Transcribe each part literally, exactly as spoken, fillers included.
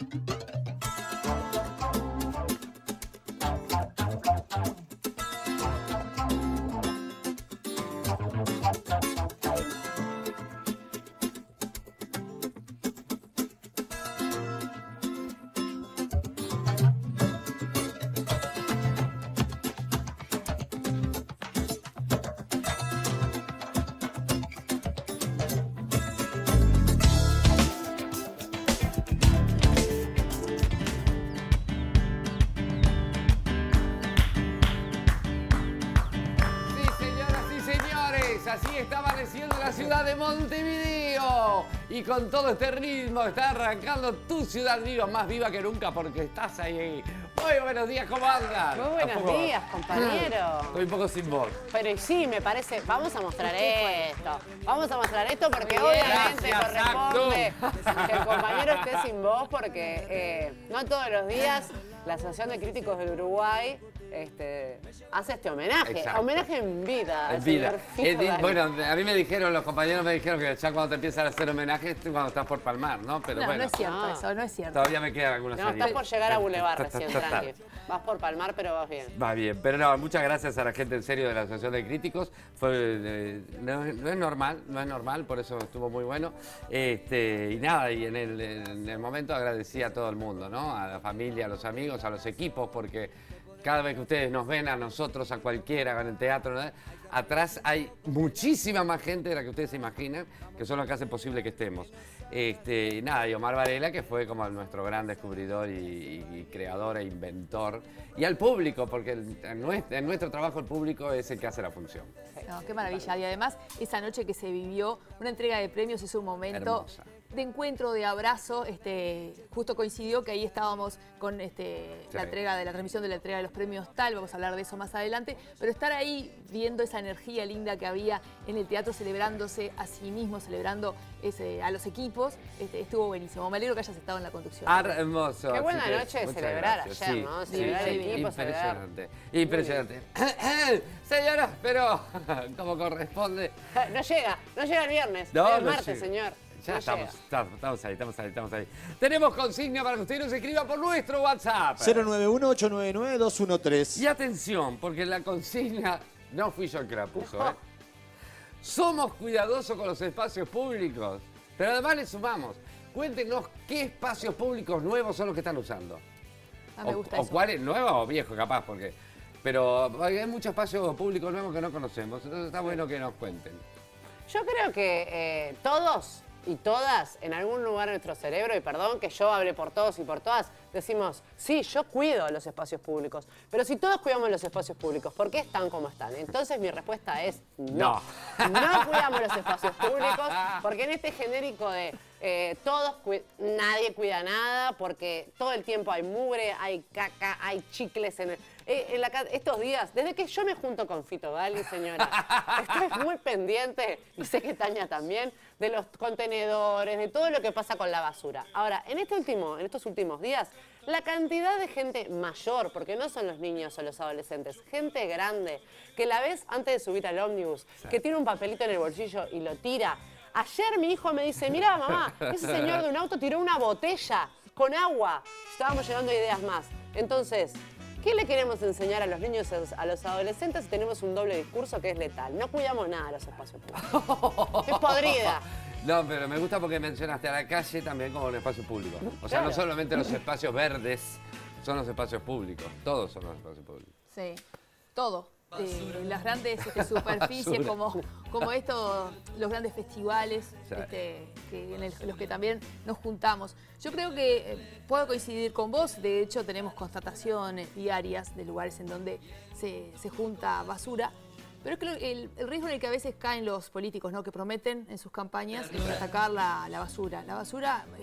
Así está amaneciendo la ciudad de Montevideo. Y con todo este ritmo está arrancando tu ciudad viva, más viva que nunca porque estás ahí. Muy buenos días, ¿cómo andas? Muy buenos poco... días, compañero. Estoy un poco sin voz. Pero sí, me parece... Vamos a mostrar esto. Vamos a mostrar esto porque Muy bien, obviamente gracias, corresponde que el compañero esté sin voz porque eh, no todos los días la Asociación de Críticos del Uruguay Este, hace este homenaje, Exacto. homenaje en vida. En vida. Eh, bueno, a mí me dijeron, los compañeros me dijeron que ya cuando te empiezan a hacer homenaje es cuando estás por palmar, ¿no? Pero no, bueno. no es cierto no. eso, no es cierto. Todavía me quedan algunas No, heridas. estás por llegar a Boulevard recién, Total. tranqui. Vas por palmar, pero vas bien. Va bien, pero no, muchas gracias a la gente en serio de la Asociación de Críticos. Fue, eh, no, no es normal, no es normal, por eso estuvo muy bueno. Este, y nada, y en el, en el momento agradecí a todo el mundo, ¿no? A la familia, a los amigos, a los equipos, porque cada vez que ustedes nos ven a nosotros, a cualquiera, en el teatro, ¿no? Atrás hay muchísima más gente de la que ustedes se imaginan, que son los que hacen posible que estemos. Este, y nada, y Omar Varela, que fue como nuestro gran descubridor y, y, y creador e inventor. Y al público, porque el, en, nuestro, en nuestro trabajo el público es el que hace la función. No, qué maravilla. Y además, esa noche que se vivió, una entrega de premios es un momento Hermosa. de encuentro, de abrazo. Este, justo coincidió que ahí estábamos con este, Sí. la entrega de la transmisión de la entrega de los premios tal, vamos a hablar de eso más adelante, pero estar ahí viendo esa energía linda que había en el teatro, celebrándose a sí mismo, celebrando ese, a los equipos, este, estuvo buenísimo. Me alegro que hayas estado en la conducción. Ah, hermoso. Qué buena así que noche de muchas celebrar gracias. ayer, Sí, ¿no? sí, Celebrar sí, equipo, impresionante. Impresionante. Señora, pero como corresponde. No llega, no llega el viernes. No, es no martes, llega. señor. Ya No estamos, llega. estamos, estamos ahí, estamos ahí, estamos ahí. Tenemos consigna para que usted nos escriba por nuestro WhatsApp. cero nueve uno, ocho nueve nueve, dos uno tres. Y atención, porque la consigna no fui yo el que la puso, ¿eh? Somos cuidadosos con los espacios públicos, pero además le sumamos. Cuéntenos qué espacios públicos nuevos son los que están usando. Ah, me o, gusta o eso. cuáles, nuevos o viejos capaz, porque... Pero hay muchos espacios públicos nuevos que no conocemos, entonces está bueno que nos cuenten. Yo creo que eh, todos y todas, en algún lugar de nuestro cerebro, y perdón que yo hable por todos y por todas, decimos, sí, yo cuido los espacios públicos. Pero si todos cuidamos los espacios públicos, ¿por qué están como están? Entonces mi respuesta es no. No, no cuidamos los espacios públicos, porque en este genérico de eh, todos, cu nadie cuida nada, porque todo el tiempo hay mugre, hay caca, hay chicles en el... Eh, en la, estos días, desde que yo me junto con Fito Gali, señora, estoy muy pendiente, y sé que Tania también, de los contenedores, de todo lo que pasa con la basura. Ahora, en, este último, en estos últimos días, la cantidad de gente mayor, porque no son los niños o los adolescentes, gente grande, que la ves antes de subir al ómnibus, sí, que tiene un papelito en el bolsillo y lo tira. Ayer mi hijo me dice, mirá mamá, ese señor de un auto tiró una botella con agua. Estábamos llegando a ideas más. Entonces... ¿qué le queremos enseñar a los niños y a los adolescentes si tenemos un doble discurso que es letal? No cuidamos nada de los espacios públicos. Es podrida. No, pero me gusta porque mencionaste a la calle también como un espacio público. O sea, Claro. no solamente los espacios verdes son los espacios públicos, todos son los espacios públicos. Sí, todo. Eh, las grandes este, superficies, como, como esto, los grandes festivales, Sí. este, que en, el, en los que también nos juntamos. Yo creo que eh, puedo coincidir con vos, de hecho tenemos constataciones diarias de lugares en donde se, se junta basura, pero creo que el, el riesgo en el que a veces caen los políticos, ¿no?, que prometen en sus campañas es atacar la, la basura. La basura... Eh,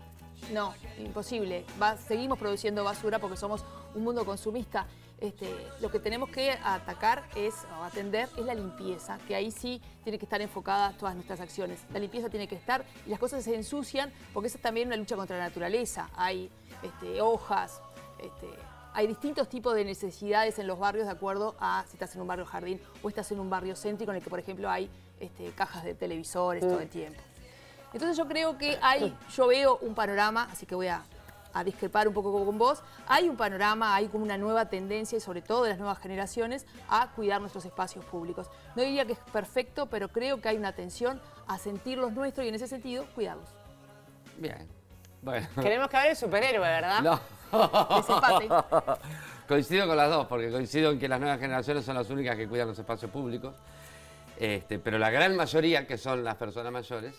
no, imposible. Va, seguimos produciendo basura porque somos un mundo consumista. Este, lo que tenemos que atacar es, o atender, es la limpieza, que ahí sí tiene que estar enfocadas todas nuestras acciones. La limpieza tiene que estar y las cosas se ensucian porque esa es también una lucha contra la naturaleza. Hay este, hojas, este, hay distintos tipos de necesidades en los barrios de acuerdo a si estás en un barrio jardín o estás en un barrio céntrico en el que, por ejemplo, hay este, cajas de televisores todo el tiempo. Entonces yo creo que hay, yo veo un panorama, así que voy a a discrepar un poco con vos. Hay un panorama, hay como una nueva tendencia y sobre todo de las nuevas generaciones a cuidar nuestros espacios públicos. No diría que es perfecto, pero creo que hay una atención a sentir los nuestros y en ese sentido cuidarlos. Bien. Bueno. Queremos que hable el superhéroe, ¿verdad? No. Desempate. Coincido con las dos, porque coincido en que las nuevas generaciones son las únicas que cuidan los espacios públicos. Este, pero la gran mayoría, que son las personas mayores,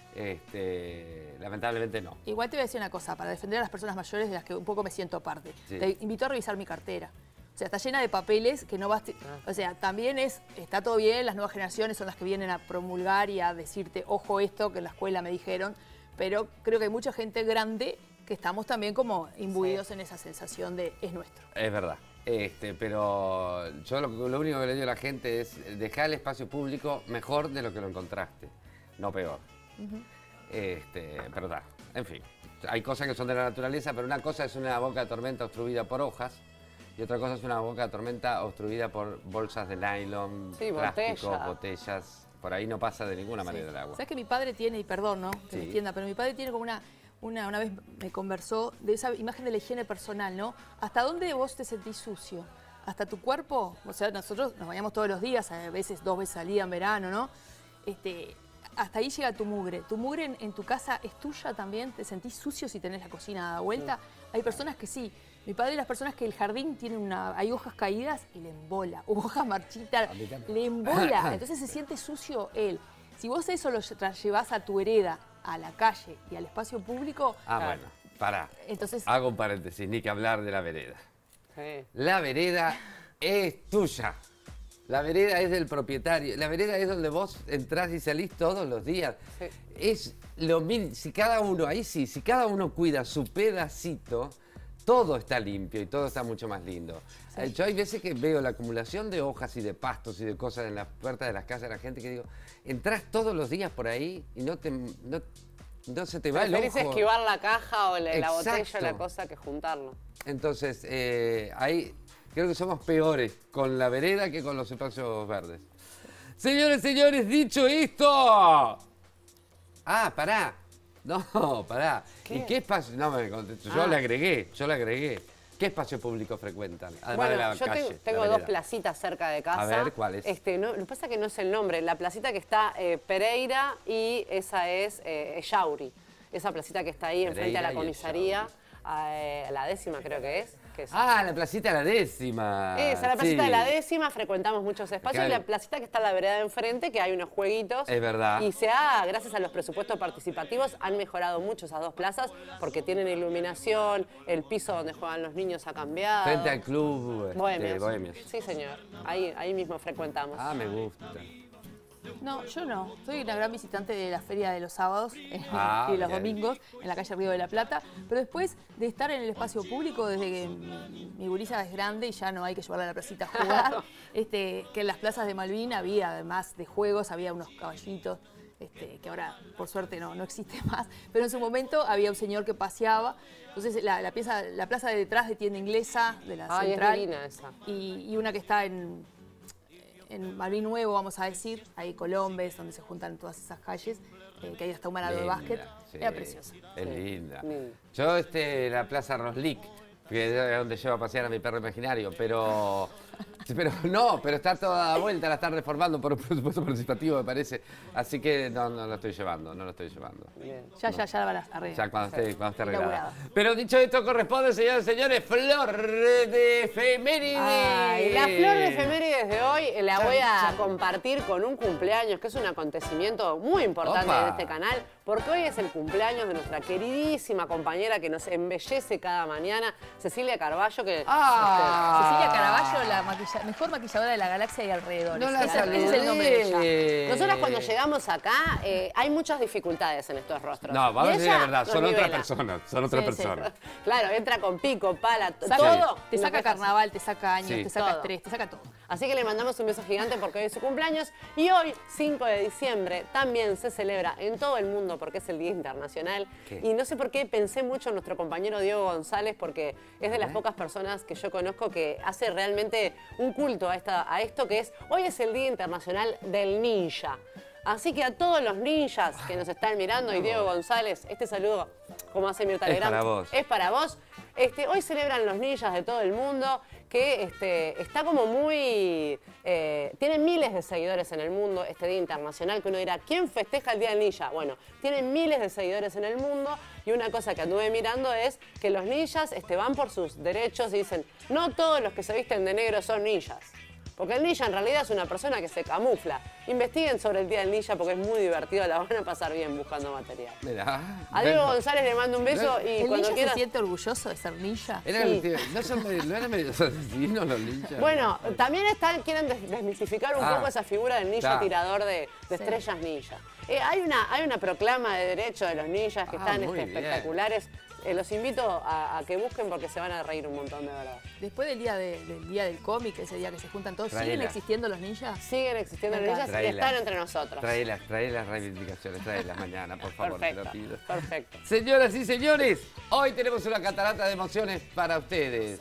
este, lamentablemente no. Igual te voy a decir una cosa, para defender a las personas mayores de las que un poco me siento aparte. Sí. Te invito a revisar mi cartera. O sea, está llena de papeles que no vas... O sea, también es, está todo bien, las nuevas generaciones son las que vienen a promulgar y a decirte, ojo esto, que en la escuela me dijeron, pero creo que hay mucha gente grande que estamos también como imbuidos sí. en esa sensación de es nuestro. Es verdad. Este, pero yo lo, lo único que le digo a la gente es dejar el espacio público mejor de lo que lo encontraste, no peor. Uh-huh. este, pero está, en fin, hay cosas que son de la naturaleza, pero una cosa es una boca de tormenta obstruida por hojas y otra cosa es una boca de tormenta obstruida por bolsas de nylon, sí, plástico, botella. botellas. Por ahí no pasa de ninguna manera sí. el agua. ¿Sabes que mi padre tiene, y perdón, ¿no? Que sí. me entienda, pero mi padre tiene como una... Una, una vez me conversó de esa imagen de la higiene personal, ¿no? ¿Hasta dónde vos te sentís sucio? ¿Hasta tu cuerpo? O sea, nosotros nos bañamos todos los días, a veces dos veces al día en verano, ¿no? Este, hasta ahí llega tu mugre. ¿Tu mugre en, en tu casa es tuya también? ¿Te sentís sucio si tenés la cocina dada vuelta? Sí. Hay personas que sí. Mi padre, las personas que el jardín tiene una... Hay hojas caídas y le embola. Hojas marchitas, le embola. Entonces se siente sucio él. Si vos eso lo llevás a tu hereda, a la calle y al espacio público... Ah, claro. Bueno, pará. Entonces, hago un paréntesis, ni que hablar de la vereda. Sí. La vereda es tuya. La vereda es del propietario. La vereda es donde vos entrás y salís todos los días. Sí. Es lo mismo. Si cada uno, ahí sí, si cada uno cuida su pedacito, todo está limpio y todo está mucho más lindo. Sí. Yo hay veces que veo la acumulación de hojas y de pastos y de cosas en las puertas de las casas de la gente que digo, entras todos los días por ahí y no te no, no se te va el ojo. Preferís esquivar la caja o la, la botella o la cosa que juntarlo. Entonces, eh, ahí creo que somos peores con la vereda que con los espacios verdes. Señores, señores, dicho esto... Ah, pará. No, pará. ¿Qué? ¿Y qué espacio? No me contesto. Yo ah. le agregué, yo le agregué. ¿Qué espacio público frecuentan? Además bueno, de la yo calle, tengo, tengo dos placitas cerca de casa. A ver, ¿cuáles? Este, no, lo que pasa es que no es el nombre. La placita que está eh, Pereira y esa es eh, Echauri. Esa placita que está ahí Pereira enfrente a la comisaría, a eh, la décima creo que es. Que es ah, la placita de la décima. Esa, la placita sí. de la décima, frecuentamos muchos espacios. Hay... Y la placita que está en la vereda de enfrente, que hay unos jueguitos. Es verdad. Y se ha, gracias a los presupuestos participativos, han mejorado mucho esas dos plazas porque tienen iluminación, el piso donde juegan los niños ha cambiado. Frente al club Bohemios. de Bohemios. Sí, señor. Ahí, ahí mismo frecuentamos. Ah, me gusta. No, yo no. Soy una gran visitante de la feria de los sábados eh, ah, y los bien. domingos en la calle Río de la Plata. Pero después de estar en el espacio público, desde que mi, mi gurisa es grande y ya no hay que llevarla a la placita a jugar, este, que en las plazas de Malvin había, además de juegos, había unos caballitos, este, que ahora por suerte no, no existe más. Pero en su momento había un señor que paseaba. Entonces la, la, pieza, la plaza de detrás de tienda inglesa, de la Ay, central, es divina esa. Y, y una que está en... en Malvin Nuevo, vamos a decir, hay Colombes, donde se juntan todas esas calles, eh, que hay hasta un marado de básquet. Sí, era preciosa. Es sí. linda. Mm. Yo, este, la Plaza Roslik, que es donde llevo a pasear a mi perro imaginario, pero... Pero no, pero está toda vuelta, la están reformando por un presupuesto participativo, me parece. Así que no, no lo estoy llevando, no lo estoy llevando. Bien. Ya, no. ya, ya la van a arreglar. Ya cuando esté, cuando esté arreglada. Inaugurada. Pero dicho esto, corresponde, señores y señores, flor de efemérides. Ay, la flor de efemérides de hoy la voy a compartir con un cumpleaños, que es un acontecimiento muy importante Opa. en este canal, porque hoy es el cumpleaños de nuestra queridísima compañera que nos embellece cada mañana, Cecilia Carballo, que... Ah. Cecilia Carballo, la maquilla, mejor maquilladora de la galaxia y alrededor. No la ese, ese es el nombre de ella. Nosotros cuando llegamos acá, eh, hay muchas dificultades en estos rostros. No, vamos a decir la verdad, son nivela. otras personas, son otras Sí, sí. personas. Claro, entra con pico, pala, Saca- todo. Te y saca nos deja carnaval, te saca años, Sí. te saca Todo. estrés, te saca todo. Así que le mandamos un beso gigante porque hoy es su cumpleaños y hoy, cinco de diciembre, también se celebra en todo el mundo porque es el Día Internacional. ¿Qué? Y no sé por qué pensé mucho en nuestro compañero Diego González porque es de las pocas personas que yo conozco que hace realmente un culto a, esta, a esto que es, hoy es el Día Internacional del Ninja. Así que a todos los ninjas que nos están mirando y Diego González, este saludo, como hace Mirta Es Legrand, para vos. es para vos. Este, hoy celebran los ninjas de todo el mundo, que este, está como muy... Eh, tiene miles de seguidores en el mundo, este Día Internacional, que uno dirá, ¿quién festeja el Día del Ninja? Bueno, tiene miles de seguidores en el mundo y una cosa que anduve mirando es que los ninjas este, van por sus derechos y dicen, no todos los que se visten de negro son ninjas. Porque el ninja en realidad es una persona que se camufla. Investiguen sobre el Día del Ninja porque es muy divertido, la van a pasar bien buscando material. Mirá. A Diego González le mando un beso y ¿El cuando ninja quieras... se siente orgulloso de ser ninja? Era, Sí. ¿no, son medio, ¿No eran medio asesinos los ninjas? Bueno, también están, quieren des- desmitificar un Ah, poco esa figura del ninja claro. tirador de, de Sí. estrellas ninja. Eh, hay, una, hay una proclama de derechos de los ninjas que Ah, están muy este, bien. espectaculares. Eh, los invito a, a que busquen porque se van a reír un montón de verdad. Después del día, de- del día del cómic, ese día que se juntan todos, ¿siguen Traela. existiendo los ninjas? Siguen existiendo los Me ninjas encanta. y están entre nosotros. Trae trae las reivindicaciones, traelas mañana, por favor, te Perfecto, lo pido. perfecto. Señoras y señores, hoy tenemos una catarata de emociones para ustedes.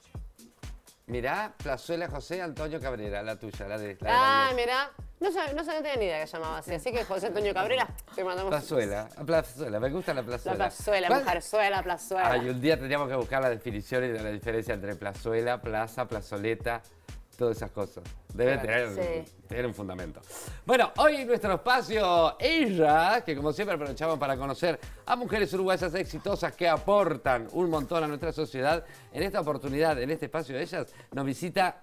Mirá, Plazuela José Antonio Cabrera, la tuya, la de la de la Ah, diez. mirá. No, sab- no, sabía- no tenía ni idea que llamaba así. Así que José Antonio Cabrera, te mandamos... Plazuela, a Plazuela, me gusta la La Plazuela. plazuela, ¿Cuál- mujerzuela, plazuela. Ay, un día tendríamos que buscar la definición y la diferencia entre plazuela, plaza, plazoleta, todas esas cosas. Debe tener, Sí. tener un fundamento. Bueno, hoy en nuestro espacio Ella, que como siempre aprovechamos para conocer a mujeres uruguayas exitosas que aportan un montón a nuestra sociedad. En esta oportunidad, en este espacio de ellas, nos visita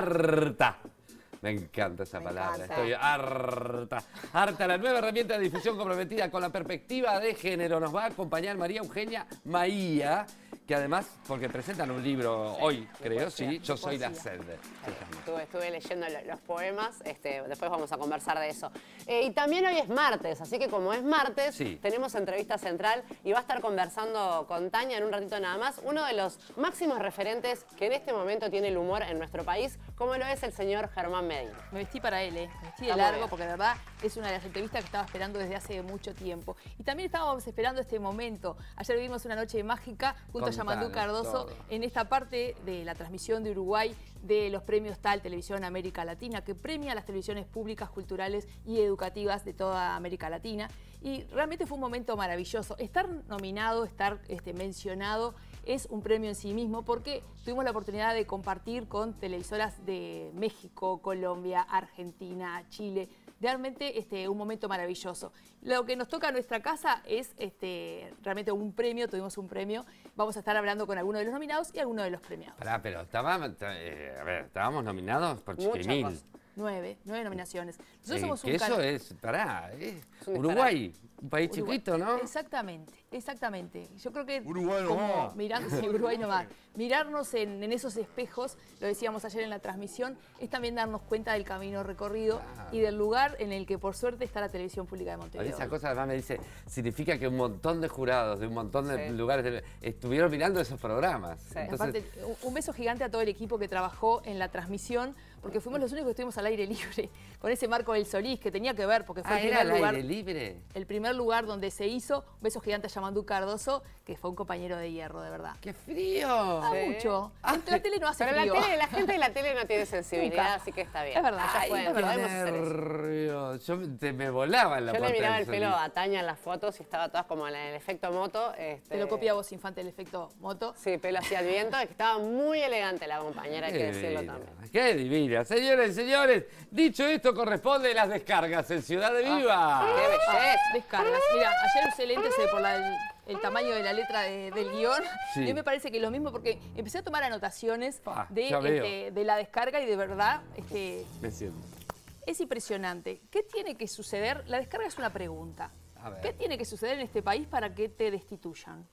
Arta. Me encanta esa Me palabra, encanta. estoy harta. Harta, la nueva herramienta de difusión comprometida con la perspectiva de género. Nos va a acompañar María Eugenia Maía, que además, porque presentan un libro hoy, creo, poesía, sí, Yo de soy la poesía. sed. se llama. Estuve, estuve leyendo lo- los poemas, este, después vamos a conversar de eso. Eh, y también hoy es martes, así que como es martes, Sí. tenemos entrevista central y va a estar conversando con Tania en un ratito nada más, uno de los máximos referentes que en este momento tiene el humor en nuestro país, como lo es el señor Germán Medina. Me vestí para él, ¿eh? Me vestí de Está muy largo bien. porque de verdad es una de las entrevistas que estaba esperando desde hace mucho tiempo. Y también estábamos esperando este momento. Ayer vivimos una noche mágica junto Contanos a Yamandú Cardoso todo. en esta parte de la transmisión de Uruguay de los premios TAL Televisión América Latina, que premia las televisiones públicas, culturales y educativas de toda América Latina. Y realmente fue un momento maravilloso. Estar nominado, estar este, mencionado es un premio en sí mismo porque tuvimos la oportunidad de compartir con televisoras de México, Colombia, Argentina, Chile. Realmente este, un momento maravilloso. Lo que nos toca a nuestra casa es este, realmente un premio, tuvimos un premio. Vamos a estar hablando con algunos de los nominados y algunos de los premiados. Pará, pero estábamos, eh, a ver, estábamos nominados por Muchas Chiquimil. cosas. Nueve, nueve nominaciones. Nosotros Eh, somos que un eso canal. es, pará, eh, Es un Uruguay, un país Uruguay. chiquito, ¿no? Exactamente, exactamente. Yo creo que Uruguay no como más. mirando, sí, Uruguay no más. Mirarnos en, en esos espejos, lo decíamos ayer en la transmisión, es también darnos cuenta del camino recorrido Claro. y del lugar en el que por suerte está la televisión pública de A mí Montevideo. esa cosa además me dice, significa que un montón de jurados de un montón de Sí. lugares de- estuvieron mirando esos programas. Sí. Y aparte, un- un beso gigante a todo el equipo que trabajó en la transmisión, porque fuimos los únicos que estuvimos al aire libre, con ese Marco del Solís, que tenía que ver, porque fue ah, el era primer al lugar. aire libre. El primer lugar donde se hizo, un beso gigante a Yamandú Cardoso, que fue un compañero de hierro, de verdad. ¡Qué frío! Ah, Sí. mucho. Ah, la tele no hace Pero la, frío. tele, la gente de la tele no tiene sensibilidad, Nunca. así que está bien. Es verdad. Ellos Ay, pueden, es verdad. podemos hacer eso. Nervios. Yo me- te- me volaba en la Yo le puerta miraba del el pelo Solís. a Tania en las fotos y estaba todas como en el efecto moto. Este, Te lo copia vos, Infante, el efecto moto. Sí, pelo hacia el viento, que estaba muy elegante la compañera, hay que Qué decirlo divina, también. qué divina. Señores y señores, dicho esto, corresponde las descargas en Ciudad de Viva. ¡Qué belleza! Descargas. Mira, ayer usé lentes eh, por la- el, el tamaño de la letra de- del guión. Sí. Y hoy me parece que es lo mismo porque empecé a tomar anotaciones Pa, de, ya veo. este, de la descarga y de verdad este, Me siento. es impresionante. ¿Qué tiene que suceder? La descarga es una pregunta. A ver. ¿Qué tiene que suceder en este país para que te destituyan?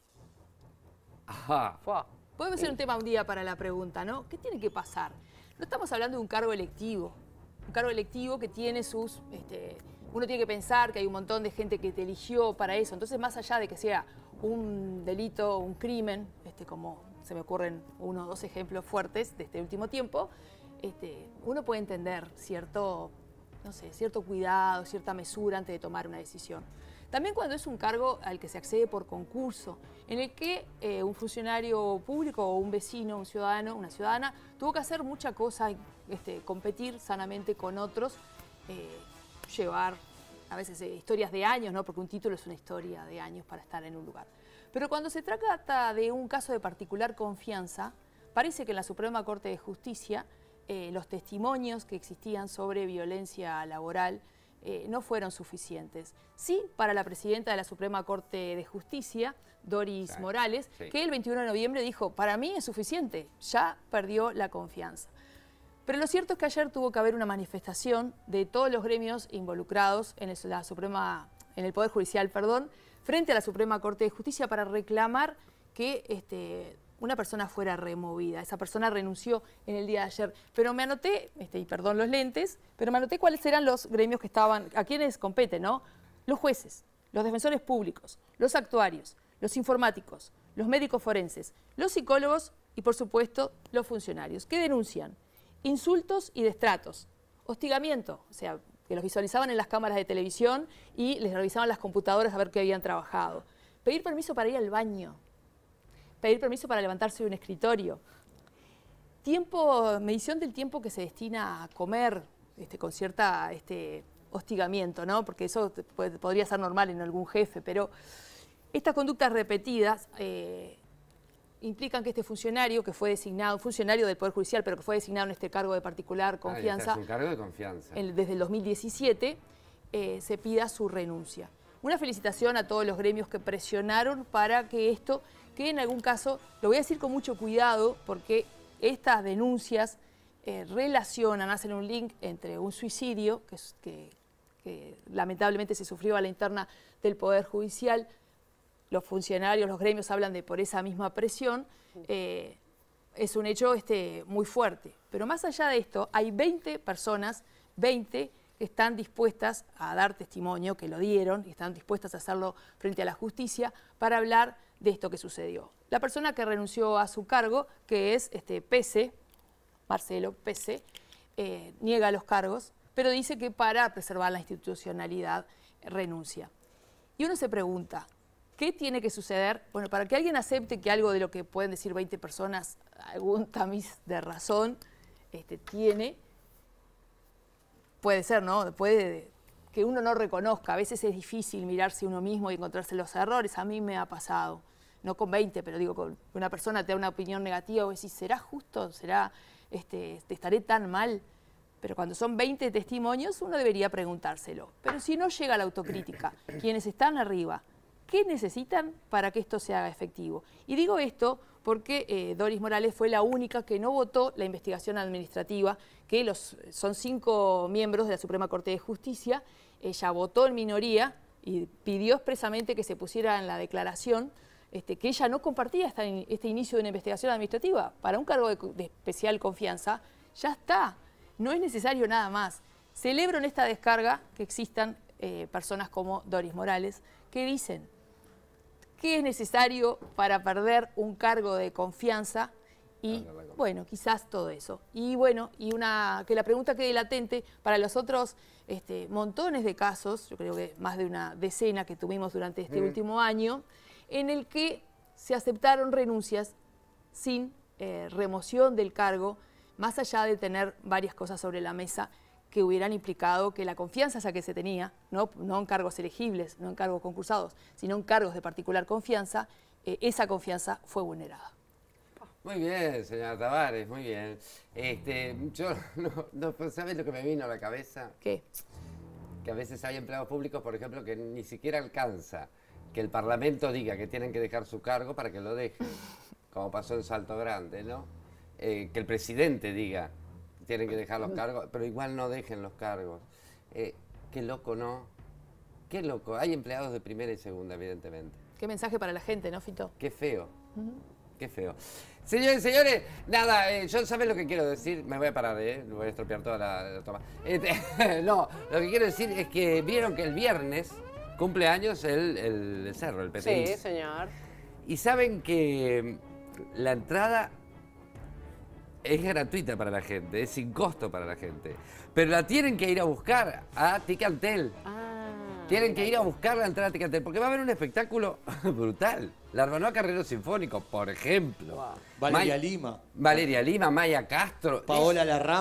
Ajá. Fua. Podemos hacer un tema un día para la pregunta, ¿no? ¿Qué tiene que pasar? No estamos hablando de un cargo electivo. Un cargo electivo que tiene sus... este, uno tiene que pensar que hay un montón de gente que te eligió para eso. Entonces, más allá de que sea un delito, un crimen, este, como se me ocurren uno o dos ejemplos fuertes de este último tiempo, este, uno puede entender cierto, no sé, cierto cuidado, cierta mesura antes de tomar una decisión. También cuando es un cargo al que se accede por concurso, en el que eh, un funcionario público o un vecino, un ciudadano, una ciudadana, tuvo que hacer mucha cosa, este, competir sanamente con otros, eh, llevar a veces eh, historias de años, ¿no? Porque un título es una historia de años para estar en un lugar. Pero cuando se trata de un caso de particular confianza, parece que en la Suprema Corte de Justicia eh, los testimonios que existían sobre violencia laboral eh, no fueron suficientes. Sí, para la presidenta de la Suprema Corte de Justicia, Doris sí, Morales, sí. que el veintiuno de noviembre dijo, para mí es suficiente, ya perdió la confianza. Pero lo cierto es que ayer tuvo que haber una manifestación de todos los gremios involucrados en el, la Suprema, en el Poder Judicial, perdón, frente a la Suprema Corte de Justicia para reclamar que este, una persona fuera removida. Esa persona renunció en el día de ayer. Pero me anoté, este, y perdón los lentes, pero me anoté cuáles eran los gremios que estaban, a quienes competen, ¿no? Los jueces, los defensores públicos, los actuarios, los informáticos, los médicos forenses, los psicólogos y, por supuesto, los funcionarios. ¿Qué denuncian? Insultos y destratos, hostigamiento, o sea, que los visualizaban en las cámaras de televisión y les revisaban las computadoras a ver qué habían trabajado. Pedir permiso para ir al baño, pedir permiso para levantarse de un escritorio. Tiempo, medición del tiempo que se destina a comer este, con cierta este, hostigamiento, ¿no? Porque eso puede, podría ser normal en algún jefe, pero estas conductas repetidas eh, implican que este funcionario que fue designado, funcionario del Poder Judicial, pero que fue designado en este cargo de particular confianza, ah, es un cargo de confianza. El, desde el dos mil diecisiete, eh, se pida su renuncia. Una felicitación a todos los gremios que presionaron para que esto, que en algún caso, lo voy a decir con mucho cuidado, porque estas denuncias eh, relacionan, hacen un link entre un suicidio, que, que, que lamentablemente se sufrió a la interna del Poder Judicial. Los funcionarios, los gremios hablan de por esa misma presión, eh, es un hecho este, muy fuerte. Pero más allá de esto, hay veinte personas, veinte que están dispuestas a dar testimonio, que lo dieron, y están dispuestas a hacerlo frente a la justicia, para hablar de esto que sucedió. La persona que renunció a su cargo, que es este, Pese, Marcelo Pese, eh, niega los cargos, pero dice que para preservar la institucionalidad eh, renuncia. Y uno se pregunta, ¿qué tiene que suceder? Bueno, para que alguien acepte que algo de lo que pueden decir veinte personas, algún tamiz de razón este, tiene, puede ser, ¿no? Puede que uno no reconozca. A veces es difícil mirarse uno mismo y encontrarse los errores. A mí me ha pasado, no con veinte, pero digo, con una persona te da una opinión negativa, vos decís, ¿será justo? ¿Será, este, te estaré tan mal? Pero cuando son veinte testimonios, uno debería preguntárselo. Pero si no llega la autocrítica, quienes están arriba, ¿qué necesitan para que esto se haga efectivo? Y digo esto porque eh, Doris Morales fue la única que no votó la investigación administrativa, que los, son cinco miembros de la Suprema Corte de Justicia. Ella votó en minoría y pidió expresamente que se pusiera en la declaración este, que ella no compartía esta, este inicio de una investigación administrativa. Para un cargo de, de especial confianza, ya está, no es necesario nada más. Celebro en esta descarga que existan eh, personas como Doris Morales que dicen qué es necesario para perder un cargo de confianza y, bueno, quizás todo eso. Y, bueno, y una que la pregunta quede latente para los otros este, montones de casos, yo creo que más de una decena que tuvimos durante este mm. último año, en el que se aceptaron renuncias sin eh, remoción del cargo, más allá de tener varias cosas sobre la mesa que hubieran implicado que la confianza esa que se tenía, no, no en cargos elegibles, no en cargos concursados, sino en cargos de particular confianza, eh, esa confianza fue vulnerada. Muy bien, señora Tavares, muy bien. Este, yo, no, no, ¿sabes lo que me vino a la cabeza? ¿Qué? Que a veces hay empleados públicos, por ejemplo, que ni siquiera alcanza que el Parlamento diga que tienen que dejar su cargo para que lo dejen, como pasó en Salto Grande, ¿no? Eh, que el presidente diga tienen que dejar los cargos, pero igual no dejen los cargos. Eh, qué loco, ¿no? Qué loco. Hay empleados de primera y segunda, evidentemente. Qué mensaje para la gente, ¿no, Fito? Qué feo. Uh-huh. Qué feo. Señores, señores, nada, eh, yo sabés lo que quiero decir. Me voy a parar, ¿eh? Voy a estropear toda la, la toma. Este, no, lo que quiero decir es que vieron que el viernes cumple años el, el, el Cerro, el P T I. Sí, señor. Y saben que la entrada es gratuita para la gente, es sin costo para la gente. Pero la tienen que ir a buscar a Ticantel. Ah, tienen que ir a buscar la entrada a Ticantel, porque va a haber un espectáculo brutal. La Arbanoa Carrero Sinfónico, por ejemplo. Wow. Valeria May Lima. Valeria Lima, Maya Castro. Paola es, Larrama.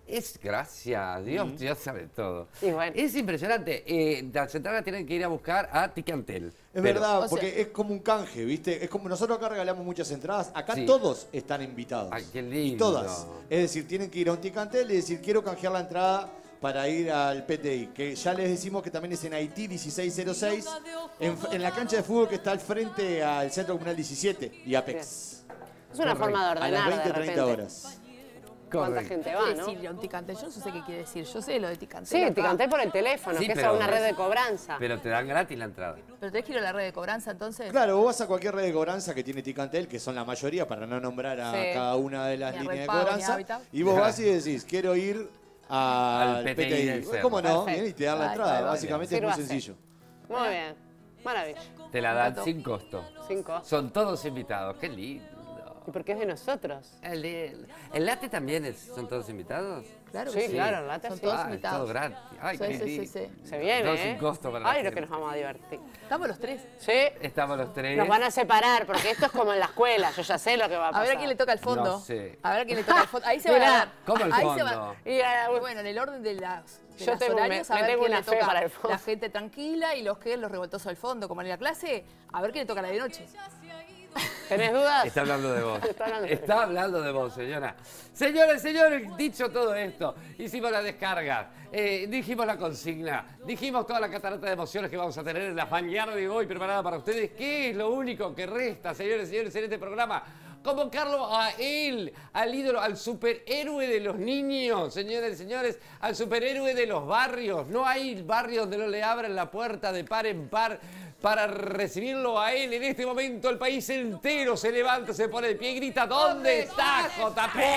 Es, gracias a Dios, ya sabe todo. Y bueno. Es impresionante. Eh, las entradas tienen que ir a buscar a Ticantel. Es Pero- verdad, o sea- porque es como un canje, ¿viste? Es como nosotros acá regalamos muchas entradas. Acá Sí. todos están invitados. Ay, qué Y lindo. todas. Es decir, tienen que ir a un Ticantel y decir, quiero canjear la entrada para ir al P T I. Que ya les decimos que también es en Haití dieciséis cero seis, en, en la cancha de fútbol que está al frente al Centro Comunal diecisiete y Apex. Es una Correcto. forma de A ordenar las de veinte, repente. treinta horas. ¿Cuánta Correcto. gente ¿Qué va, quiere no? decir un Ticantel? Yo no sé qué quiere decir. Yo sé lo de Ticantel. Sí, acá. te canté por el teléfono, Sí, que es pero una red es- de cobranza. Pero te dan gratis la entrada. Pero tenés que ir a la red de cobranza, entonces. Claro, vos vas a cualquier red de cobranza que tiene Ticantel, que son la mayoría, para no nombrar a Sí. cada una de las Ni a líneas de Red Pago, ni a cobranza. Habitat. Y vos vas y decís, quiero ir al Al P P T I T I. del Cerro. ¿Cómo no? Perfecto. Bien, y te dan la Ay, entrada. ay, ay. Básicamente es muy Sírvase. sencillo. Muy bien. Maravilla. Te la dan sin costo. Cinco. Son todos invitados. Qué lindo. ¿Y por qué es de nosotros? El, el, el late también es, son todos invitados. Claro Sí, que sí. claro, el late Son sí. todos Ah, es invitados. todo gratis. Ay, Sí, qué sí, sí, lindo. sí. Se viene, Todo ¿eh? sin costo para la Ay, lo gente. que nos vamos a divertir. Estamos los tres. Sí. Estamos los tres. Nos van a separar, porque esto es como en la escuela. Yo ya sé lo que va a A pasar. ver a quién le toca el fondo. No sé. A ver a quién le toca el fondo. Ahí se van a Mirá. dar. ¿Cómo el Ahí fondo? se va- Y, ah, Y bueno, en el orden de las, de Yo las tengo- horarios, me- a me ver tengo quién una le fe toca para el fondo. la gente tranquila y los que los revoltosos del fondo, como en la clase, a ver quién le toca la de noche. ¿tenés dudas? Está hablando de vos. Está hablando de- Está hablando de vos, señora. Señores, señores, dicho todo esto, hicimos la descarga, eh, dijimos la consigna, dijimos toda la catarata de emociones que vamos a tener en la mañana de hoy preparada para ustedes. ¿Qué es lo único que resta, señores y señores, en este programa? Convocarlo a él, al ídolo, al superhéroe de los niños, señores y señores, al superhéroe de los barrios. No hay barrio donde no le abran la puerta de par en par para recibirlo a él. En este momento el país entero se levanta, se pone de pie y grita, ¿dónde está J P?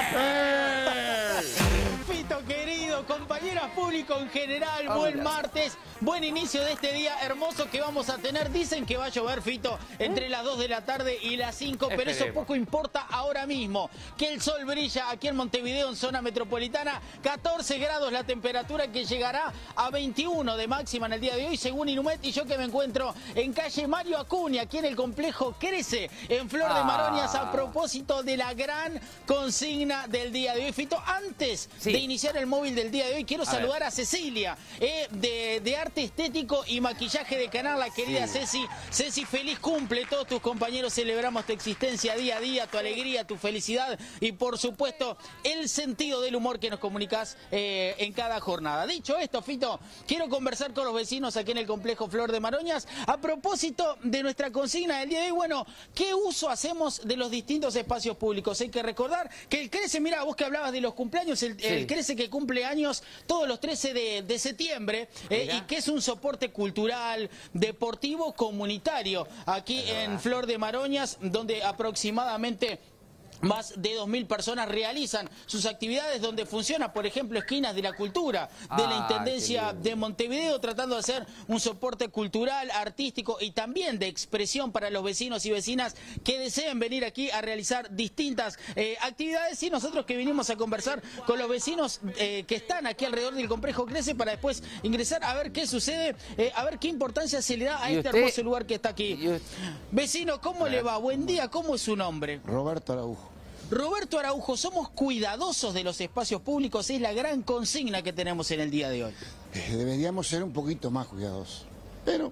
Fito querido, compañeras público en general, buen martes, buen inicio de este día hermoso que vamos a tener. Dicen que va a llover, Fito, entre las dos de la tarde y las cinco, pero eso Esperemos. poco importa ahora mismo. Que el sol brilla aquí en Montevideo, en zona metropolitana, catorce grados la temperatura, que llegará a veintiuno de máxima en el día de hoy, según Inumet, y yo que me encuentro en calle Mario Acuña, aquí en el complejo Crece, en Flor de Ah. Maroñas, a propósito de la gran consigna del día de hoy. Fito, antes Sí. de iniciar el móvil del día de hoy, quiero A saludar ver. a Cecilia, eh, de, de arte estético y maquillaje de canal, la querida Sí. Ceci. Ceci, feliz cumple. Todos tus compañeros celebramos tu existencia día a día, tu alegría, tu felicidad y, por supuesto, el sentido del humor que nos comunicas eh, en cada jornada. Dicho esto, Fito, quiero conversar con los vecinos aquí en el complejo Flor de Maroñas a propósito de nuestra consigna del día de hoy. Bueno, ¿qué uso hacemos de los distintos espacios públicos? Hay que recordar que el Crece, mira, vos que hablabas de los cumpleaños, el, Sí. el Crece que cumple años todos los trece de, de septiembre, eh, Mirá. y que es un soporte cultural, deportivo, comunitario, aquí en Flor de Maroñas, donde aproximadamente más de dos mil personas realizan sus actividades, donde funciona, por ejemplo, Esquinas de la Cultura de la Ay, Intendencia qué lindo. de Montevideo, tratando de hacer un soporte cultural, artístico y también de expresión para los vecinos y vecinas que deseen venir aquí a realizar distintas eh, actividades. Y nosotros que vinimos a conversar con los vecinos eh, que están aquí alrededor del complejo Crece, para después ingresar a ver qué sucede, eh, a ver qué importancia se le da a Y este usted- hermoso lugar que está aquí. y usted- Vecino, ¿cómo le va? Buen día, ¿cómo es su nombre? Roberto Araujo. Roberto Araujo, somos cuidadosos de los espacios públicos, es la gran consigna que tenemos en el día de hoy. Eh, Deberíamos ser un poquito más cuidadosos. Pero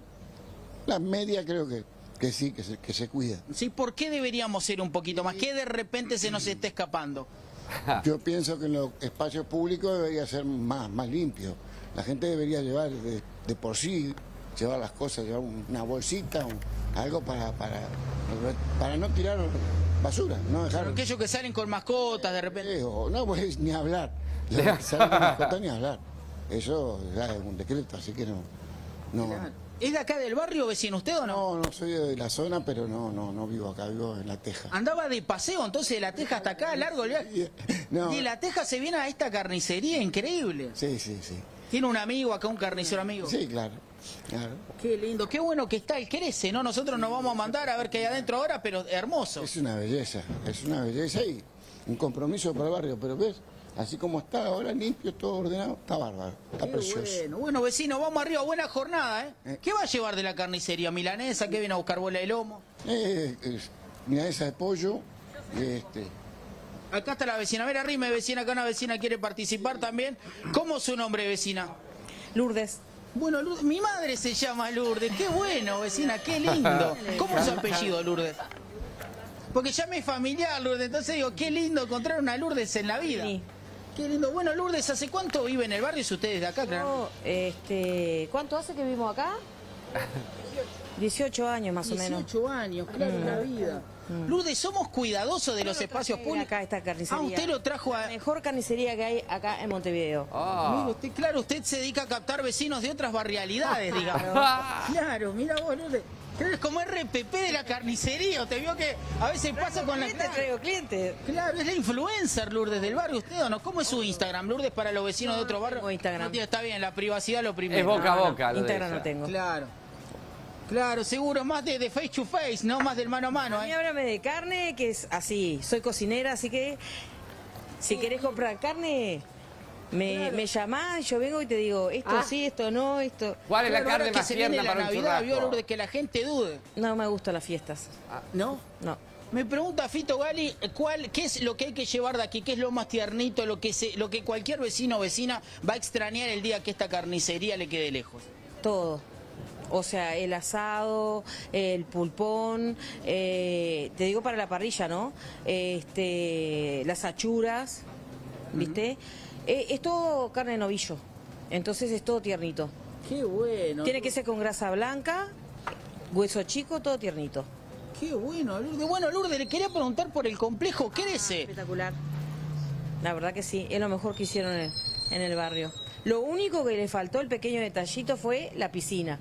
la media creo que, que sí, que se, que se cuida. ¿Sí? ¿Por qué deberíamos ser un poquito más? ¿Qué de repente se nos está escapando? Yo pienso que en los espacios públicos debería ser más, más limpio. La gente debería llevar de, de por sí, llevar las cosas, llevar una bolsita, un- algo para, para, para no tirar basura, no dejar... Pero aquellos que salen con mascotas de repente. Eh, o no, pues ni hablar. Ya, salen con mascota, ni hablar. Eso ya es un decreto, así que no... no ¿Es de acá del barrio, vecino, usted o no? No, no soy de la zona, pero no, no, no vivo acá, vivo en La Teja. Andaba de paseo entonces de La Teja hasta acá, largo el viaje. No. Y de La Teja se viene a esta carnicería increíble. Sí, sí, sí. Tiene un amigo acá, un carnicero amigo. Sí, claro, claro. Qué lindo, qué bueno que está el Crece, ¿no? Nosotros nos vamos a mandar a ver qué hay adentro ahora, pero hermoso. Es una belleza, es una belleza y un compromiso para el barrio, pero ves, así como está ahora limpio, todo ordenado, está bárbaro, está Qué precioso. bueno, bueno, vecino, vamos arriba, buena jornada, ¿eh? Eh. ¿Qué va a llevar de la carnicería? ¿Milanesa? ¿Qué viene a buscar? ¿Bola de lomo? Eh, es milanesa de pollo, este, Acá está la vecina. A ver, arrime, vecina, acá una vecina quiere participar también. ¿Cómo es su nombre, vecina? Lourdes. Bueno, Lourdes, mi madre se llama Lourdes. Qué bueno, vecina, qué lindo. ¿Cómo es su apellido, Lourdes? Porque ya me es familiar, Lourdes. Entonces digo, qué lindo encontrar una Lourdes en la vida. Sí. Qué lindo. Bueno, Lourdes, ¿hace cuánto vive en el barrio? Si ustedes de acá, claro. No, este, ¿cuánto hace que vivimos acá? dieciocho años más o menos. dieciocho años, claro, una vida. Lourdes, somos cuidadosos de los espacios públicos. Acá está carnicería. Ah, usted lo trajo a... La mejor carnicería que hay acá en Montevideo. Ah. Mira usted, claro, usted se dedica a captar vecinos de otras barrialidades, digamos. Claro, mira vos, Lourdes. Es como R P P de la carnicería. Usted vio que a veces pasa con la... Clientes, traigo clientes. Claro, es la influencer, Lourdes, del barrio. ¿Usted o no? ¿Cómo es su Instagram, Lourdes, para los vecinos de otro barrio? tengo Instagram. No tiene, está bien, la privacidad lo primero. Es boca a No, no. boca. Lo de Instagram ella. no tengo. Claro. Claro, seguro, más de, de face to face, no más del mano a mano. A mí ¿eh? háblame de carne, que es así. Soy cocinera, así que si querés comprar carne, me, Claro. me llamás, yo vengo y te digo, esto Ah. sí, esto no, esto... ¿Cuál es la Claro, carne ahora que más se viene tierna la para un Navidad, vio, churrasco? Lourdes, que la gente dude. No me gustan las fiestas. ¿No? No. Me pregunta Fito Gali, ¿cuál, ¿qué es lo que hay que llevar de aquí? ¿Qué es lo más tiernito, lo que, se, lo que cualquier vecino o vecina va a extrañar el día que esta carnicería le quede lejos? Todo. O sea, el asado, el pulpón, eh, te digo para la parrilla, ¿no? Este, las achuras, ¿viste? Eh, es todo carne de novillo, entonces es todo tiernito. Qué bueno. Tiene que ser con grasa blanca, hueso chico, todo tiernito. Qué bueno, Lourdes. Bueno, Lourdes, le quería preguntar por el complejo crece. Espectacular. La verdad que sí, es lo mejor que hicieron en, en el barrio. Lo único que le faltó, el pequeño detallito, fue la piscina.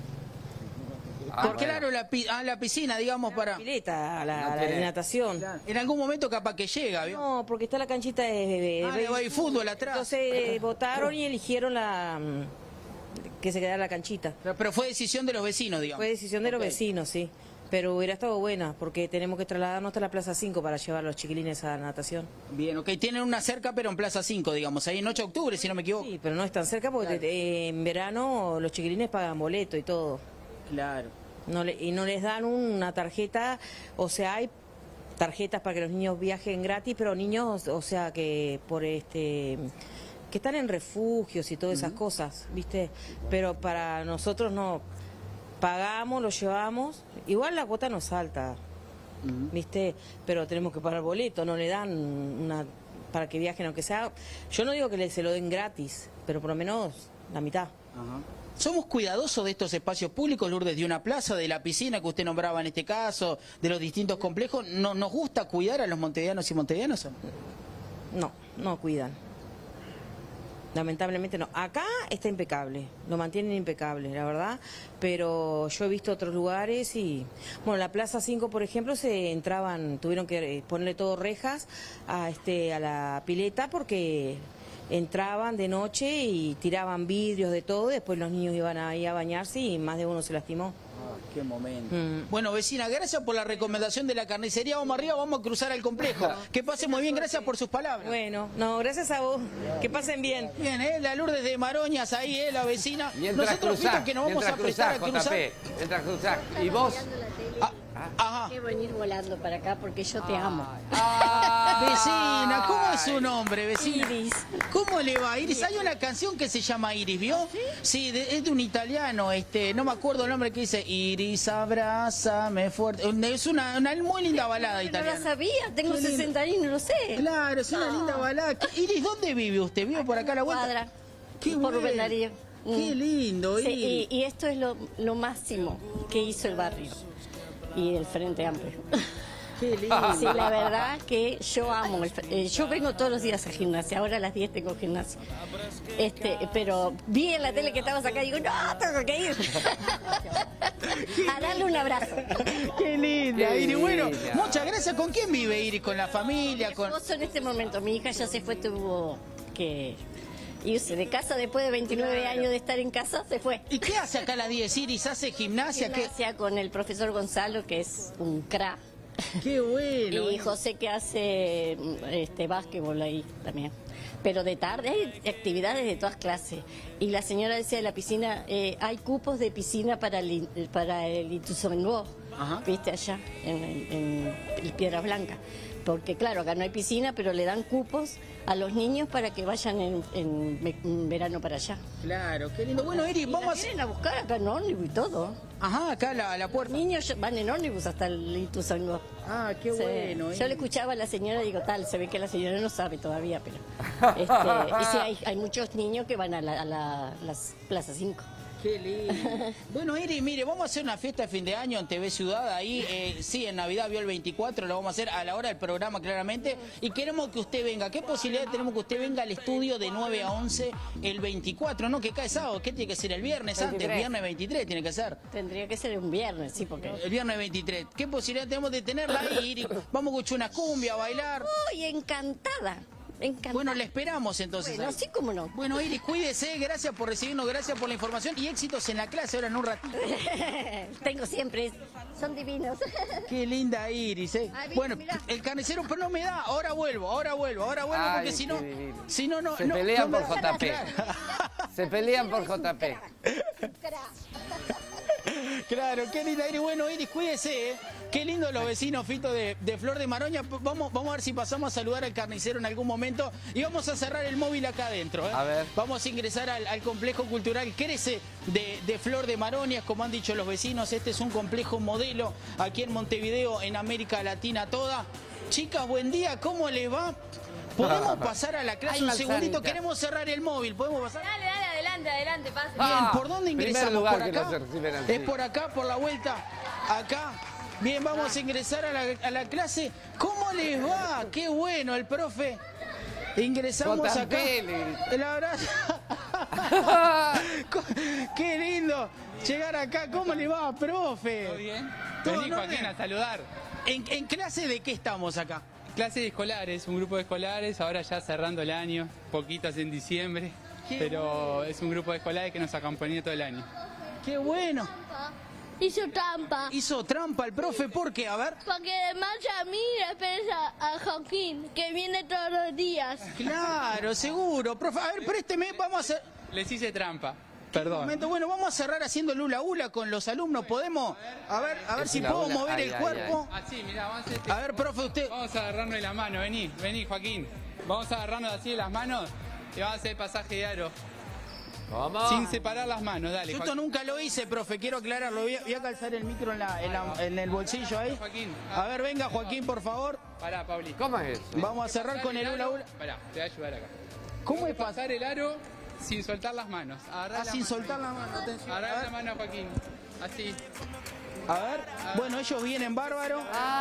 Ah, Porque bueno. claro, la, pi- ah, la piscina, digamos, para... La pileta, la, No la tiene- de natación. En algún momento capaz que llega, ¿vio? No, porque está la canchita de, de, de Ah, de béisbol. fútbol atrás. Entonces eh, votaron y eligieron la mm, que se quedara la canchita. Pero fue decisión de los vecinos, digamos. Fue decisión de los Ok. vecinos, sí. Pero hubiera estado buena, porque tenemos que trasladarnos hasta la Plaza cinco para llevar a los chiquilines a natación. Bien, ok. Tienen una cerca, pero en Plaza cinco, digamos. Ahí en ocho de octubre, si no me equivoco. Sí, pero no es tan cerca porque eh, en verano los chiquilines pagan boleto y todo. Claro. No le- y no les dan una tarjeta, o sea, hay tarjetas para que los niños viajen gratis, pero niños, o sea, que por este que están en refugios y todas esas cosas, ¿viste? Pero para nosotros no, pagamos, lo llevamos, igual la cuota no es alta, ¿viste? Pero tenemos que pagar boleto, no le dan una para que viajen, aunque sea, yo no digo que le- se lo den gratis, pero por lo menos la mitad. ¿Somos cuidadosos de estos espacios públicos, Lourdes, de una plaza, de la piscina que usted nombraba en este caso, de los distintos complejos? ¿No, ¿Nos gusta cuidar a los montevideanos y montevideanas? No, no cuidan. Lamentablemente no. Acá está impecable, lo mantienen impecable, la verdad, pero yo he visto otros lugares y, bueno, la Plaza cinco, por ejemplo, se entraban, tuvieron que eh, ponerle todo rejas a, este, a la pileta porque entraban de noche y tiraban vidrios de todo, y después los niños iban ahí a bañarse y más de uno se lastimó. Qué momento. Mm. Bueno, vecina, gracias por la recomendación de la carnicería. Vamos arriba, vamos a cruzar al complejo. Que pase muy bien, gracias por sus palabras. Bueno, no, gracias a vos, que pasen bien. Bien, ¿eh? La Lourdes de Maroñas ahí, ¿eh? La vecina. Mientras Nosotros, cruzás, Fito, que nos vamos mientras a prestar a cruzás, cruzar. J P, mientras cruzás. ¿Y vos? Ah, ajá. Quiero venir volando para acá porque yo te amo. Vecina, ¿cómo es su nombre, vecina? Iris. ¿Cómo le va, Iris? Hay una canción que se llama Iris, ¿vio? Sí, de- es de un italiano, este, no me acuerdo el nombre que dice Iris, abrázame fuerte. Es una, una muy linda balada No la italiana. sabía, tengo Qué lindo. sesenta años y no lo sé. Claro, es una linda balada. ¿Qué- Iris, ¿dónde vive usted? ¿Vive por acá a la vuelta? Cuadra. Qué por bueno. Rubén Darío. Qué Mm. lindo, Sí, Iris. y, y esto es lo, lo máximo que hizo el barrio y el Frente Amplio. Qué lindo. Sí, la verdad que yo amo. el fr- eh, yo vengo todos los días a gimnasia. Ahora a las diez tengo gimnasia. Este, pero vi en la tele que estabas acá y digo, no, tengo que ir. A darle un abrazo. Qué linda, Qué Iris. Bueno, linda. muchas gracias. ¿Con quién vive Iris? ¿Con la familia? Mi Con... esposo en este momento, mi hija ya se fue, tuvo que irse de casa después de veintinueve años de estar en casa, se fue. ¿Y qué hace acá a las diez, Iris? ¿Hace gimnasia? ¿Qué, Gimnasia con el profesor Gonzalo, que es un crack. qué bueno. Y José, que hace este básquetbol ahí también. Pero de tarde hay actividades de todas clases. Y la señora decía de la piscina, eh, hay cupos de piscina para el, para el Ituzaingó. Ajá. Viste, allá, en, en, en Piedra Blanca. Porque claro, acá no hay piscina, pero le dan cupos a los niños para que vayan en, en, en verano para allá. Claro, qué lindo. Bueno, Eri, vamos a... vienen a buscar acá en ómnibus y todo. Ajá, acá a la, a la puerta. Los niños van en ómnibus hasta el Ituzaingó. Ah, qué sí. bueno. Yo le escuchaba a la señora y digo, tal, se ve que la señora no sabe todavía, pero... Este, y sí, hay, hay muchos niños que van a la, a la las Plaza cinco. Qué lindo. Bueno, Eri, mire, vamos a hacer una fiesta de fin de año en T V Ciudad. Ahí, eh, sí, en Navidad vio el veinticuatro, lo vamos a hacer a la hora del programa claramente. Y queremos que usted venga. ¿Qué posibilidad tenemos que usted venga al estudio de nueve a once el veinticuatro? ¿No? Que cae sábado. ¿Qué tiene que ser? ¿El viernes veintitrés. Antes? Viernes veintitrés tiene que ser. Tendría que ser un viernes, sí, porque... El viernes veintitrés. ¿Qué posibilidad tenemos de tenerla ahí, Eri? Vamos a escuchar una cumbia, a bailar. Uy, encantada. Encantada. Bueno, le esperamos entonces. Bueno, sí, cómo no. Bueno, Iris, cuídese, gracias por recibirnos, gracias por la información y éxitos en la clase ahora en un ratito. Tengo siempre, son divinos. Qué linda Iris, ¿eh? Ay, bueno, mirá. el carnicero, pero no me da, ahora vuelvo, ahora vuelvo, ahora vuelvo, Ay, porque si no, qué divino. si no, no, Se no, pelean no por me da. J P. Se pelean por J P. Claro, qué linda Iris. Bueno, Iris, cuídese, ¿eh? Qué lindo los vecinos, Fito, de, de Flor de Maroña. Vamos, vamos a ver si pasamos a saludar al carnicero en algún momento. Y vamos a cerrar el móvil acá adentro, ¿eh? A ver. Vamos a ingresar al, al complejo cultural Crece de, de Flor de Maroña. Como han dicho los vecinos, este es un complejo modelo aquí en Montevideo, en América Latina toda. Chicas, buen día, ¿cómo les va? ¿Podemos pasar a la clase Ay, un manzanita. segundito? Queremos cerrar el móvil. ¿Podemos pasar? Dale, dale, adelante, adelante, pase. Bien, Ah, ¿por dónde primer ingresamos? lugar ¿Por que acá? nos reciben así. Es por acá, por la vuelta. Acá. Bien, vamos a ingresar a la, a la clase. ¿Cómo les va? Qué bueno, el profe. Ingresamos J acá. P, le- La verdad. Qué lindo llegar acá. ¿Cómo le va, profe? ¿Todo bien? ¿Todo Vení, en Joaquín, orden? a saludar. ¿En, en clase de qué estamos acá? Clase de escolares, un grupo de escolares, ahora ya cerrando el año, poquitas en diciembre, Qué pero es un grupo de escolares que nos acompaña todo el año. Qué bueno. Hizo trampa. Hizo trampa el profe, ¿por qué? A ver. Porque además a mí le esperas a, a Joaquín, que viene todos los días. Claro, seguro. Profe, a ver, présteme, vamos a hacer... Les hice trampa, Un perdón. momento, bueno, vamos a cerrar haciendo lula hula con los alumnos. ¿Podemos? A ver, a ver Es si hula puedo hula. mover Ay, el ay, cuerpo. Así, mirá, vamos a hacer este- A ver, profe, usted... Vamos a agarrarnos de la mano, vení, vení, Joaquín. Vamos a agarrarnos así de las manos y vamos a hacer el pasaje de aro. ¿Cómo? Sin separar las manos, dale. Yo esto Joaquín. nunca lo hice, profe, quiero aclararlo. Voy a, voy a calzar el micro en, la- en la- en el bolsillo ahí. Joaquín. A ver, venga, Joaquín, por favor. Pará, Pauli. ¿Cómo es eso? Vamos a cerrar con el hula hula. Pará, te voy a ayudar acá. ¿Cómo es Pasar el aro sin soltar las manos. Agarrá Ah, la sin mano soltar ahí. la mano, atención. A Agarrá la ver, mano, Joaquín. Así. a ver. Bueno, ellos vienen bárbaro.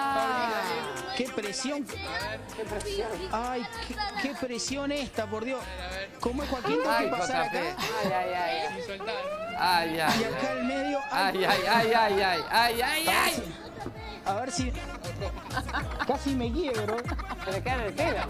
Qué presión. Qué presión. Ay, qué, qué presión esta, por Dios. ¿Cómo es, Joaquín? Tengo Ay, que pasar J P. acá. Ay, ay, ay. Sin soltar. Ay, ay, Y acá al medio. ay, ay, ay, ay, ay, ay, ay, ay. A ver si. Casi me quiebro. Se le queda en el pelo.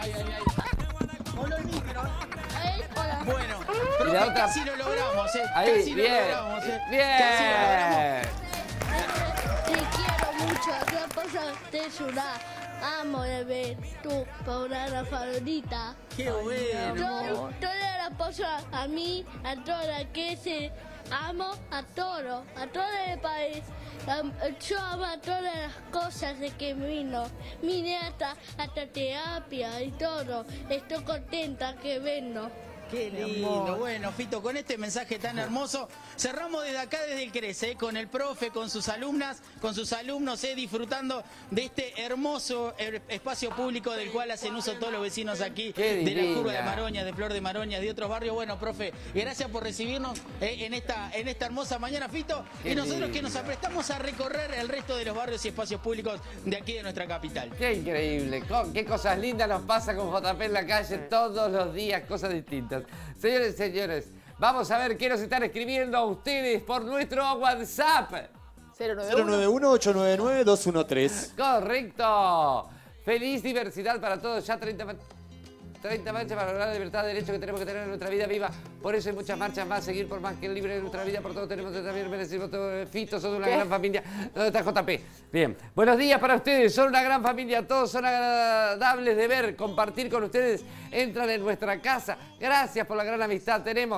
Hola, el micro. Hola. Bueno, Y profe, la otra- casi lo logramos, ¿eh? Ahí, Casi lo bien, logramos, ¿eh? Casi lo logramos. bien. Te quiero mucho, la cosa de ciudad. Amo de ver tu programa favorita. Qué bueno. Yo, toda la cosa, a mí, a toda que se amo a todo, a todo el país. Am- Yo amo a todas las cosas de que vino. Vine hasta, hasta terapia y todo. Estoy contenta que vengo. Qué lindo. Bueno, Fito, con este mensaje tan hermoso, cerramos desde acá, desde el Crece, ¿eh? Con el profe, con sus alumnas, con sus alumnos, ¿eh? Disfrutando de este hermoso eh, espacio público del cual hacen uso todos los vecinos aquí, Qué de la curva de divina. Maroña, de Flor de Maroña, de otros barrios. Bueno, profe, gracias por recibirnos eh, en, esta, en esta hermosa mañana, Fito. Qué y nosotros que lindo. nos aprestamos a recorrer el resto de los barrios y espacios públicos de aquí de nuestra capital. Qué increíble, co- qué cosas lindas nos pasa con J P en la calle todos los días, cosas distintas. Señores y señores, vamos a ver qué nos están escribiendo a ustedes por nuestro WhatsApp. cero nueve cero uno. nueve uno, ocho nueve nueve, dos uno tres. Correcto. Feliz diversidad para todos. Ya treinta, ma- treinta marchas para lograr la libertad, derecho que tenemos que tener en nuestra vida viva. Por eso hay muchas marchas más. Seguir por más que el libre de nuestra vida. Por todo tenemos que también merecemos todo. Fito, son una ¿Qué? gran familia. ¿Dónde está J P? Bien. Buenos días para ustedes. Son una gran familia. Todos son agradables de ver, compartir con ustedes. Entran en nuestra casa. Gracias por la gran amistad. Tenemos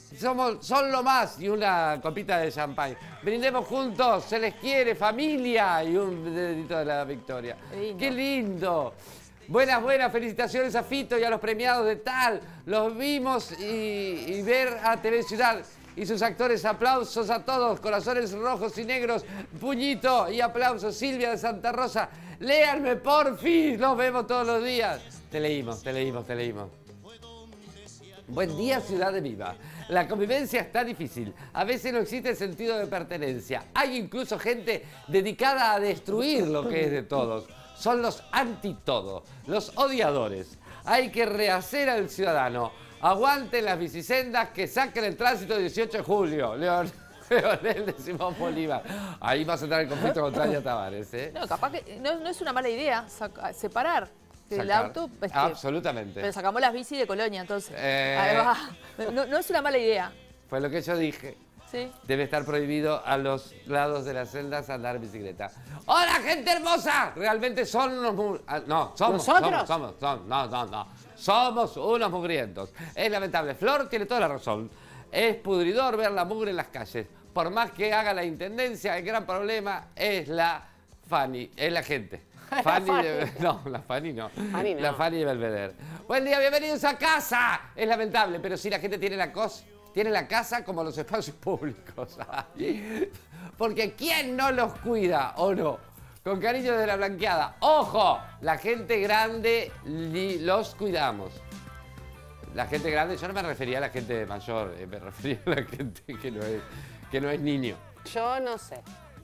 Somos, son lo más y una copita de champán. Brindemos juntos, se les quiere, familia y un dedito de la victoria. Lindo. ¡Qué lindo! Buenas, buenas, felicitaciones a Fito y a los premiados de Tal. Los vimos y, y ver a T V Ciudad y sus actores. Aplausos a todos, corazones rojos y negros, puñito y aplausos. Silvia de Santa Rosa, léanme porfi, nos vemos todos los días. Te leímos, te leímos, te leímos. Buen día, ciudad de Viva. La convivencia está difícil. A veces no existe el sentido de pertenencia. Hay incluso gente dedicada a destruir lo que es de todos. Son los anti-todo, los odiadores. Hay que rehacer al ciudadano. Aguanten las bicisendas, que saquen el tránsito dieciocho de julio. León, Leonel de Simón Bolívar. Ahí vas a entrar en conflicto con Traya Tavares, ¿eh? No, capaz que no, no es una mala idea saca, separar el Sacar. auto. Este, Absolutamente. Pero sacamos las bicis de Colonia, entonces. Eh. Ahí va. No, no es una mala idea. Fue lo que yo dije. Sí. Debe estar prohibido a los lados de las celdas andar en bicicleta. ¡Hola, gente hermosa! Realmente son unos... mu- ah, No, somos, ¿Nosotros? somos, somos, somos, no, no, no. Somos unos mugrientos. Es lamentable. Flor tiene toda la razón. Es pudridor ver la mugre en las calles. Por más que haga la intendencia, el gran problema es la Fanny, es la gente. Fanny, de- no, la Fanny no. Fanny no. La Fanny de Belvedere. Buen día, bienvenidos a casa. Es lamentable, pero si la gente tiene la cosa, tiene la casa como los espacios públicos. Porque ¿quién no los cuida o no? Con cariño de la blanqueada. ¡Ojo! La gente grande li- los cuidamos. La gente grande, yo no me refería a la gente mayor, eh, me refería a la gente que no es, que no es niño. Yo no sé.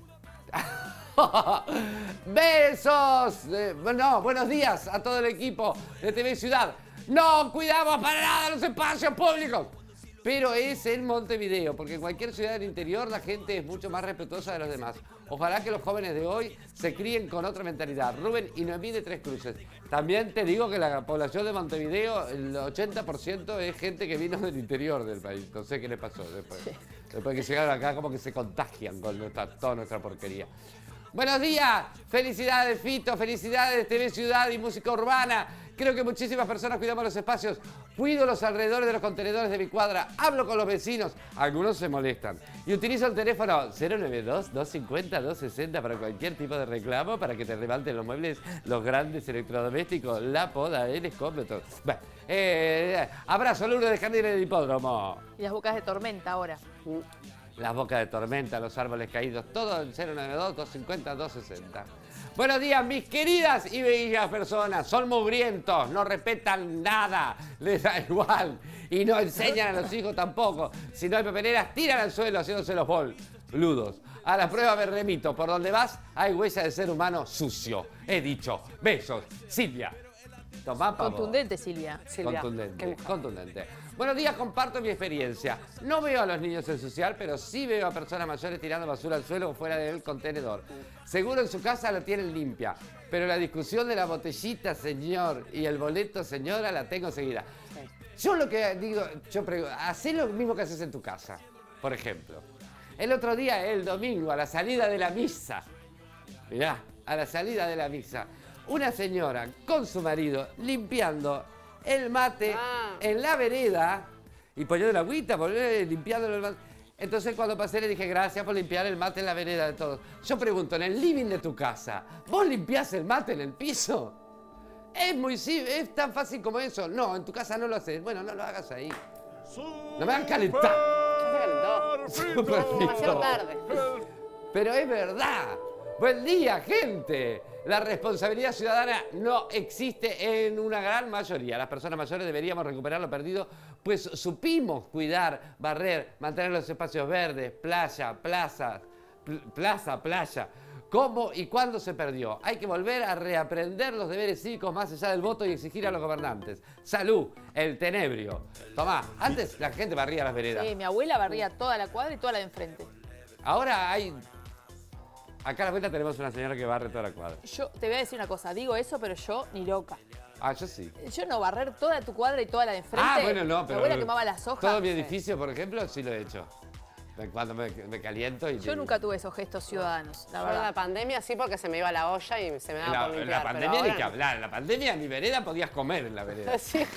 ¡Besos! Eh, no, buenos días a todo el equipo de T V Ciudad. No cuidamos para nada los espacios públicos. Pero es en Montevideo, porque en cualquier ciudad del interior la gente es mucho más respetuosa de los demás. Ojalá que los jóvenes de hoy se críen con otra mentalidad. Rubén y Noemí de Tres Cruces. También te digo que la población de Montevideo, el ochenta por ciento es gente que vino del interior del país. No sé qué le pasó después. Después que llegaron acá, como que se contagian con nuestra, toda nuestra porquería. Buenos días, felicidades Fito, felicidades T V Ciudad y música urbana. Creo que muchísimas personas cuidamos los espacios. Cuido los alrededores de los contenedores de mi cuadra. Hablo con los vecinos. Algunos se molestan. Y utilizo el teléfono cero nueve dos, dos cinco cero, dos seis cero para cualquier tipo de reclamo, para que te levanten los muebles, los grandes electrodomésticos, la poda, el escómetro. Bueno, eh, abrazo, Lourdes de Jardines del Hipódromo. Y las bocas de tormenta ahora. Las bocas de tormenta, los árboles caídos, todo en cero nueve dos, dos cinco cero, dos seis cero. Buenos días, mis queridas y bellas personas. Son mugrientos, no respetan nada, les da igual. Y no enseñan a los hijos tampoco. Si no hay papeleras, tiran al suelo haciéndose los boludos. A la prueba me remito. Por donde vas, hay huella de ser humano sucio. He dicho. Besos. Silvia. Tomá, pavo. Contundente, Silvia. Silvia, Contundente, qué- contundente. Buenos días, comparto mi experiencia. No veo a los niños ensuciar, pero sí veo a personas mayores tirando basura al suelo o fuera del contenedor. Seguro en su casa lo tienen limpia, pero la discusión de la botellita, señor, y el boleto, señora, la tengo seguida. Yo lo que digo, yo pregunto, hacé lo mismo que haces en tu casa, por ejemplo. El otro día, el domingo, a la salida de la misa, mirá, a la salida de la misa, una señora con su marido limpiando el mate Ah. en la vereda y poniendo la agüita, poniendo- limpiándolo el mate. Entonces cuando pasé le dije, gracias por limpiar el mate en la vereda de todos. Yo pregunto, en el living de tu casa, ¿vos limpiás el mate en el piso? Es muy simple, es tan fácil como eso. No, en tu casa no lo haces. Bueno, no lo hagas ahí. No me hagan calentar. Ya se calentó. Super Demasiado Fito. tarde. Pero es verdad. Buen día, gente. La responsabilidad ciudadana no existe en una gran mayoría. Las personas mayores deberíamos recuperar lo perdido, pues supimos cuidar, barrer, mantener los espacios verdes, playa, plaza, pl- plaza, playa. ¿Cómo y cuándo se perdió? Hay que volver a reaprender los deberes cívicos más allá del voto y exigir a los gobernantes. Salud, el tenebrio. Tomá, antes la gente barría las veredas. Sí, mi abuela barría toda la cuadra y toda la de enfrente. Ahora hay... Acá a la vuelta tenemos una señora que barre toda la cuadra. Yo te voy a decir una cosa, digo eso, pero yo ni loca. Ah, yo sí. Yo no barrer toda tu cuadra y toda la de enfrente. Ah, bueno, no, Mi pero... abuela quemaba las hojas. Todo mi edificio, por ejemplo, sí lo he hecho. Cuando me, me caliento y... Yo nunca tuve esos gestos ciudadanos, la Yo en la verdad. pandemia sí porque se me iba la olla y se me daba La, por la limpiar. pandemia pero ni ahora que no. hablar. En la pandemia en mi vereda podías comer en la vereda. Sí.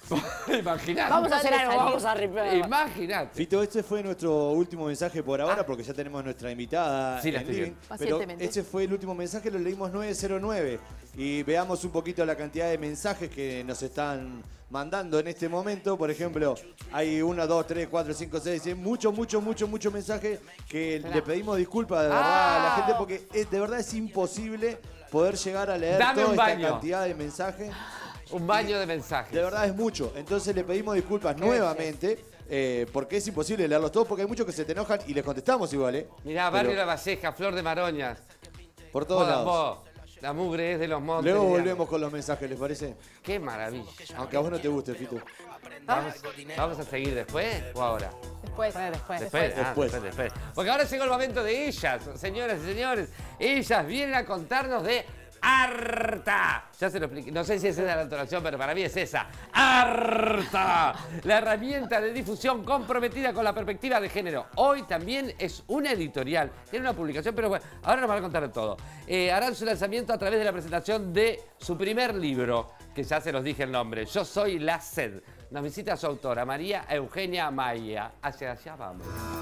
Imaginate. Vamos a hacer algo, vamos a ripear. Imaginate. Fito, este fue nuestro último mensaje por ahora, Ah. porque ya tenemos a nuestra invitada Sí, la en estoy living. viendo. Pero Pacientemente. ese fue el último mensaje, lo leímos nueve cero nueve. Y veamos un poquito la cantidad de mensajes que nos están mandando en este momento. Por ejemplo, hay uno, dos, tres, cuatro, cinco, seis, siete, muchos, muchos, muchos, muchos mensajes que Esperá. le pedimos disculpas de verdad Ah. a la gente, porque es, de verdad es imposible poder llegar a leer Dame toda un esta baño. cantidad de mensajes. Un baño de mensajes. De verdad es mucho. Entonces le pedimos disculpas nuevamente, eh, porque es imposible leerlos todos, porque hay muchos que se te enojan y les contestamos igual, ¿eh? Mirá, Pero Barrio La Valleja, Flor de Maroñas. por todos Jodan lados. vos. La mugre es de los montes. Luego digamos. volvemos con los mensajes, ¿les parece? Qué maravilla. Aunque a vos no te guste, Fito. ¿Vamos, vamos a seguir después o ahora? Después, después. Después, ah, Después. después, después. Porque ahora llegó el momento de ellas, señoras y señores. Ellas vienen a contarnos de Harta. Ya se lo expliqué. No sé si es esa la entonación, pero para mí es esa. Harta. La herramienta de difusión comprometida con la perspectiva de género. Hoy también es una editorial. Tiene una publicación, pero bueno, ahora nos van a contar todo. Eh, harán su lanzamiento a través de la presentación de su primer libro, que ya se los dije el nombre. Yo soy la sed. Nos visita su autora, María Eugenia Maya. Hacia allá vamos.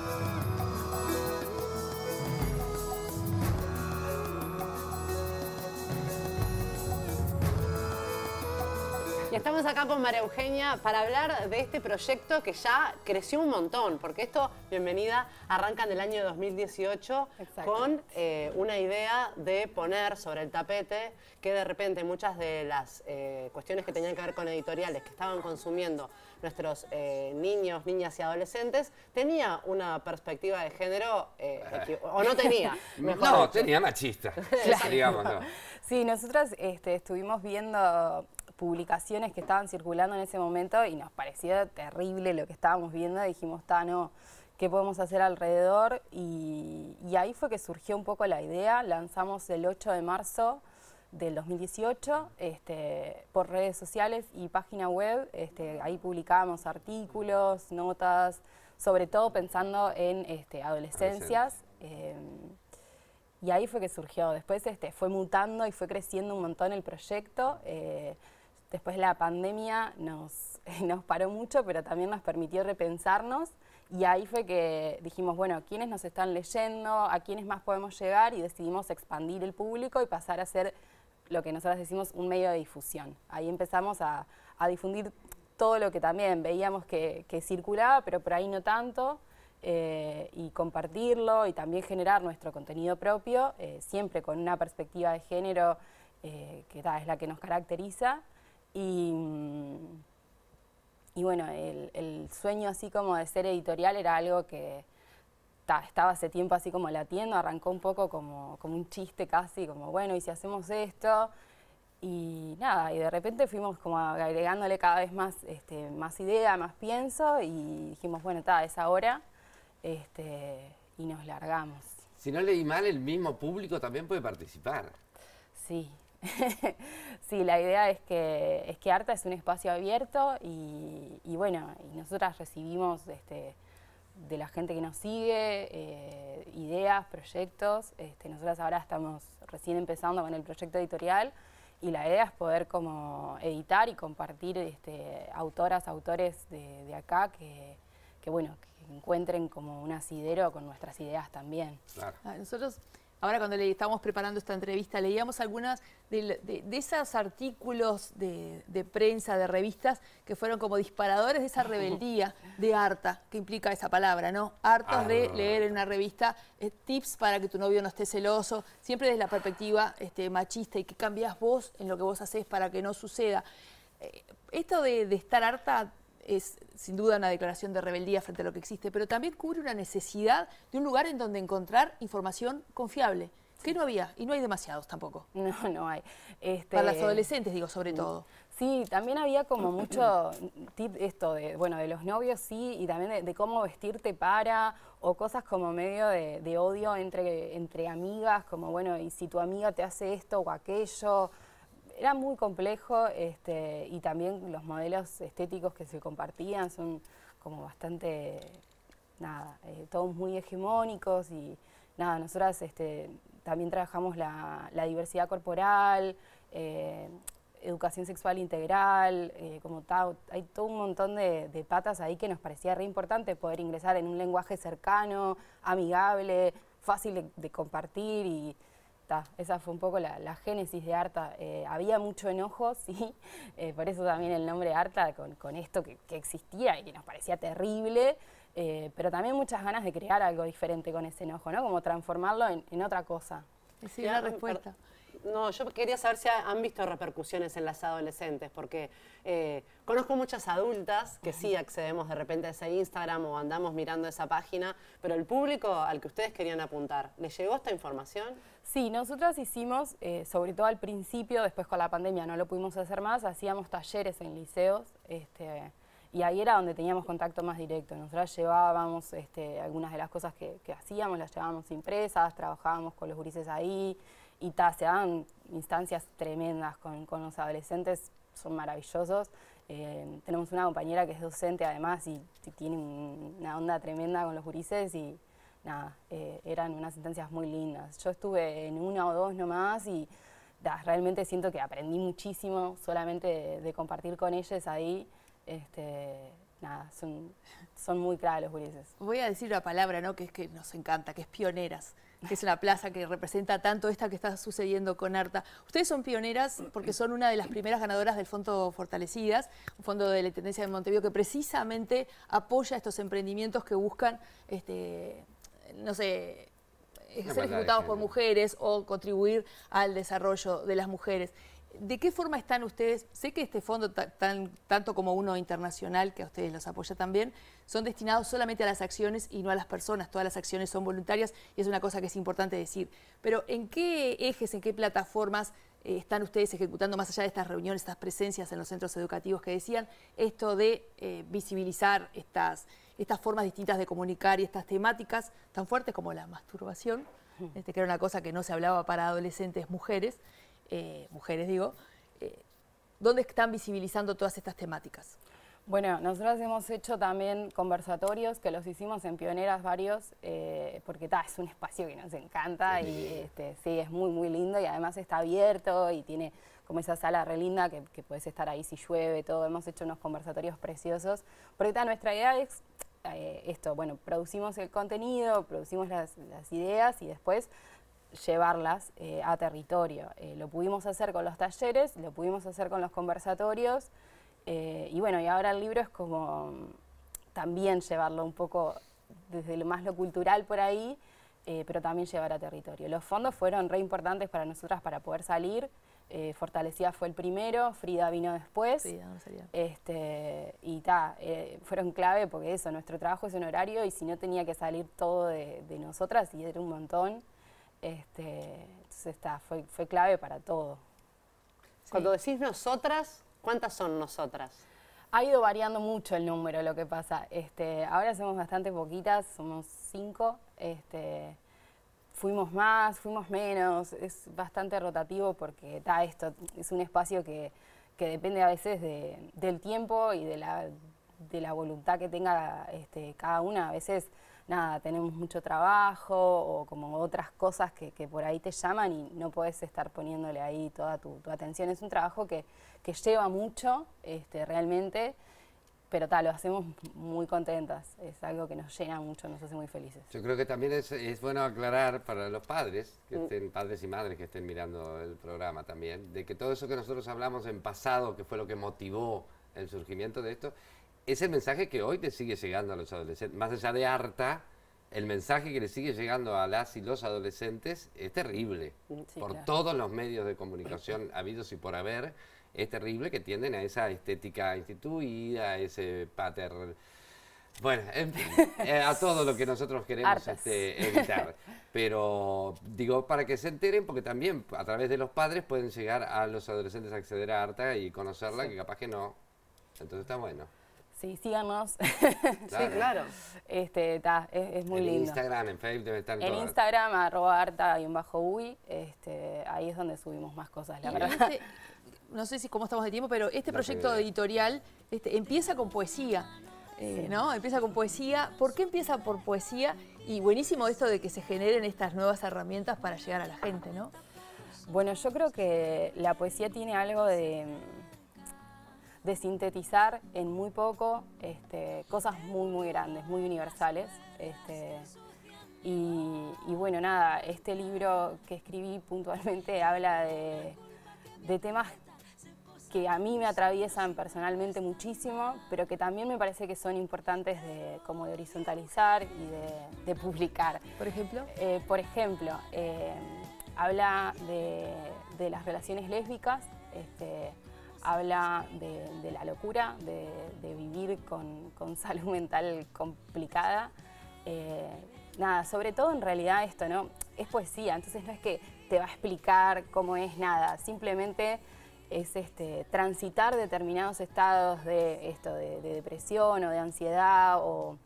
Y estamos acá con María Eugenia para hablar de este proyecto que ya creció un montón, porque esto, bienvenida, arranca en el año dos mil dieciocho Exacto. con eh, una idea de poner sobre el tapete que de repente muchas de las eh, cuestiones que tenían que ver con editoriales que estaban consumiendo nuestros eh, niños, niñas y adolescentes, tenía una perspectiva de género, eh, equi- o no tenía, mejor No, dicho. tenía machista. Digamos, no. Sí, nosotras este, estuvimos viendo publicaciones que estaban circulando en ese momento y nos pareció terrible lo que estábamos viendo. Dijimos, ta, no, ¿qué podemos hacer alrededor? Y, y ahí fue que surgió un poco la idea. Lanzamos el ocho de marzo del dos mil dieciocho este, por redes sociales y página web. Este, ahí publicábamos artículos, notas, sobre todo pensando en este, adolescencias. Eh, y ahí fue que surgió. Después este, fue mutando y fue creciendo un montón el proyecto. Eh, después la pandemia nos, nos paró mucho, pero también nos permitió repensarnos. Y ahí fue que dijimos, bueno, ¿quiénes nos están leyendo? ¿A quiénes más podemos llegar? Y decidimos expandir el público y pasar a ser lo que nosotros decimos un medio de difusión. Ahí empezamos a, a difundir todo lo que también veíamos que, que circulaba, pero por ahí no tanto. Eh, y compartirlo y también generar nuestro contenido propio, eh, siempre con una perspectiva de género eh, que ta, es la que nos caracteriza. Y, y bueno, el, el sueño así como de ser editorial era algo que ta, estaba hace tiempo así como latiendo, arrancó un poco como, como un chiste casi, como bueno, ¿y si hacemos esto? Y nada, y de repente fuimos como agregándole cada vez más, este, más idea, más pienso y dijimos, bueno, ta, es ahora. Este, y nos largamos. Si no leí mal, el mismo público también puede participar. Sí, sí, la idea es que, es que Harta es un espacio abierto y, y bueno, y nosotras recibimos este, de la gente que nos sigue eh, ideas, proyectos. Este, nosotras ahora estamos recién empezando con el proyecto editorial y la idea es poder como editar y compartir este, autoras, autores de, de acá que, que bueno, que encuentren como un asidero con nuestras ideas también. Claro. Ah, nosotros, ahora cuando le estábamos preparando esta entrevista, leíamos algunas de, de, de esos artículos de, de prensa, de revistas, que fueron como disparadores de esa rebeldía de harta, que implica esa palabra, ¿no? Hartas de leer en una revista eh, tips para que tu novio no esté celoso, siempre desde la perspectiva este, machista y que cambias vos en lo que vos haces para que no suceda. Eh, esto de, de estar harta es sin duda una declaración de rebeldía frente a lo que existe, pero también cubre una necesidad de un lugar en donde encontrar información confiable, que no había, y no hay demasiados tampoco. No, no hay. Este, Para las adolescentes, digo, sobre todo. Sí, también había como mucho tip esto de, bueno, de los novios, sí, y también de, de cómo vestirte para, o cosas como medio de, de odio entre, entre amigas, como, bueno, y si tu amiga te hace esto o aquello. Era muy complejo este, y también los modelos estéticos que se compartían son como bastante, nada, eh, todos muy hegemónicos y nada, nosotras este, también trabajamos la, la diversidad corporal, eh, educación sexual integral, eh, como tal, hay todo un montón de, de patas ahí que nos parecía re importante poder ingresar en un lenguaje cercano, amigable, fácil de, de compartir y ta, esa fue un poco la, la génesis de Arta. Eh, había mucho enojo, sí, eh, por eso también el nombre Arta con, con esto que, que existía y que nos parecía terrible, eh, pero también muchas ganas de crear algo diferente con ese enojo, ¿no? Como transformarlo en, en otra cosa. Sí, una respuesta. No, yo quería saber si han visto repercusiones en las adolescentes, porque eh, conozco muchas adultas que sí accedemos de repente a ese Instagram o andamos mirando esa página, pero el público al que ustedes querían apuntar, ¿les llegó esta información? Sí, nosotras hicimos, eh, sobre todo al principio, después con la pandemia no lo pudimos hacer más, hacíamos talleres en liceos, este, y ahí era donde teníamos contacto más directo. Nosotras llevábamos este, algunas de las cosas que, que hacíamos, las llevábamos impresas, trabajábamos con los gurises ahí, y ta, se daban instancias tremendas con, con los adolescentes, son maravillosos. Eh, tenemos una compañera que es docente además y, y tiene un, una onda tremenda con los gurises y nada, eh, eran unas instancias muy lindas. Yo estuve en una o dos nomás y da, realmente siento que aprendí muchísimo solamente de, de compartir con ellos ahí. Este, nada, son, son muy claros los gurises. Voy a decir una palabra, ¿no? Que es que nos encanta, que es pioneras, que es una plaza que representa tanto esta que está sucediendo con Arta. Ustedes son pioneras porque son una de las primeras ganadoras del Fondo Fortalecidas, un fondo de la Intendencia de Montevideo que precisamente apoya estos emprendimientos que buscan, este, no sé, ser ejecutados por mujeres o contribuir al desarrollo de las mujeres. ¿De qué forma están ustedes? Sé que este fondo, tan, tanto como uno internacional, que a ustedes los apoya también, son destinados solamente a las acciones y no a las personas. Todas las acciones son voluntarias y es una cosa que es importante decir. Pero ¿en qué ejes, en qué plataformas eh, están ustedes ejecutando, más allá de estas reuniones, estas presencias en los centros educativos que decían, esto de eh, visibilizar estas, estas formas distintas de comunicar y estas temáticas tan fuertes como la masturbación, este, que era una cosa que no se hablaba para adolescentes mujeres, Eh, mujeres digo, eh, ¿dónde están visibilizando todas estas temáticas? Bueno, nosotros hemos hecho también conversatorios que los hicimos en Pioneras varios, eh, porque ta, es un espacio que nos encanta y este, sí, es muy muy lindo y además está abierto y tiene como esa sala re linda que, que puedes estar ahí si llueve, todo. Hemos hecho unos conversatorios preciosos, porque ta, nuestra idea es eh, esto, bueno, producimos el contenido, producimos las, las ideas y después llevarlas eh, a territorio. Eh, lo pudimos hacer con los talleres, lo pudimos hacer con los conversatorios eh, y bueno, y ahora el libro es como también llevarlo un poco desde lo más lo cultural por ahí, eh, pero también llevar a territorio. Los fondos fueron re importantes para nosotras para poder salir. Eh, Fortalecida fue el primero, Frida vino después. Frida, no sería. Este, y ta, eh, fueron clave porque eso, nuestro trabajo es un horario y si no tenía que salir todo de, de nosotras y era un montón. Este, entonces está, fue, fue clave para todo. Sí. Cuando decís nosotras, ¿cuántas son nosotras? Ha ido variando mucho el número, lo que pasa. Este, ahora somos bastante poquitas, somos cinco. Este, fuimos más, fuimos menos, es bastante rotativo porque ta, esto es un espacio que, que depende a veces de, del tiempo y de la, de la voluntad que tenga este, cada una. A veces nada, tenemos mucho trabajo o como otras cosas que, que por ahí te llaman y no podés estar poniéndole ahí toda tu, tu atención. Es un trabajo que, que lleva mucho, este, realmente, pero tal, lo hacemos muy contentas. Es algo que nos llena mucho, nos hace muy felices. Yo creo que también es, es bueno aclarar para los padres, que estén, padres y madres que estén mirando el programa también, de que todo eso que nosotros hablamos en pasado, que fue lo que motivó el surgimiento de esto, es el mensaje que hoy te sigue llegando a los adolescentes. Más allá de Arta, el mensaje que le sigue llegando a las y los adolescentes es terrible. Sí, por claro. Todos los medios de comunicación habidos y por haber, es terrible que tienden a esa estética instituida, a ese pater... Bueno, en fin, eh, a todo lo que nosotros queremos este, evitar. Pero digo, para que se enteren, porque también a través de los padres pueden llegar a los adolescentes a acceder a Arta y conocerla, sí. Que capaz que no. Entonces está bueno. Sí, síganos. Claro. Sí, claro. Este, ta, es, es muy en lindo. En Instagram, en Facebook debe estar en todas. Instagram, arroba arta-ui, este, ahí es donde subimos más cosas, la y verdad. Este, no sé si cómo estamos de tiempo, pero este proyecto editorial este, empieza con poesía, eh, ¿no? Empieza con poesía. ¿Por qué empieza por poesía? Y buenísimo esto de que se generen estas nuevas herramientas para llegar a la gente, ¿no? Bueno, yo creo que la poesía tiene algo de, de sintetizar en muy poco este, cosas muy, muy grandes, muy universales. Este, y, y bueno, nada, este libro que escribí puntualmente habla de, de temas que a mí me atraviesan personalmente muchísimo, pero que también me parece que son importantes de, como de horizontalizar y de, de publicar. ¿Por ejemplo? Eh, por ejemplo, eh, habla de, de las relaciones lésbicas, este, habla de, de la locura, de, de vivir con, con salud mental complicada. Eh, nada, sobre todo en realidad esto, ¿no? Es poesía, entonces no es que te va a explicar cómo es nada, simplemente es este, transitar determinados estados de esto, de, de depresión o de ansiedad o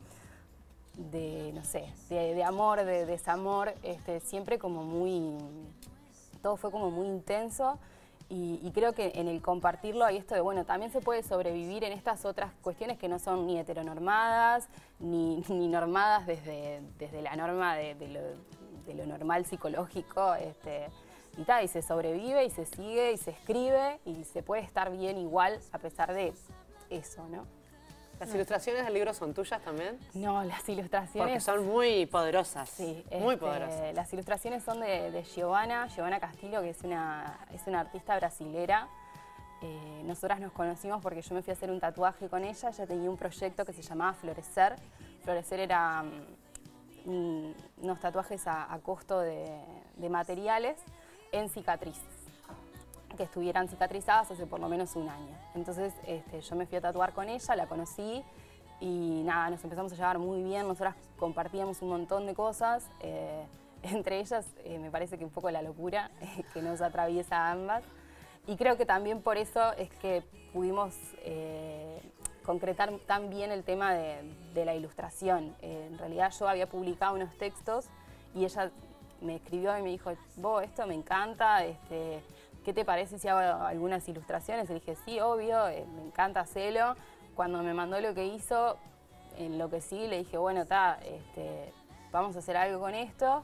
de, no sé, de, de amor, de desamor, este, siempre como muy, todo fue como muy intenso y, y creo que en el compartirlo hay esto de, bueno, también se puede sobrevivir en estas otras cuestiones que no son ni heteronormadas, ni, ni normadas desde, desde la norma de, de, lo, de lo normal psicológico, este, y tal, y se sobrevive y se sigue y se escribe y se puede estar bien igual a pesar de eso, ¿no? ¿Las ilustraciones del libro son tuyas también? No, las ilustraciones... Porque son muy poderosas. Sí. Muy este, poderosas. Las ilustraciones son de, de Giovanna, Giovanna Castillo, que es una, es una artista brasilera. Eh, nosotras nos conocimos porque yo me fui a hacer un tatuaje con ella. Ella tenía un proyecto que se llamaba Florecer. Florecer era um, unos tatuajes a, a costo de, de materiales en cicatrices, que estuvieran cicatrizadas hace por lo menos un año. Entonces este, yo me fui a tatuar con ella, la conocí y nada, nos empezamos a llevar muy bien, nosotras compartíamos un montón de cosas, eh, entre ellas eh, me parece que un poco la locura eh, que nos atraviesa a ambas y creo que también por eso es que pudimos eh, concretar tan bien el tema de, de la ilustración. Eh, en realidad yo había publicado unos textos y ella me escribió y me dijo, vos, esto me encanta, este, ¿qué te parece si hago algunas ilustraciones? Y le dije, sí, obvio, eh, me encanta hacerlo. Cuando me mandó lo que hizo, en lo que sí, le dije, bueno, está, este, vamos a hacer algo con esto.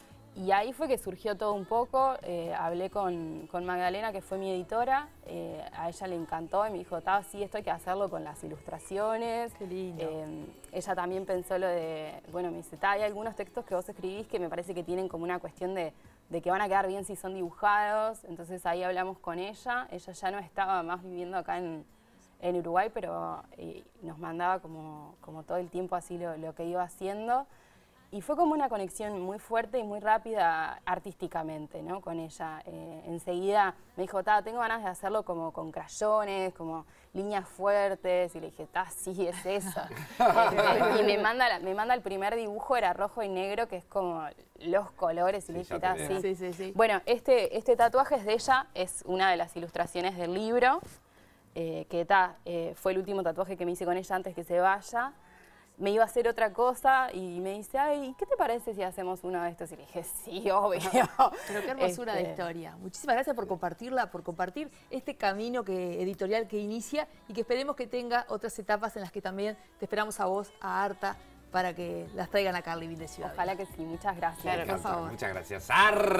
Y ahí fue que surgió todo un poco. Eh, hablé con, con Magdalena, que fue mi editora. Eh, a ella le encantó y me dijo, está, sí, esto hay que hacerlo con las ilustraciones. Qué lindo. Eh, ella también pensó lo de, bueno, me dice, está, hay algunos textos que vos escribís que me parece que tienen como una cuestión de, de que van a quedar bien si son dibujados. Entonces ahí hablamos con ella. Ella ya no estaba más viviendo acá en, en Uruguay, pero eh, nos mandaba como, como todo el tiempo así lo, lo que iba haciendo. Y fue como una conexión muy fuerte y muy rápida artísticamente, ¿no? Con ella. Eh, enseguida me dijo, ta, tengo ganas de hacerlo como con crayones, como líneas fuertes. Y le dije, ta, sí, es eso. eh, y me manda, la, me manda el primer dibujo, era rojo y negro, que es como los colores. Y le dije, ta, sí. Sí, sí, sí. Bueno, este, este tatuaje es de ella, es una de las ilustraciones del libro, eh, que ta, eh, fue el último tatuaje que me hice con ella antes que se vaya. Me iba a hacer otra cosa y me dice, ay, ¿qué te parece si hacemos uno de estos? Y le dije, sí, obvio. Pero qué hermosura Este... de historia. Muchísimas gracias por compartirla, por compartir este camino que, editorial que inicia y que esperemos que tenga otras etapas en las que también te esperamos a vos, a Arta, para que las traigan a Carly de Ciudad. Ojalá que sí, muchas gracias. Me encanta, por favor. Muchas gracias.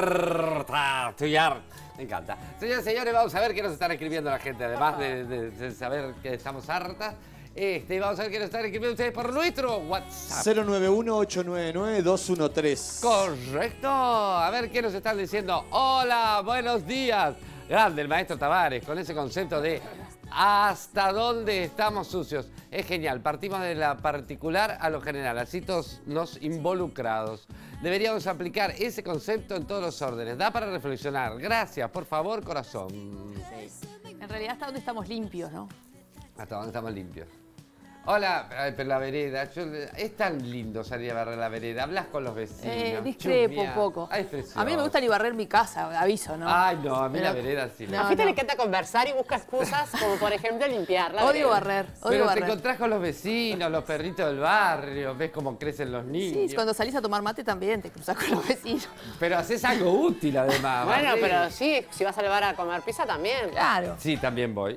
Arta, estoy art. Me encanta. Señores, señores, vamos a ver qué nos están escribiendo la gente, además de, de, de saber que estamos hartas. Este, vamos a ver qué nos están escribiendo ustedes por nuestro WhatsApp. cero nueve uno, ocho nueve nueve, dos uno tres. Correcto. A ver qué nos están diciendo. Hola, buenos días. Grande el maestro Tavares con ese concepto de hasta dónde estamos sucios. Es genial. Partimos de la particular a lo general. Así todos nos involucrados. Deberíamos aplicar ese concepto en todos los órdenes. Da para reflexionar. Gracias, por favor, corazón. Sí. En realidad, hasta dónde estamos limpios, ¿no? Hasta dónde estamos limpios. Hola, ay, pero la vereda, yo, es tan lindo salir a barrer la vereda, hablas con los vecinos. Eh, discrepo chusmeás. un poco. Ay, precioso. A mí me gusta ni barrer mi casa, aviso, ¿no? Ay, no, a mí Pero- la vereda sí. No, a Fita no. le encanta conversar y busca excusas, como por ejemplo limpiar la Odio vereda. barrer, odio Pero te barrer. encontrás con los vecinos, los perritos del barrio, ves cómo crecen los niños. Sí, cuando salís a tomar mate también te cruzás con los vecinos. Pero haces algo útil además. Bueno, barrer. pero sí, si vas al bar a comer pizza también. Claro. Sí, también voy.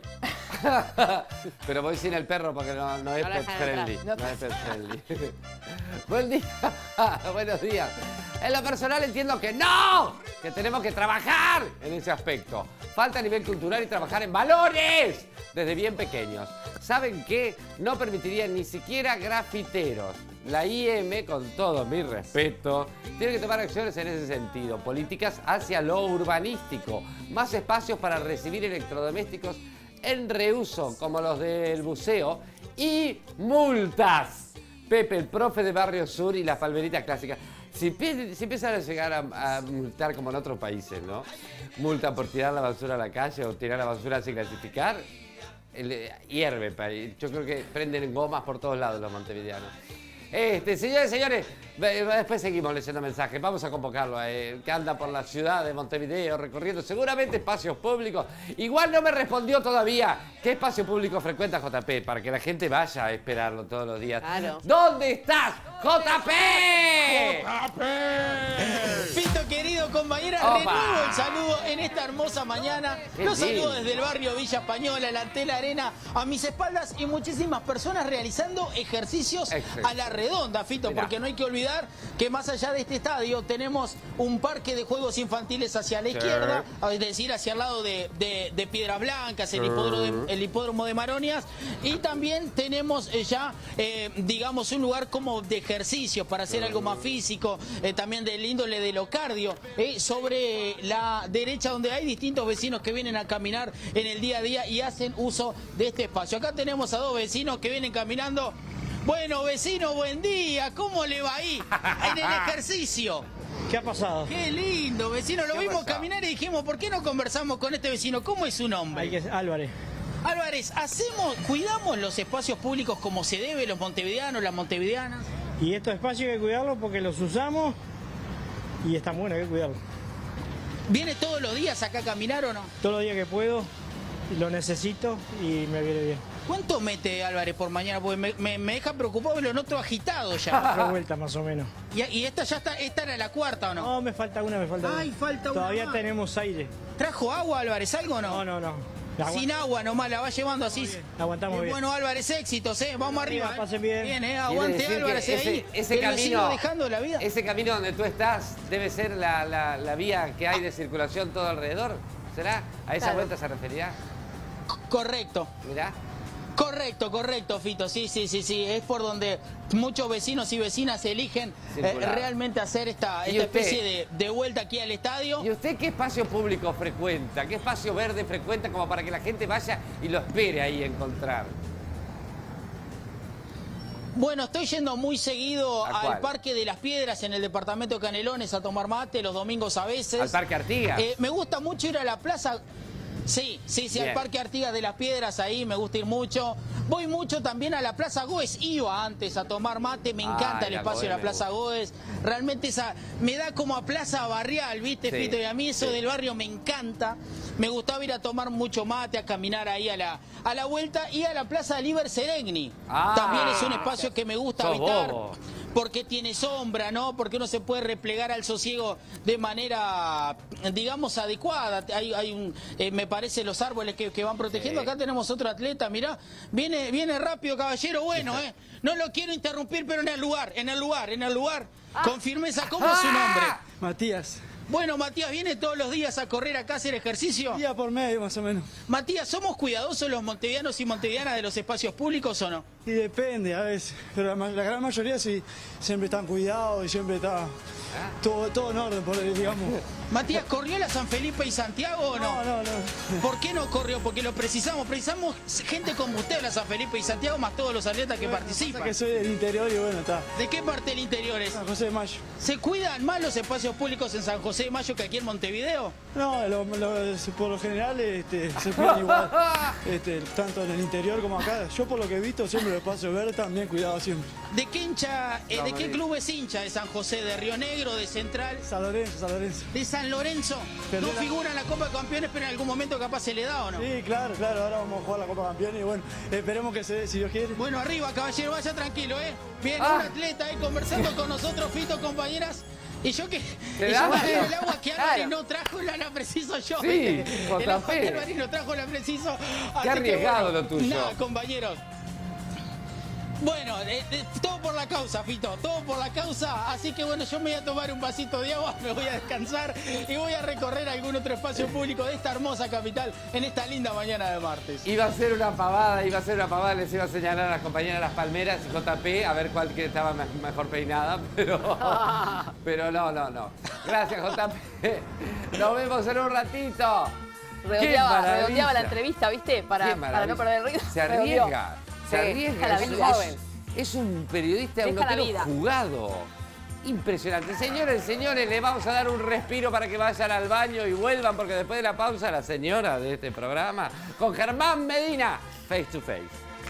Pero voy sin el perro porque no, no es No lo pet dejan friendly. entrar. No es pet friendly. Buen día. Buenos días. En lo personal entiendo que no, que tenemos que trabajar en ese aspecto. Falta a nivel cultural y trabajar en valores desde bien pequeños. ¿Saben qué? No permitirían ni siquiera grafiteros. La I M, con todo mi respeto, tiene que tomar acciones en ese sentido. Políticas hacia lo urbanístico. Más espacios para recibir electrodomésticos en reuso, como los del buceo. Y multas. Pepe, el profe de Barrio Sur y las palmeritas clásicas. Si, si empiezan a llegar a, a multar como en otros países, ¿no? Multa por tirar la basura a la calle o tirar la basura sin clasificar. El, hierve. Yo creo que prenden gomas por todos lados los montevideanos. Este, señores, señores, después seguimos leyendo mensajes. Vamos a convocarlo a él, que anda por la ciudad de Montevideo recorriendo seguramente espacios públicos. Igual no me respondió todavía qué espacio público frecuenta J P, para que la gente vaya a esperarlo todos los días. Claro. ¿Dónde estás, J P? ¡J P! Fito, querido compañera, Opa. renuevo el saludo en esta hermosa mañana. Los saludo desde el barrio Villa Española, la Tela Arena, a mis espaldas y muchísimas personas realizando ejercicios Excelente. a la redonda, Fito, Mirá. porque no hay que olvidar que más allá de este estadio tenemos un parque de juegos infantiles hacia la sí. izquierda, es decir, hacia el lado de, de, de Piedras Blancas, el hipódromo de, el hipódromo de Maronias, y también tenemos ya, eh, digamos, un lugar como de ejercicios para hacer algo más físico, eh, también del índole de lo cardio, eh, sobre la derecha, donde hay distintos vecinos que vienen a caminar en el día a día y hacen uso de este espacio. Acá tenemos a dos vecinos que vienen caminando. Bueno, vecino, buen día. ¿Cómo le va ahí en el ejercicio? ¿Qué ha pasado? Qué lindo, vecino. Lo vimos caminar y dijimos, ¿por qué no conversamos con este vecino? ¿Cómo es su nombre? Que, Álvarez. Álvarez, hacemos, cuidamos los espacios públicos como se debe, los montevideanos, las montevideanas. Y estos espacios hay que cuidarlos porque los usamos y están buenos, hay que cuidarlos. ¿Viene todos los días acá a caminar o no? Todos los días que puedo, lo necesito y me viene bien. ¿Cuánto mete Álvarez por mañana? Porque me, me, me deja preocupado, lo noto agitado ya. Cuatro vueltas más o menos. ¿Y, y esta ya está, esta era la cuarta o no? No, me falta una, me falta una. Ay, falta una. Todavía más. tenemos aire. ¿Trajo agua Álvarez, algo o no? No, no, no. Sin agua nomás, la va llevando así. Aguantamos bien. Bueno, Álvarez, éxitos, ¿eh? Vamos arriba. arriba pasen bien. Bien, ¿eh? Aguante Álvarez ese, ahí. Ese camino, dejando la vida. Ese camino donde tú estás debe ser la, la, la vía que hay de circulación todo alrededor. ¿Será? ¿A esa claro. vuelta se refería? Correcto. Mirá. Correcto, correcto, Fito, sí, sí, sí, sí, es por donde muchos vecinos y vecinas eligen eh, realmente hacer esta, esta usted, especie de, de vuelta aquí al estadio. ¿Y usted qué espacio público frecuenta? ¿Qué espacio verde frecuenta como para que la gente vaya y lo espere ahí a encontrar? Bueno, estoy yendo muy seguido al Parque de las Piedras en el departamento de Canelones a tomar mate, los domingos a veces. ¿Al Parque Artigas? Eh, me gusta mucho ir a la plaza... Sí, sí, sí, Bien. al Parque Artigas de las Piedras, ahí me gusta ir mucho. Voy mucho también a la Plaza Goes, iba antes a tomar mate, me encanta Ay, el espacio de la Plaza Goes. Realmente esa me da como a Plaza Barrial, ¿viste, sí, Fito? Y a mí eso sí. del barrio me encanta. Me gustaba ir a tomar mucho mate, a caminar ahí a la, a la vuelta y a la Plaza Liber Seregni. Ah, también es un espacio que me gusta habitar. Bobo. Porque tiene sombra, ¿no? Porque uno se puede replegar al sosiego de manera, digamos, adecuada. Hay, hay un, eh, me parece, los árboles que, que van protegiendo. Sí. Acá tenemos otro atleta, mirá. Viene, viene rápido, caballero. Bueno, ¿eh? No lo quiero interrumpir, pero en el lugar, en el lugar, en el lugar. Ah. Con firmeza, ¿cómo ah. es su nombre? Matías. Bueno, Matías, ¿viene todos los días a correr acá a hacer ejercicio? Día por medio, más o menos. Matías, ¿somos cuidadosos los montevideanos y montevideanas de los espacios públicos o no? Y depende, a veces. Pero la, la gran mayoría sí, siempre están cuidados y siempre está todo, todo en orden, por, digamos. Matías, ¿corrió la San Felipe y Santiago o no? No, no, no. ¿Por qué no corrió? Porque lo precisamos. Precisamos gente como usted, la San Felipe y Santiago, más todos los atletas que bueno, participan. Que soy del interior y bueno, está. ¿De qué parte del interior es? San José de Mayo. ¿Se cuidan más los espacios públicos en San José de Mayo que aquí en Montevideo? No, lo, lo, por lo general este, se cuidan igual, este, tanto en el interior como acá. Yo por lo que he visto siempre los espacios verdes están bien cuidados siempre. ¿De qué hincha, eh, no, de qué club es hincha? ¿De San José, de Río Negro, de Central? San Lorenzo, San Lorenzo. ¿De San Lorenzo? No figura en la Copa de Campeones, pero en algún momento capaz se le da, ¿o no? Sí, claro, claro. Ahora vamos a jugar la Copa de Campeones y bueno, esperemos que se dé, si Dios quiere. Bueno, arriba, caballero, vaya tranquilo, ¿eh? Bien, ah. un atleta ahí conversando con nosotros, Fito, compañeras. Y yo que y yo el agua que Álvarez claro. no trajo la, la preciso yo. Sí, el agua que Álvarez no trajo la preciso. Qué arriesgado bueno, lo tuyo. Nada, compañeros. Bueno, eh, eh, todo por la causa, Fito, todo por la causa. Así que bueno, yo me voy a tomar un vasito de agua, me voy a descansar y voy a recorrer algún otro espacio público de esta hermosa capital en esta linda mañana de martes. Iba a ser una pavada, iba a ser una pavada, les iba a señalar a las compañeras Las Palmeras y J P a ver cuál que estaba me- mejor peinada, pero, pero no, no, no. Gracias, J P. Nos vemos en un ratito. ¡Qué Redondeaba, maravilla! redondeaba la entrevista, ¿viste? Para, ¡Qué para no maravilla! perder el ritmo. Se Redondeó. arriesga, se Sí, arriesga. deja la es, vida. es- es un periodista, un Deja la notero vida. jugado. Impresionante. Señores, señores, les vamos a dar un respiro para que vayan al baño y vuelvan, porque después de la pausa, la señora de este programa, con Germán Medina, face to face.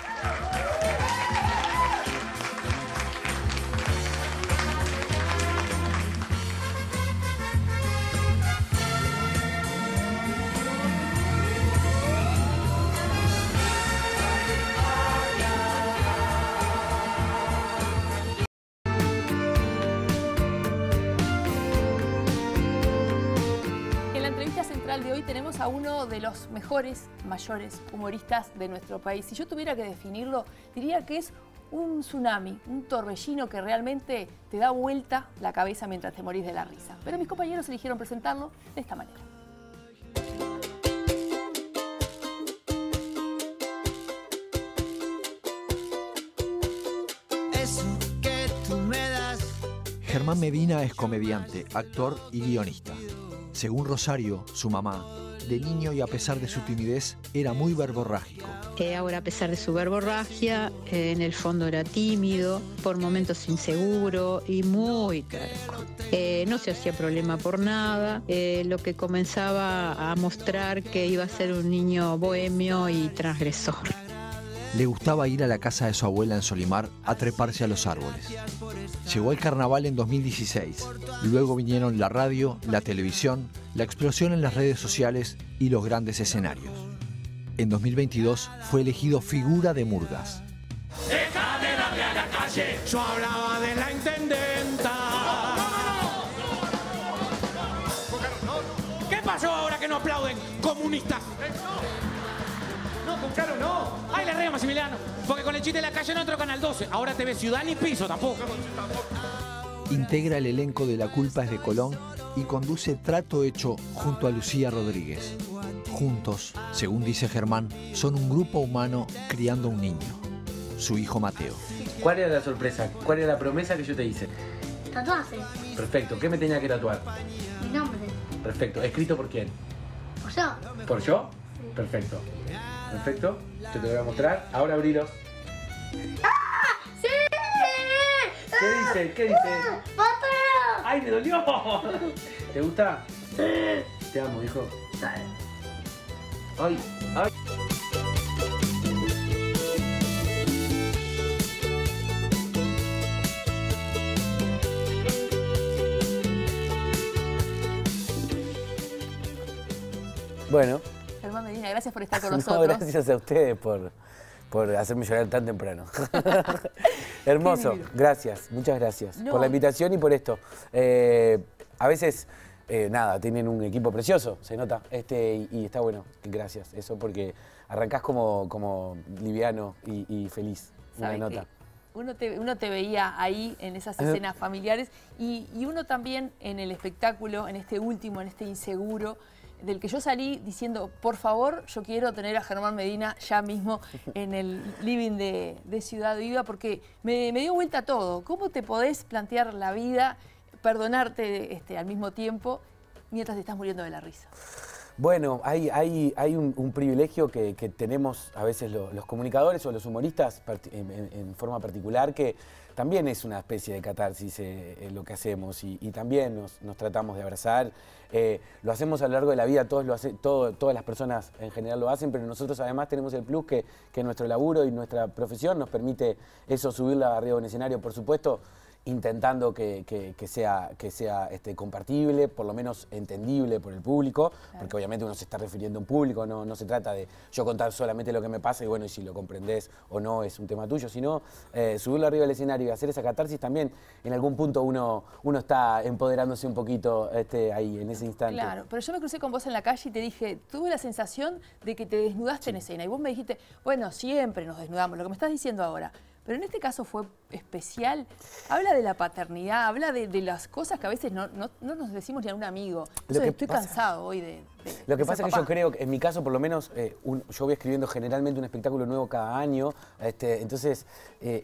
En la entrevista central de hoy tenemos a uno de los mejores, mayores humoristas de nuestro país. Si yo tuviera que definirlo, diría que es un tsunami, un torbellino que realmente te da vuelta la cabeza mientras te morís de la risa. Pero mis compañeros eligieron presentarlo de esta manera. Eso que tú me das. Germán Medina es comediante, actor y guionista. Según Rosario, su mamá, de niño y a pesar de su timidez, era muy verborrágico. Eh, ahora, a pesar de su verborragia, eh, en el fondo era tímido, por momentos inseguro y muy terco. Eh, no se hacía problema por nada, eh, lo que comenzaba a mostrar que iba a ser un niño bohemio y transgresor. Le gustaba ir a la casa de su abuela en Solimar a treparse a los árboles. Llegó al carnaval en dos mil dieciséis. Luego vinieron la radio, la televisión, la explosión en las redes sociales y los grandes escenarios. En dos mil veintidós fue elegido figura de Murgas. Deja de darle a la calle. Yo hablaba de la intendenta. ¿Qué pasó ahora que no aplauden, comunistas? No, con Caro no. Ay, le reo Maximiliano. Porque con el chiste de la calle no entró Canal doce. Ahora T V Ciudad ni piso tampoco. Integra el elenco de La culpa es de Colón y conduce Trato Hecho junto a Lucía Rodríguez. Juntos, según dice Germán, son un grupo humano criando un niño, su hijo Mateo. ¿Cuál era la sorpresa? ¿Cuál era la promesa que yo te hice? Tatuaje. Perfecto. ¿Qué me tenía que tatuar? Mi nombre. Perfecto. ¿Escrito por quién? O yo. ¿Por yo? Perfecto. Perfecto. Yo te lo voy a mostrar. Ahora abrilos. ¡Sí! ¿Qué dice? ¿Qué dice? ¡Mateo! ¡Ay, me dolió! ¿Te gusta? Te amo, hijo. ¡Ay! ¡Ay! Bueno. Germán Medina, gracias por estar con No, nosotros. gracias a ustedes por, por hacerme llorar tan temprano. Hermoso, Qué divino. gracias, muchas gracias No. por la invitación y por esto. Eh, a veces, eh, nada, tienen un equipo precioso, se nota, este y, y está bueno, gracias, eso porque arrancás como, como liviano y, y feliz, una ¿Sabe nota. qué? Uno te, uno te veía ahí en esas escenas familiares y, y uno también en el espectáculo, en este último, en este inseguro, del que yo salí diciendo, por favor, yo quiero tener a Germán Medina ya mismo en el living de, de Ciudad Viva, porque me, me dio vuelta todo. ¿Cómo te podés plantear la vida, perdonarte este, al mismo tiempo, mientras te estás muriendo de la risa? Bueno, hay, hay, hay un, un privilegio que, que tenemos a veces lo, los comunicadores o los humoristas en, en, en forma particular, que también es una especie de catarsis eh, eh, lo que hacemos y, y también nos, nos tratamos de abrazar. Eh, lo hacemos a lo largo de la vida, todos lo hace, todo, todas las personas en general lo hacen, pero nosotros además tenemos el plus que, que nuestro laburo y nuestra profesión nos permite eso, subirla arriba de un escenario, por supuesto, intentando que, que, que sea, que sea este, compartible, por lo menos entendible por el público, claro. Porque obviamente uno se está refiriendo a un público, no, no se trata de yo contar solamente lo que me pasa y bueno, y si lo comprendés o no es un tema tuyo, sino eh, subirlo arriba del escenario y hacer esa catarsis también, en algún punto uno, uno está empoderándose un poquito este, ahí, en ese instante. Claro, pero yo me crucé con vos en la calle y te dije, tuve la sensación de que te desnudaste sí. en escena y vos me dijiste, bueno, siempre nos desnudamos, lo que me estás diciendo ahora. pero en este caso fue especial. Habla de la paternidad, habla de, de las cosas que a veces no, no, no nos decimos ni a un amigo. Eso que estoy pasa- cansado hoy de, de Lo que de pasa ser es que yo papá. creo que en mi caso, por lo menos, eh, un- yo voy escribiendo generalmente un espectáculo nuevo cada año, este, entonces eh,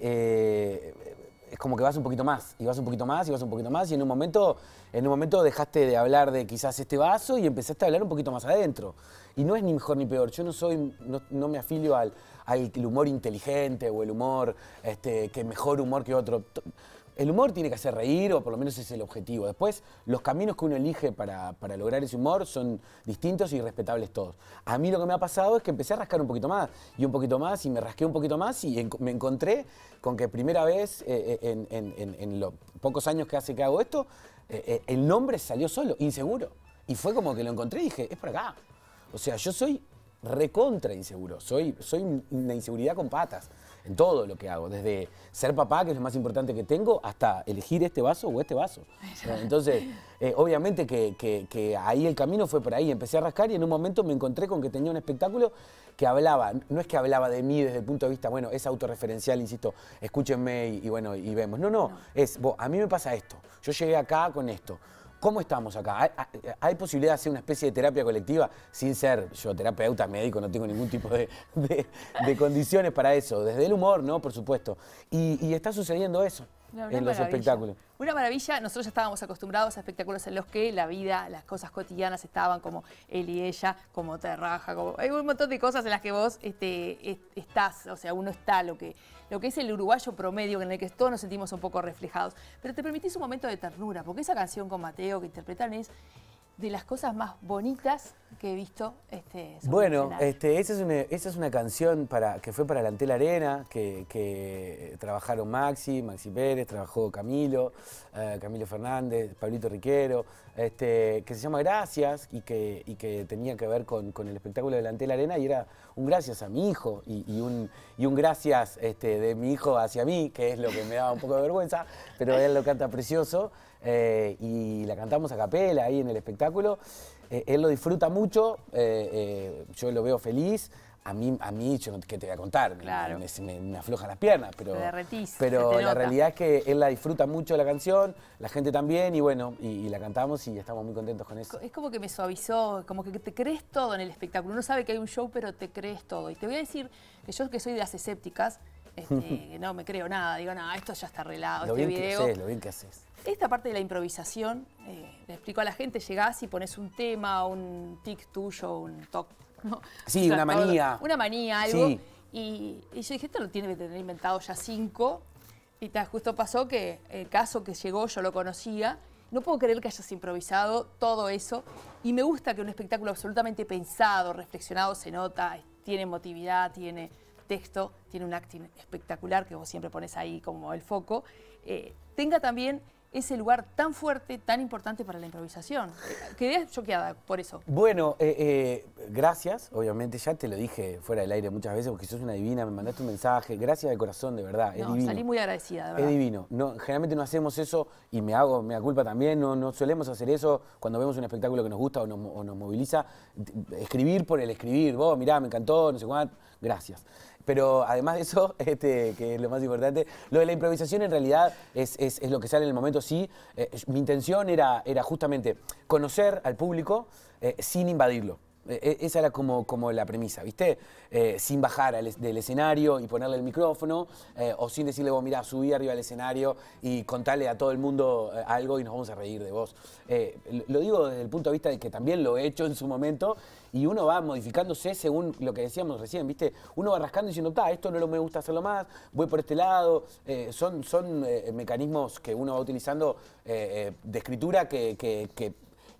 eh, es como que vas un poquito más, y vas un poquito más, y vas un poquito más, y en un momento, en un momento dejaste de hablar de quizás este vaso y empezaste a hablar un poquito más adentro. Y no es ni mejor ni peor, yo no soy, no, no me afilio al, al humor inteligente o el humor, este, que mejor humor que otro. El humor tiene que hacer reír, o por lo menos ese es el objetivo. Después, los caminos que uno elige para, para lograr ese humor son distintos y respetables todos. A mí lo que me ha pasado es que empecé a rascar un poquito más, y un poquito más, y me rasqué un poquito más, y en- me encontré con que primera vez eh, en, en- en- en los pocos años que hace que hago esto, eh, eh, el nombre salió solo, Inseguro. Y fue como que lo encontré y dije, es por acá. O sea, yo soy recontra inseguro, soy, soy una inseguridad con patas en todo lo que hago, desde ser papá, que es lo más importante que tengo, hasta elegir este vaso o este vaso. Entonces, eh, obviamente que, que- que ahí el camino fue por ahí, empecé a rascar y en un momento me encontré con que tenía un espectáculo que hablaba, no es que hablaba de mí desde el punto de vista, bueno, es autorreferencial, insisto, escúchenme y, y bueno, y vemos. No, no, es, vos, a mí me pasa esto, yo llegué acá con esto. ¿Cómo estamos acá? ¿Hay, hay- hay posibilidad de hacer una especie de terapia colectiva sin ser yo terapeuta, médico, no tengo ningún tipo de, de- de condiciones para eso? Desde el humor, ¿no? Por supuesto. Y, y está sucediendo eso No, una en los maravilla. espectáculos. Una maravilla, nosotros ya estábamos acostumbrados a espectáculos en los que la vida, las cosas cotidianas estaban como él y ella, como te raja, como hay un montón de cosas en las que vos este, est- estás, o sea, uno está, lo que, lo que es el uruguayo promedio, en el que todos nos sentimos un poco reflejados. Pero te permitís un momento de ternura, porque esa canción con Mateo que interpretan es de las cosas más bonitas que he visto. Este, sobre el Bueno, escenario. este, esa, es una, esa es una canción para, que fue para la Antel Arena, que, que trabajaron Maxi, Maxi Pérez, trabajó Camilo, eh, Camilo Fernández, Pablito Riquero, este, que se llama Gracias y que, y que tenía que ver con, con el espectáculo de la Antel Arena y era un gracias a mi hijo y, y un, y un gracias este, de mi hijo hacia mí, que es lo que me daba un poco de vergüenza, pero él lo canta precioso. Eh, y la cantamos a capela ahí en el espectáculo. Eh, él lo disfruta mucho, eh, eh, yo lo veo feliz. A mí, a mí yo no, ¿qué te voy a contar? Me- Claro. Me, me, me aflojan las piernas, pero, Te derretís, pero se te la nota. realidad es que él la disfruta mucho la canción, la gente también, y bueno, y, y la cantamos y estamos muy contentos con eso. Es como que me suavizó, como que te crees todo en el espectáculo. Uno sabe que hay un show, pero te crees todo. Y te voy a decir que yo que soy de las escépticas, este, que no me creo nada, digo, no, esto ya está arreglado, Lo este bien que video. haces, lo bien que haces. Esta parte de la improvisación, eh, le explico a la gente, llegás y pones un tema, un tic tuyo, un toc, ¿no? Sí, O sea, una todo- manía. Una manía, algo. Sí. Y, y yo dije, esto lo tiene que tener inventado ya cinco. Y ta, justo pasó que el caso que llegó yo lo conocía. No puedo creer que hayas improvisado todo eso. Y me gusta que un espectáculo absolutamente pensado, reflexionado, se nota, tiene emotividad, tiene texto, tiene un acting espectacular que vos siempre pones ahí como el foco, eh, tenga también ese lugar tan fuerte, tan importante para la improvisación. Eh, Quedé choqueada por eso. Bueno, eh, eh, gracias, obviamente, ya te lo dije fuera del aire muchas veces porque sos una divina, me mandaste un mensaje, gracias de corazón, de verdad, es No, divino. salí muy agradecida, de verdad. Es divino. No, generalmente no hacemos eso y me hago, me da culpa también, no, no solemos hacer eso cuando vemos un espectáculo que nos gusta o nos, o nos moviliza. Escribir por el escribir, vos, mirá, me encantó, no sé cuánto, gracias. Pero además de eso, este, que es lo más importante, lo de la improvisación en realidad es, es, es lo que sale en el momento, sí. Eh, mi intención era, era justamente conocer al público eh, sin invadirlo. Eh, esa era como, como la premisa, ¿viste? Eh, sin bajar al es- del escenario y ponerle el micrófono, eh, o sin decirle, vos, mirá, subí arriba al escenario y contarle a todo el mundo eh, algo y nos vamos a reír de vos. Eh, lo- lo digo desde el punto de vista de que también lo he hecho en su momento y uno va modificándose según lo que decíamos recién, ¿viste? Uno va rascando y diciendo, ta, esto no lo me gusta hacerlo más, voy por este lado. Eh, son son eh, mecanismos que uno va utilizando eh, eh, de escritura que... que- que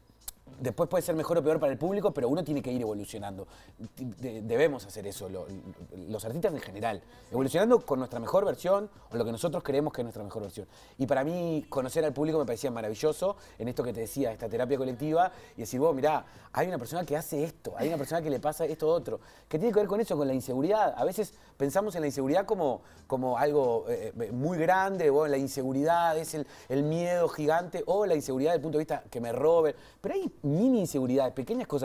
después puede ser mejor o peor para el público, pero uno tiene que ir evolucionando. De- debemos hacer eso, lo- los artistas en general. Evolucionando con nuestra mejor versión o lo que nosotros creemos que es nuestra mejor versión. Y para mí, conocer al público me parecía maravilloso en esto que te decía, esta terapia colectiva, y decir, vos, mirá, hay una persona que hace esto, hay una persona que le pasa esto otro, que tiene que ver con eso, con la inseguridad. A veces pensamos en la inseguridad como, como algo eh, muy grande, o la inseguridad es el, el miedo gigante, o la inseguridad desde el punto de vista que me roben. Pero hay mini inseguridades, pequeñas cosas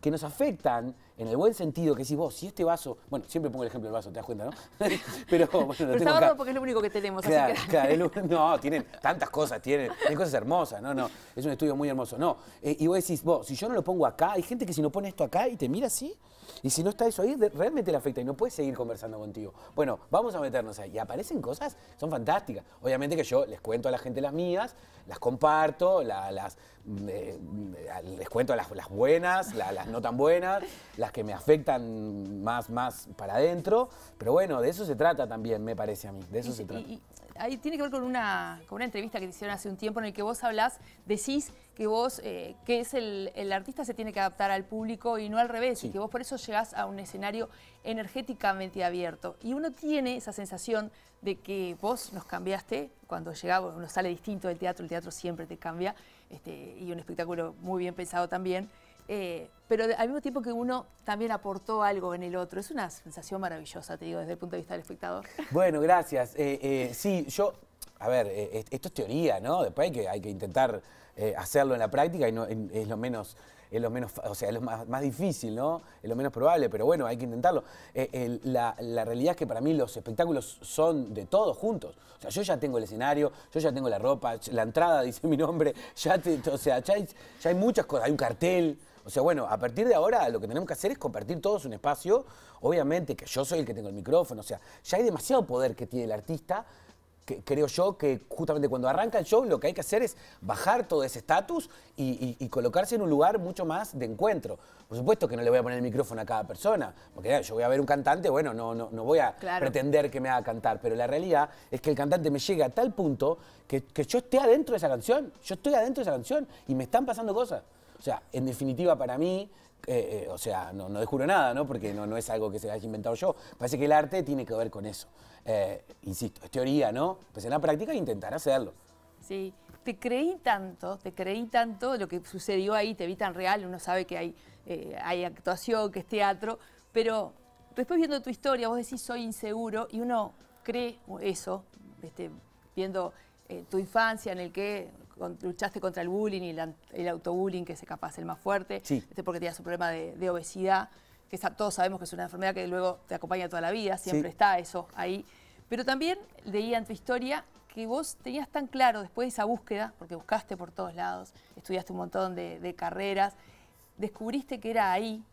que nos afectan en el buen sentido, que decís vos, si este vaso, bueno, siempre pongo el ejemplo del vaso, te das cuenta, ¿no? Pero bueno, lo Pero tengo está acá. gordo porque es lo único que tenemos. Claro, así que... claro, el- no, tienen tantas cosas, tienen, tienen cosas hermosas, no, no, es un estudio muy hermoso, no. Eh, y vos decís, vos, si yo no lo pongo acá, hay gente que si no pone esto acá y te mira así, y si no está eso ahí, de- realmente le afecta y no puede seguir conversando contigo. Bueno, vamos a meternos ahí. Y aparecen cosas, son fantásticas. Obviamente que yo les cuento a la gente las mías, las comparto, la- las, eh, les cuento las, las buenas, la- las no tan buenas, las que me afectan más, más para adentro. Pero bueno, de eso se trata también, me parece a mí, de eso Y- se trata. y- y ahí tiene que ver con una, con una entrevista que te hicieron hace un tiempo en el que vos hablás, decís que vos, eh, que es el, el artista se tiene que adaptar al público y no al revés, y que vos por eso llegás a un escenario energéticamente abierto. Y uno tiene esa sensación de que vos nos cambiaste, cuando llegaba, uno sale distinto del teatro, el teatro siempre te cambia, este, y un espectáculo muy bien pensado también. Eh, pero al mismo tiempo que uno también aportó algo en el otro. Es una sensación maravillosa, te digo, desde el punto de vista del espectador. Bueno, gracias. Eh, eh, sí, yo, a ver, eh, esto es teoría, ¿no? Después hay que, hay que intentar eh, hacerlo en la práctica y no, en- es lo menos, es lo menos, o sea, es lo más, más difícil, ¿no? Es lo menos probable, pero bueno, hay que intentarlo. Eh, el- la, la realidad es que para mí los espectáculos son de todos juntos. O sea, yo ya tengo el escenario, yo ya tengo la ropa, la entrada dice mi nombre, ya te, o sea, ya hay, ya hay muchas cosas, hay un cartel. O sea, bueno, a partir de ahora lo que tenemos que hacer es compartir todos un espacio. Obviamente que yo soy el que tengo el micrófono, o sea, ya hay demasiado poder que tiene el artista, que creo yo que justamente cuando arranca el show lo que hay que hacer es bajar todo ese estatus y, y- y colocarse en un lugar mucho más de encuentro. Por supuesto que no le voy a poner el micrófono a cada persona, porque claro, yo voy a ver un cantante, bueno, no, no, no voy a Claro. pretender que me haga cantar, pero la realidad es que el cantante me llega a tal punto que, que yo esté adentro de esa canción, yo estoy adentro de esa canción y me están pasando cosas. O sea, en definitiva, para mí, eh, eh, o sea, no, no descubro nada, ¿no? Porque no, no es algo que se haya inventado yo. Parece que el arte tiene que ver con eso. Eh, insisto, es teoría, ¿no? Pues en la práctica intentar hacerlo. Sí, te creí tanto, te creí tanto, lo que sucedió ahí, te vi tan real, uno sabe que hay, eh, hay actuación, que es teatro, pero después viendo tu historia, vos decís soy inseguro y uno cree eso, este, viendo eh, tu infancia en el que con- luchaste contra el bullying y el, el autobullying, que es capaz el más fuerte, Sí. este, porque tenías un problema de, de obesidad, que esa- todos sabemos que es una enfermedad que luego te acompaña toda la vida, siempre Sí. está eso ahí. Pero también leía en tu historia que vos tenías tan claro después de esa búsqueda, porque buscaste por todos lados, estudiaste un montón de, de carreras, descubriste que era ahí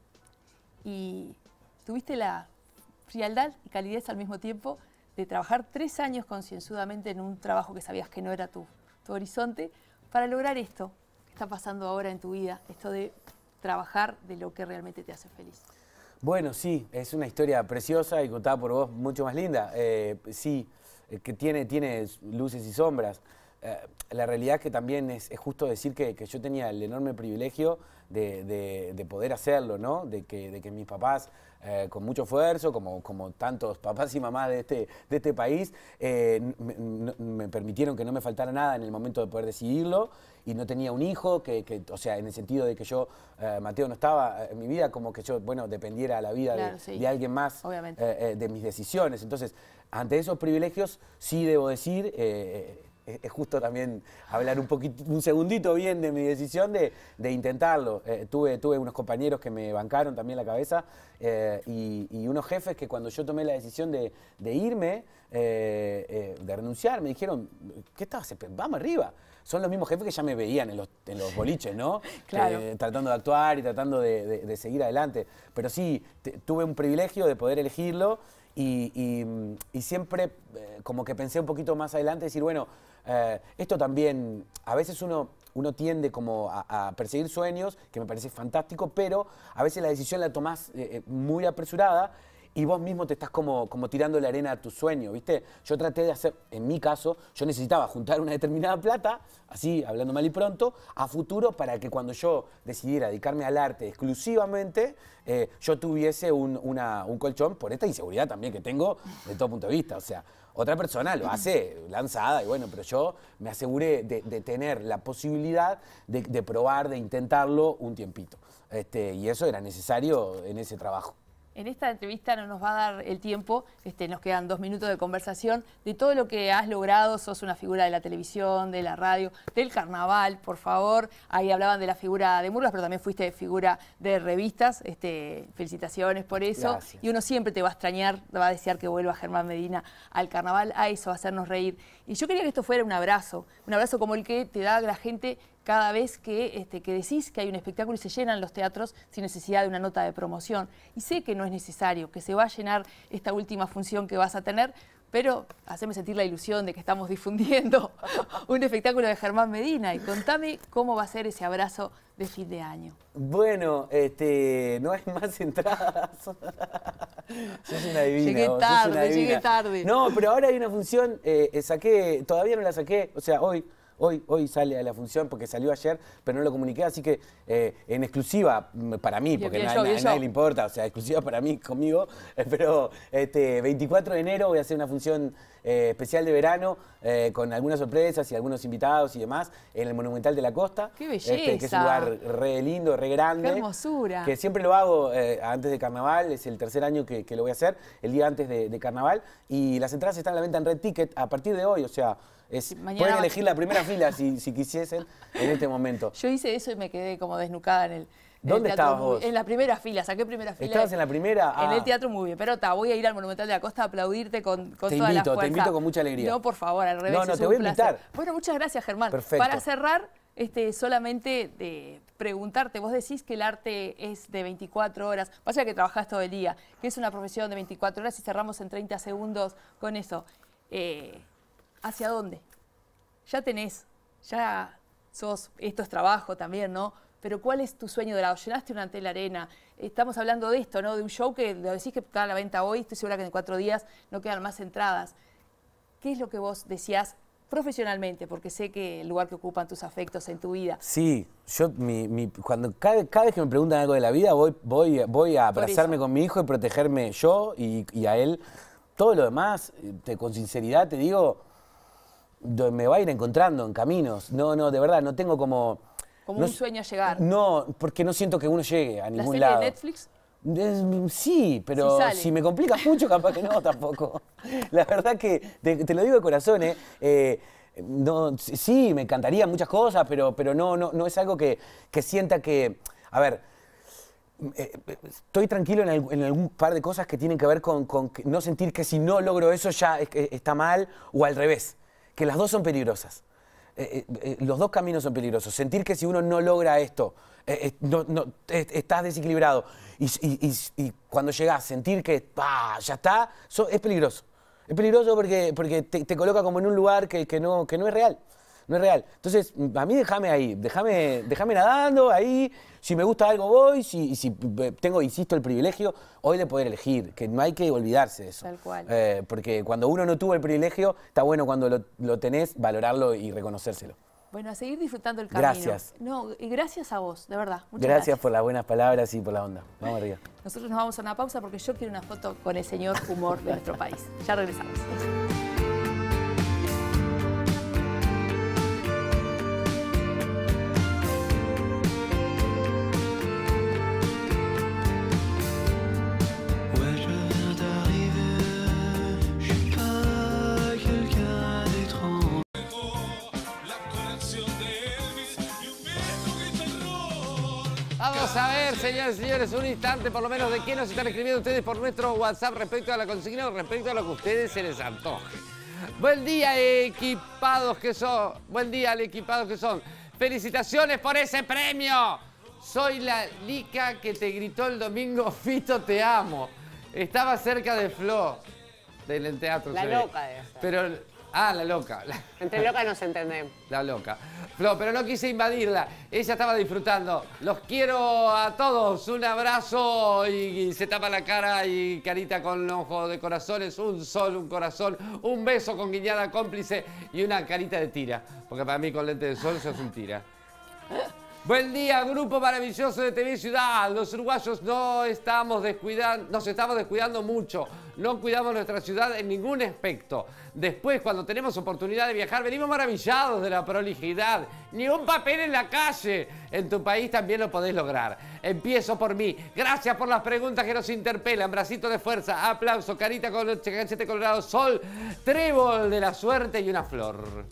y tuviste la frialdad y calidez al mismo tiempo de trabajar tres años concienzudamente en un trabajo que sabías que no era tu, tu horizonte, para lograr esto que está pasando ahora en tu vida, esto de trabajar de lo que realmente te hace feliz. Bueno, sí, es una historia preciosa y contada por vos mucho más linda. Eh, sí, eh, que tiene, tiene luces y sombras. Eh, la realidad es que también es, es justo decir que, que yo tenía el enorme privilegio de, de- de poder hacerlo, ¿no? De que, de que mis papás, eh, con mucho esfuerzo, como, como tantos papás y mamás de este, de este país, eh, me, no- me permitieron que no me faltara nada en el momento de poder decidirlo. Y no tenía un hijo, que, que, o sea, en el sentido de que yo, eh, Mateo no estaba en mi vida, como que yo, bueno, dependiera la vida Claro, de, sí. de alguien más, Obviamente. eh, eh, de mis decisiones. Entonces, ante esos privilegios, sí debo decir, eh, eh, es justo también hablar un poquito, un segundito bien de mi decisión de, de intentarlo. Eh, tuve, tuve unos compañeros que me bancaron también la cabeza eh, y, y unos jefes que cuando yo tomé la decisión de, de irme, eh, eh, de renunciar, me dijeron, ¿qué estás? Vamos arriba. Son los mismos jefes que ya me veían en los, en los boliches, ¿no? Claro. Eh, tratando de actuar y tratando de, de- de seguir adelante. Pero sí, te- tuve un privilegio de poder elegirlo y, y- y siempre eh, como que pensé un poquito más adelante, decir, bueno, eh, esto también, a veces uno, uno tiende como a, a perseguir sueños, que me parece fantástico, pero a veces la decisión la tomás eh, eh, muy apresurada y vos mismo te estás como, como tirando la arena a tu sueño, ¿viste? Yo traté de hacer, en mi caso, yo necesitaba juntar una determinada plata, así, hablando mal y pronto, a futuro para que cuando yo decidiera dedicarme al arte exclusivamente, eh, yo tuviese un, una- un colchón por esta inseguridad también que tengo de todo punto de vista. O sea, otra persona lo hace lanzada y bueno, pero yo me aseguré de, de tener la posibilidad de, de probar, de intentarlo un tiempito. Este, y eso era necesario en ese trabajo. en esta entrevista no nos va a dar el tiempo, este, nos quedan dos minutos de conversación, de todo lo que has logrado. Sos una figura de la televisión, de la radio, del carnaval, por favor. Ahí hablaban de la figura de Murgas, pero también fuiste figura de revistas. Este, felicitaciones por eso. Gracias. Y uno siempre te va a extrañar, va a desear que vuelva Germán Medina al carnaval, a eso, a hacernos reír. Y yo quería que esto fuera un abrazo, un abrazo como el que te da la gente cada vez que, este, que decís que hay un espectáculo y se llenan los teatros sin necesidad de una nota de promoción. Y sé que no es necesario, que se va a llenar esta última función que vas a tener, pero haceme sentir la ilusión de que estamos difundiendo un espectáculo de Germán Medina. Y contame cómo va a ser ese abrazo de fin de año. Bueno, este, no hay más entradas. Sos una divina. Llegué vos, tarde, una divina. llegué tarde. No, pero ahora hay una función, eh, saqué, todavía no la saqué, o sea, hoy... Hoy, hoy sale a la función porque salió ayer, pero no lo comuniqué, así que eh, en exclusiva para mí, porque a nadie le importa, o sea, exclusiva para mí, conmigo, eh, pero este, veinticuatro de enero voy a hacer una función eh, especial de verano eh, con algunas sorpresas y algunos invitados y demás en el Monumental de la Costa. ¡Qué belleza! Este, que es un lugar re lindo, re grande. ¡Qué hermosura! Que siempre lo hago eh, antes de Carnaval, es el tercer año que, que lo voy a hacer, el día antes de, de Carnaval, y las entradas están a la venta en Red Ticket a partir de hoy, o sea... Es, pueden elegir la primera fila si, si quisiesen en este momento. Yo hice eso y me quedé como desnucada en el, en ¿Dónde el teatro. estabas vos? En la primera fila, saqué primera fila. ¿Estabas en la primera? Ah. En el teatro muy bien, pero ta, voy a ir al Monumental de la Costa a aplaudirte con, con te toda invito, la fuerza. Te invito con mucha alegría. No, por favor, al revés. No, no, es te un voy a invitar. placer. Bueno, muchas gracias, Germán. Perfecto. Para cerrar, este, solamente de preguntarte, vos decís que el arte es de veinticuatro horas, pasa que trabajás todo el día, que es una profesión de veinticuatro horas y cerramos en treinta segundos con eso. Eh, ¿Hacia dónde? Ya tenés, ya sos, esto es trabajo también, ¿no? Pero ¿cuál es tu sueño dorado? Llenaste una Antel Arena, estamos hablando de esto, ¿no? De un show que lo decís que está a la venta hoy, estoy segura que en cuatro días no quedan más entradas. ¿Qué es lo que vos decías profesionalmente? Porque sé que el lugar que ocupan tus afectos en tu vida. Sí, yo mi, mi, cuando cada, cada vez que me preguntan algo de la vida voy, voy, voy a abrazarme con mi hijo y protegerme yo y, y a él. Todo lo demás, te, con sinceridad te digo... me va a ir encontrando en caminos. No, no, de verdad, no tengo como... Como no, un sueño a llegar. No, porque no siento que uno llegue a ningún ¿La serie lado. de Netflix? Es, sí, pero si, si me complicas mucho, capaz que no, tampoco. La verdad que, te, te lo digo de corazón, ¿eh? eh no, sí, me encantaría muchas cosas, pero, pero no, no, no es algo que, que sienta que... A ver... Eh, estoy tranquilo en, el, en algún par de cosas que tienen que ver con, con que no sentir que si no logro eso ya es, está mal, o al revés. Que las dos son peligrosas. Eh, eh, los dos caminos son peligrosos. Sentir que si uno no logra esto, eh, eh, no, no, eh, estás desequilibrado. Y, y, y, y cuando llegás, sentir que ah, ya está, so, es peligroso. Es peligroso porque, porque te, te coloca como en un lugar que, que, no, que no es real. No es real. Entonces, a mí déjame ahí, déjame, déjame nadando ahí. Si me gusta algo voy, si, si tengo, insisto, el privilegio hoy de poder elegir, que no hay que olvidarse de eso. Tal cual. Eh, porque cuando uno no tuvo el privilegio, está bueno cuando lo, lo tenés, valorarlo y reconocérselo. Bueno, a seguir disfrutando el camino. Gracias. No, y gracias a vos, de verdad. Muchas gracias, gracias por las buenas palabras y por la onda. Vamos arriba. Nosotros nos vamos a una pausa porque yo quiero una foto con el señor humor de nuestro país. Ya regresamos. Vamos a ver, señores y señores, un instante por lo menos de qué nos están escribiendo ustedes por nuestro WhatsApp respecto a la consigna o respecto a lo que a ustedes se les antoje. Buen día, equipados que son. Buen día, equipados que son. Felicitaciones por ese premio. Soy la Lica que te gritó el domingo, Fito, te amo. Estaba cerca de Flo, del teatro. La loca de esa. Pero... Ah, la loca. Entre loca nos entendemos. La loca. Flo, pero no quise invadirla. Ella estaba disfrutando. Los quiero a todos. Un abrazo y, y se tapa la cara y carita con ojo de corazones. Un sol, un corazón. Un beso con guiñada cómplice y una carita de tira. Porque para mí con lente de sol sos un tira. Buen día, grupo maravilloso de T V Ciudad. Los uruguayos no estamos descuidando, nos estamos descuidando mucho. No cuidamos nuestra ciudad en ningún aspecto. Después, cuando tenemos oportunidad de viajar, venimos maravillados de la prolijidad. Ni un papel en la calle. En tu país también lo podés lograr. Empiezo por mí. Gracias por las preguntas que nos interpelan. Bracito de fuerza, aplauso, carita con cachete colorado, sol, trébol de la suerte y una flor.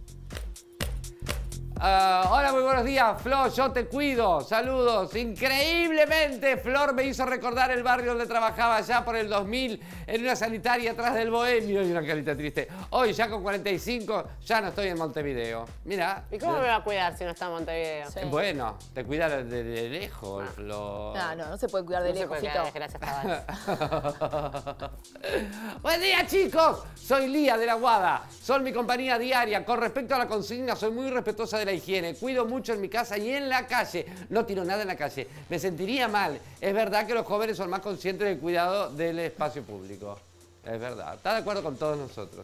Uh, hola, muy buenos días, Flor, yo te cuido, saludos. Increíblemente, Flor me hizo recordar el barrio donde trabajaba allá por el dos mil en una sanitaria atrás del Bohemio y una carita triste. Hoy, ya con cuarenta y cinco, ya no estoy en Montevideo. Mira. ¿Y cómo me va a cuidar si no está en Montevideo? Sí. Bueno, te cuida de, de, de lejos, ah. Flor. No, no, no se puede cuidar de no lejos, se puede Fito. Gracias, Tabal. Buen día, chicos. Soy Lía de la Guada. Son mi compañía diaria. Con respecto a la consigna, soy muy respetuosa de la higiene. Cuido mucho en mi casa y en la calle. No tiro nada en la calle. Me sentiría mal. Es verdad que los jóvenes son más conscientes del cuidado del espacio público. Es verdad. ¿Está de acuerdo con todos nosotros?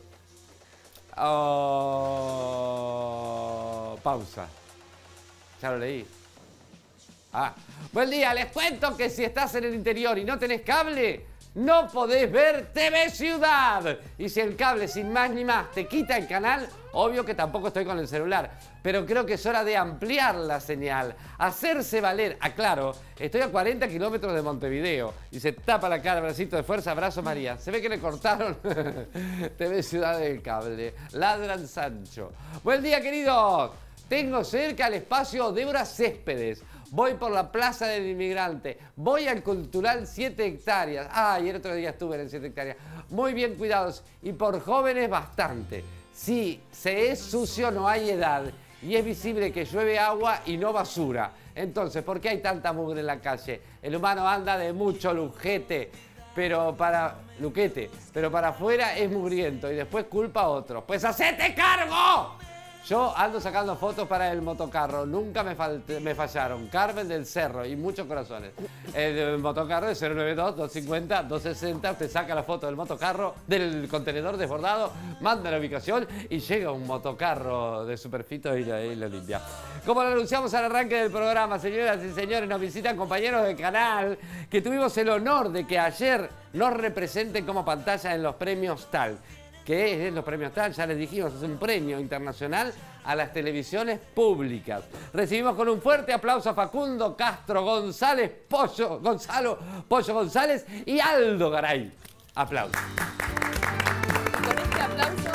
Oh, pausa. Ya lo leí. Ah. Buen día. Les cuento que si estás en el interior y no tenés cable, no podés ver T V Ciudad. Y si el cable sin más ni más te quita el canal, obvio que tampoco estoy con el celular. Pero creo que es hora de ampliar la señal, hacerse valer. Aclaro, estoy a cuarenta kilómetros de Montevideo y se tapa la cara, bracito de fuerza, abrazo María. Se ve que le cortaron T V Ciudad del cable. Ladran Sancho. Buen día, queridos. Tengo cerca el espacio Débora Céspedes. Voy por la Plaza del Inmigrante. Voy al Cultural siete hectáreas. Ah, y el otro día estuve en el siete hectáreas. Muy bien cuidados. Y por jóvenes bastante. Si se es sucio no hay edad. Y es visible que llueve agua y no basura. Entonces, ¿por qué hay tanta mugre en la calle? El humano anda de mucho lujete. Pero para... Luquete. Pero para afuera es mugriento. Y después culpa a otros. ¡Pues hacete cargo! Yo ando sacando fotos para el motocarro, nunca me, me fallaron. Carmen del Cerro y muchos corazones. El motocarro es cero nueve dos, dos cinco cero, dos sesenta. Usted saca la foto del motocarro, del contenedor desbordado, manda la ubicación y llega un motocarro de Superfito y lo, y lo limpia. Como lo anunciamos al arranque del programa, señoras y señores, nos visitan compañeros del canal que tuvimos el honor de que ayer nos representen como pantalla en los premios Tal. Que es los premios Tal, ya les dijimos, es un premio internacional a las televisiones públicas. Recibimos con un fuerte aplauso a Facundo Castro González, Pollo, Gonzalo, Pollo González y Aldo Garay. Aplausos. Con este aplauso...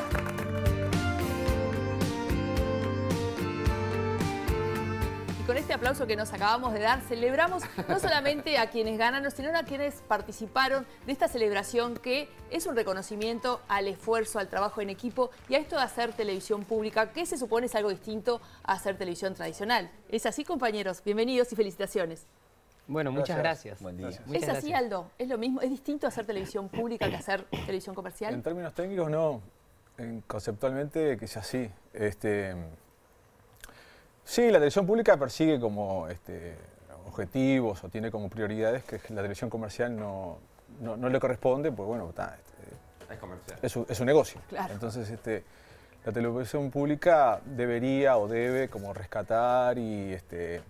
Con este aplauso que nos acabamos de dar, celebramos no solamente a quienes ganaron, sino a quienes participaron de esta celebración que es un reconocimiento al esfuerzo, al trabajo en equipo y a esto de hacer televisión pública, que se supone es algo distinto a hacer televisión tradicional. ¿Es así, compañeros? Bienvenidos y felicitaciones. Bueno, muchas gracias. Buen día. Muchas ¿Es así, gracias. Aldo? ¿Es lo mismo? ¿Es distinto hacer televisión pública que hacer televisión comercial? En términos técnicos, no. En, conceptualmente, quizás sí. Este... Sí, la televisión pública persigue como este, objetivos o tiene como prioridades que la televisión comercial no, no, no le corresponde, pues bueno, está, este, es comercial. Es un, es un negocio. Claro. Entonces, este, la televisión pública debería o debe como rescatar y este,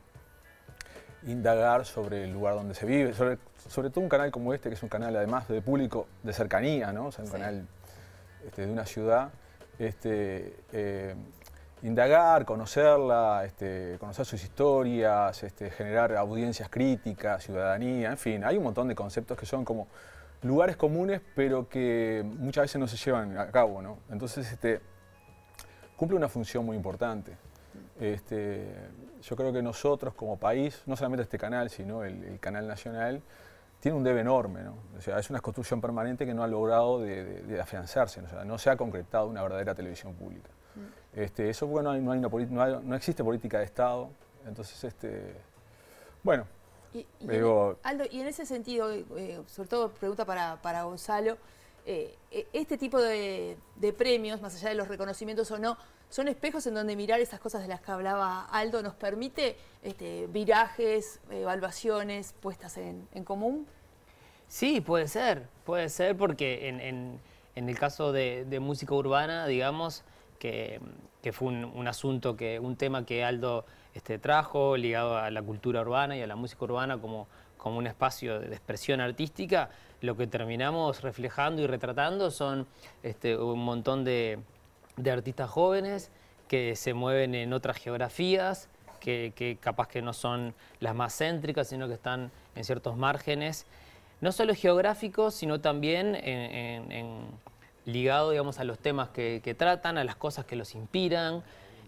indagar sobre el lugar donde se vive, sobre, sobre todo un canal como este, que es un canal además de público de cercanía, ¿no? O sea, un sí. canal este, de una ciudad. Este, eh, indagar, conocerla, este, conocer sus historias, este, generar audiencias críticas, ciudadanía, en fin, hay un montón de conceptos que son como lugares comunes, pero que muchas veces no se llevan a cabo, ¿no? Entonces, este, cumple una función muy importante. Este, yo creo que nosotros como país, no solamente este canal, sino el, el canal nacional, tiene un debe enorme, ¿no? O sea, es una construcción permanente que no ha logrado de, de, de afianzarse, ¿no? O sea, no se ha concretado una verdadera televisión pública. Este, eso porque no, hay, no, hay una no, hay, no existe política de Estado, entonces, este, bueno, y, y digo... En, Aldo, y en ese sentido, eh, sobre todo pregunta para, para Gonzalo, eh, este tipo de, de premios, más allá de los reconocimientos o no, son espejos en donde mirar esas cosas de las que hablaba Aldo, ¿nos permite este, virajes, evaluaciones puestas en, en común? Sí, puede ser, puede ser porque en, en, en el caso de, de música urbana, digamos, Que, que fue un, un asunto, que, un tema que Aldo este, trajo, ligado a la cultura urbana y a la música urbana como, como un espacio de expresión artística, lo que terminamos reflejando y retratando son este, un montón de, de artistas jóvenes que se mueven en otras geografías, que, que capaz que no son las más céntricas, sino que están en ciertos márgenes, no solo geográficos, sino también en, en, en, ligado, digamos, a los temas que, que tratan, a las cosas que los inspiran,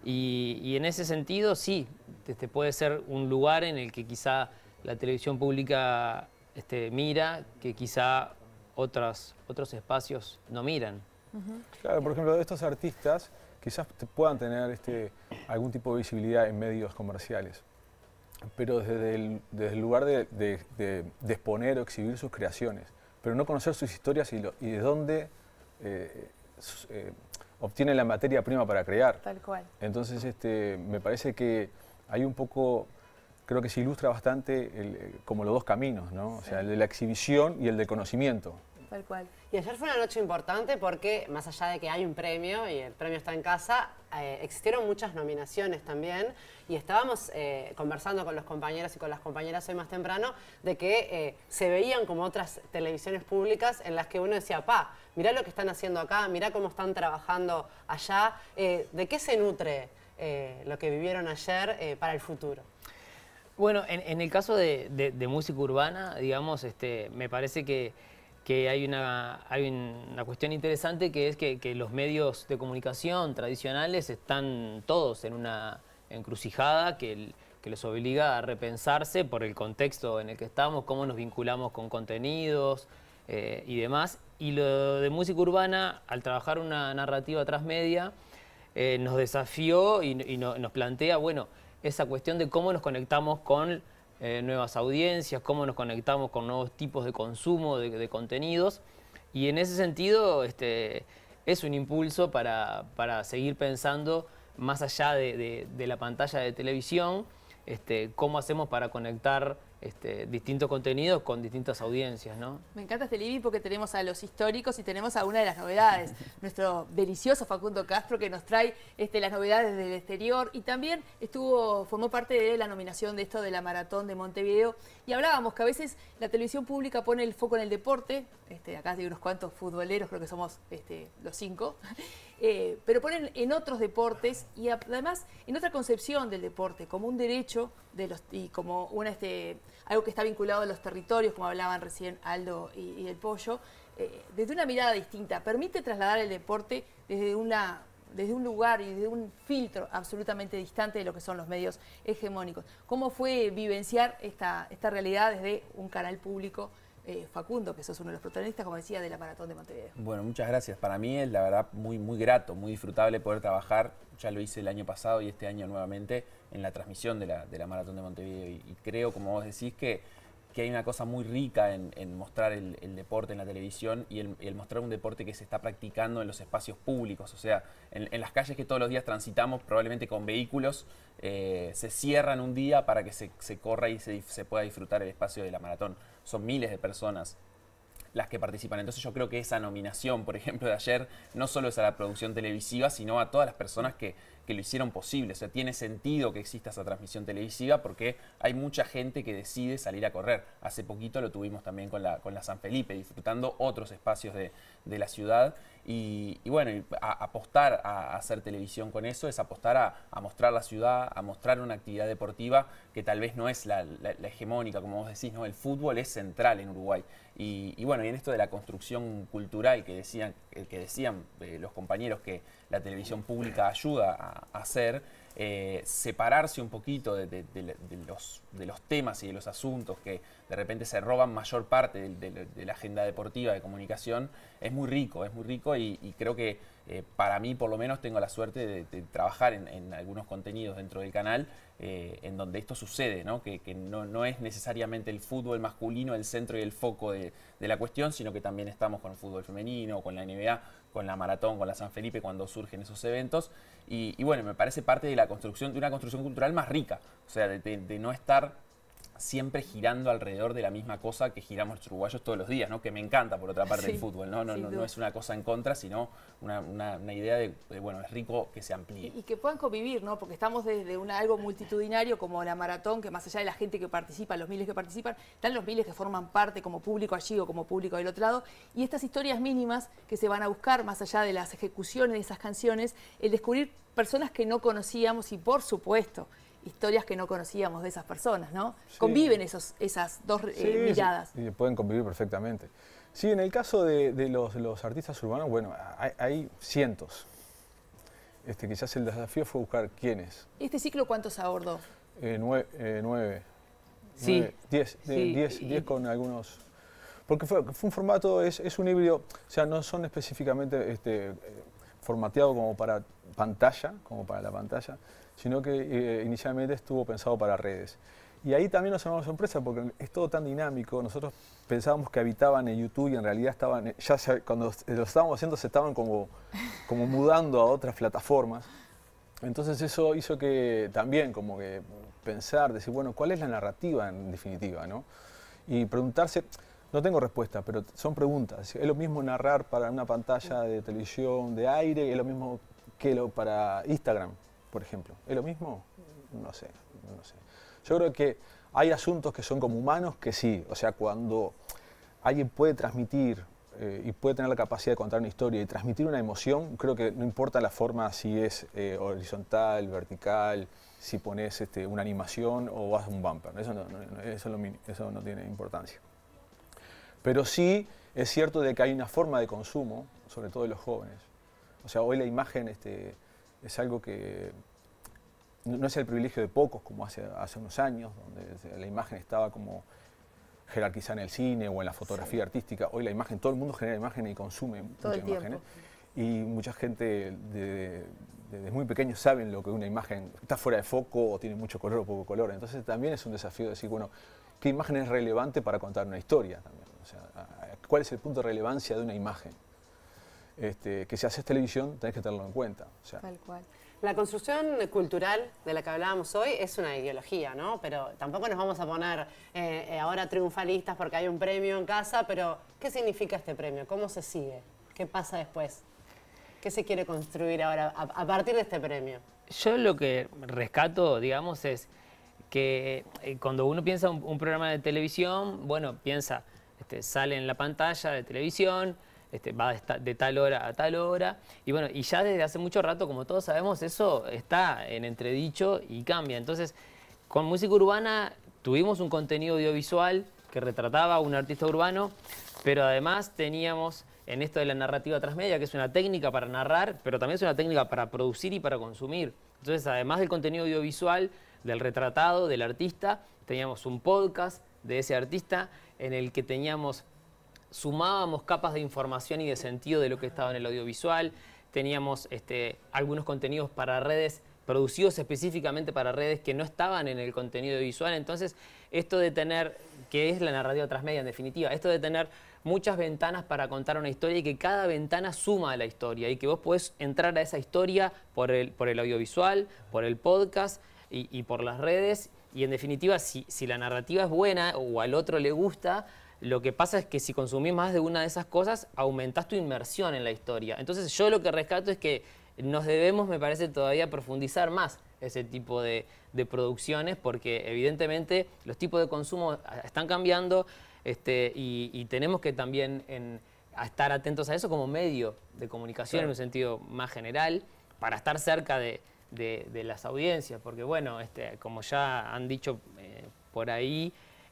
y, y en ese sentido sí, este puede ser un lugar en el que quizá la televisión pública este, mira, que quizá otros, otros espacios no miran. Claro, por ejemplo, estos artistas quizás puedan tener este, algún tipo de visibilidad en medios comerciales, pero desde el, desde el lugar de, de, de, de exponer o exhibir sus creaciones, pero no conocer sus historias y, lo, y de dónde eh, eh, obtienen la materia prima para crear. Tal cual. Entonces, este, me parece que hay un poco, creo que se ilustra bastante el, como los dos caminos, ¿no? O sea, el de la exhibición y el del conocimiento. Tal cual. Y ayer fue una noche importante porque, más allá de que hay un premio y el premio está en casa, eh, existieron muchas nominaciones también y estábamos eh, conversando con los compañeros y con las compañeras hoy más temprano de que eh, se veían como otras televisiones públicas en las que uno decía, pa, mirá lo que están haciendo acá, mirá cómo están trabajando allá, eh, ¿de qué se nutre eh, lo que vivieron ayer eh, para el futuro? Bueno, en, en el caso de, de, de música urbana, digamos, este, me parece que que hay una, hay una cuestión interesante que es que, que los medios de comunicación tradicionales están todos en una encrucijada que, que los obliga a repensarse por el contexto en el que estamos, cómo nos vinculamos con contenidos eh, y demás. Y lo de música urbana, al trabajar una narrativa transmedia, eh, nos desafió y, y no, nos plantea, bueno, esa cuestión de cómo nos conectamos con Eh, nuevas audiencias, cómo nos conectamos con nuevos tipos de consumo de, de contenidos, y en ese sentido este, es un impulso para, para seguir pensando más allá de, de, de la pantalla de televisión, este, cómo hacemos para conectar este, distintos contenidos con distintas audiencias, ¿no? Me encanta este living porque tenemos a los históricos y tenemos a una de las novedades, nuestro delicioso Facundo Castro, que nos trae este, las novedades del exterior, y también estuvo, formó parte de la nominación de esto de la Maratón de Montevideo, y hablábamos que a veces la televisión pública pone el foco en el deporte, este, acá hay unos cuantos futboleros, creo que somos este, los cinco, eh, pero ponen en otros deportes y además en otra concepción del deporte, como un derecho de los, y como una, este, algo que está vinculado a los territorios, como hablaban recién Aldo y, y el Pollo, eh, desde una mirada distinta. Permite trasladar el deporte desde, una, desde un lugar y desde un filtro absolutamente distante de lo que son los medios hegemónicos. ¿Cómo fue vivenciar esta, esta realidad desde un canal público? Eh, Facundo, que sos uno de los protagonistas, como decía, de la Maratón de Montevideo. Bueno, muchas gracias. Para mí es la verdad muy, muy grato, muy disfrutable poder trabajar. Ya lo hice el año pasado y este año nuevamente en la transmisión de la, de la Maratón de Montevideo. Y, y creo, como vos decís, que, que hay una cosa muy rica en, en mostrar el, el deporte en la televisión y el, el mostrar un deporte que se está practicando en los espacios públicos. O sea, en, en las calles que todos los días transitamos, probablemente con vehículos, eh, se cierran un día para que se, se corra y se, se pueda disfrutar el espacio de la maratón. Son miles de personas las que participan. Entonces yo creo que esa nominación, por ejemplo, de ayer, no solo es a la producción televisiva, sino a todas las personas que, que lo hicieron posible. O sea, tiene sentido que exista esa transmisión televisiva porque hay mucha gente que decide salir a correr. Hace poquito lo tuvimos también con la, con la San Felipe, disfrutando otros espacios de, de la ciudad. Y, y bueno, y a, apostar a, a hacer televisión con eso es apostar a, a mostrar la ciudad, a mostrar una actividad deportiva que tal vez no es la, la, la hegemónica, como vos decís, ¿no? El fútbol es central en Uruguay. Y, y bueno, y en esto de la construcción cultural que decían, que decían eh, los compañeros que la televisión pública ayuda a, a hacer, eh, separarse un poquito de, de, de, de, los, de los temas y de los asuntos que de repente se roban mayor parte de, de, de la agenda deportiva de comunicación, es muy rico, es muy rico y, y creo que eh, para mí por lo menos tengo la suerte de, de trabajar en, en algunos contenidos dentro del canal eh, en donde esto sucede, ¿no? Que, que no, no es necesariamente el fútbol masculino el centro y el foco de, de la cuestión, sino que también estamos con el fútbol femenino, con la N B A, con la Maratón, con la San Felipe cuando surgen esos eventos y, y bueno, me parece parte de la construcción, de una construcción cultural más rica, o sea, de, de, de no estar siempre girando alrededor de la misma cosa que giramos los uruguayos todos los días, ¿no? Que me encanta, por otra parte, Sí, el fútbol, ¿no? No, no, no es una cosa en contra, sino una, una, una idea de, de, bueno, es rico que se amplíe. Y, y que puedan convivir, ¿no? Porque estamos desde una, algo multitudinario como la maratón, que más allá de la gente que participa, los miles que participan, están los miles que forman parte como público allí o como público del otro lado, y estas historias mínimas que se van a buscar más allá de las ejecuciones de esas canciones, el descubrir personas que no conocíamos y, por supuesto, historias que no conocíamos de esas personas, ¿no? Sí. Conviven esos, esas dos eh, sí, miradas. Sí, y pueden convivir perfectamente. Sí, en el caso de, de los, los artistas urbanos, bueno, hay, hay cientos. Este, quizás el desafío fue buscar quiénes. ¿Este ciclo cuántos abordó? Eh, nueve, eh, nueve. Sí. Nueve, diez, de, sí. diez, y, diez con algunos... Porque fue, fue un formato, es, es un híbrido, o sea, no son específicamente este, formateados como para pantalla, como para la pantalla, sino que eh, inicialmente estuvo pensado para redes. Y ahí también nos llamó sorpresa porque es todo tan dinámico. Nosotros pensábamos que habitaban en YouTube y en realidad estaban, ya se, cuando lo estábamos haciendo se estaban como, como mudando a otras plataformas. Entonces eso hizo que también como que pensar, decir, bueno, ¿cuál es la narrativa en definitiva, ¿no? Y preguntarse, no tengo respuesta, pero son preguntas. Es lo mismo narrar para una pantalla de televisión de aire, es lo mismo que lo para Instagram, por ejemplo. ¿Es lo mismo? No sé, no sé. Yo creo que hay asuntos que son como humanos que sí. O sea, cuando alguien puede transmitir eh, y puede tener la capacidad de contar una historia y transmitir una emoción, creo que no importa la forma si es eh, horizontal, vertical, si pones este, una animación o vas a un bumper. Eso no, no, eso, lo, eso no tiene importancia. Pero sí es cierto de que hay una forma de consumo, sobre todo de los jóvenes. O sea, hoy la imagen este, es algo que no es el privilegio de pocos como hace, hace unos años, donde la imagen estaba como jerarquizada en el cine o en la fotografía sí. artística. Hoy la imagen, todo el mundo genera imágenes y consume todo muchas el imágenes. Tiempo. Y mucha gente desde de, de muy pequeños saben lo que una imagen está fuera de foco o tiene mucho color o poco color. Entonces también es un desafío decir, bueno, ¿qué imagen es relevante para contar una historia también? O sea, ¿cuál es el punto de relevancia de una imagen? Este, que si haces televisión tenés que tenerlo en cuenta. O sea, Tal cual. La construcción cultural de la que hablábamos hoy es una ideología, ¿no? Pero tampoco nos vamos a poner eh, ahora triunfalistas porque hay un premio en casa, pero ¿qué significa este premio? ¿Cómo se sigue? ¿Qué pasa después? ¿Qué se quiere construir ahora a, a partir de este premio? Yo lo que rescato, digamos, es que eh, cuando uno piensa un, un programa de televisión, bueno, piensa, este, sale en la pantalla de televisión, Este, va de, esta, de tal hora a tal hora, y bueno, y ya desde hace mucho rato, como todos sabemos, eso está en entredicho y cambia. Entonces, con Música Urbana tuvimos un contenido audiovisual que retrataba a un artista urbano, pero además teníamos en esto de la narrativa transmedia, que es una técnica para narrar, pero también es una técnica para producir y para consumir. Entonces, además del contenido audiovisual, del retratado, del artista, teníamos un podcast de ese artista en el que teníamos... sumábamos capas de información y de sentido de lo que estaba en el audiovisual, teníamos este, algunos contenidos para redes, producidos específicamente para redes que no estaban en el contenido visual. Entonces, esto de tener, que es la narrativa transmedia en definitiva, esto de tener muchas ventanas para contar una historia y que cada ventana suma a la historia y que vos podés entrar a esa historia por el, por el audiovisual, por el podcast y, y por las redes. Y en definitiva, si, si la narrativa es buena o al otro le gusta, lo que pasa es que si consumís más de una de esas cosas, aumentás tu inmersión en la historia. Entonces yo lo que rescato es que nos debemos, me parece, todavía profundizar más ese tipo de, de producciones, porque evidentemente los tipos de consumo están cambiando este, y, y tenemos que también en, a estar atentos a eso como medio de comunicación, claro, en un sentido más general, para estar cerca de, de, de las audiencias, porque bueno, este, como ya han dicho eh, por ahí,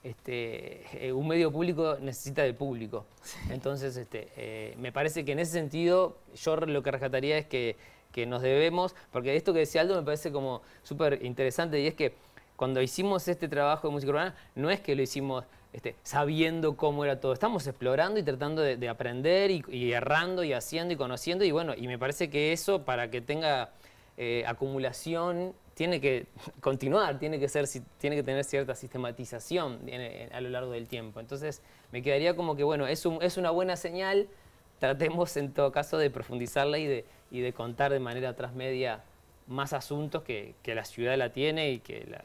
Este, eh, un medio público necesita del público. Entonces, este, eh, me parece que en ese sentido, yo lo que rescataría es que, que nos debemos, porque esto que decía Aldo me parece como súper interesante, y es que cuando hicimos este trabajo de música urbana, no es que lo hicimos este, sabiendo cómo era todo, estamos explorando y tratando de, de aprender y, y errando y haciendo y conociendo, y bueno, y me parece que eso, para que tenga eh, acumulación, tiene que continuar, tiene que, ser, tiene que tener cierta sistematización a lo largo del tiempo. Entonces, me quedaría como que, bueno, es, un, es una buena señal, tratemos en todo caso de profundizarla y de, y de contar de manera transmedia más asuntos que, que la ciudad la tiene y que, la,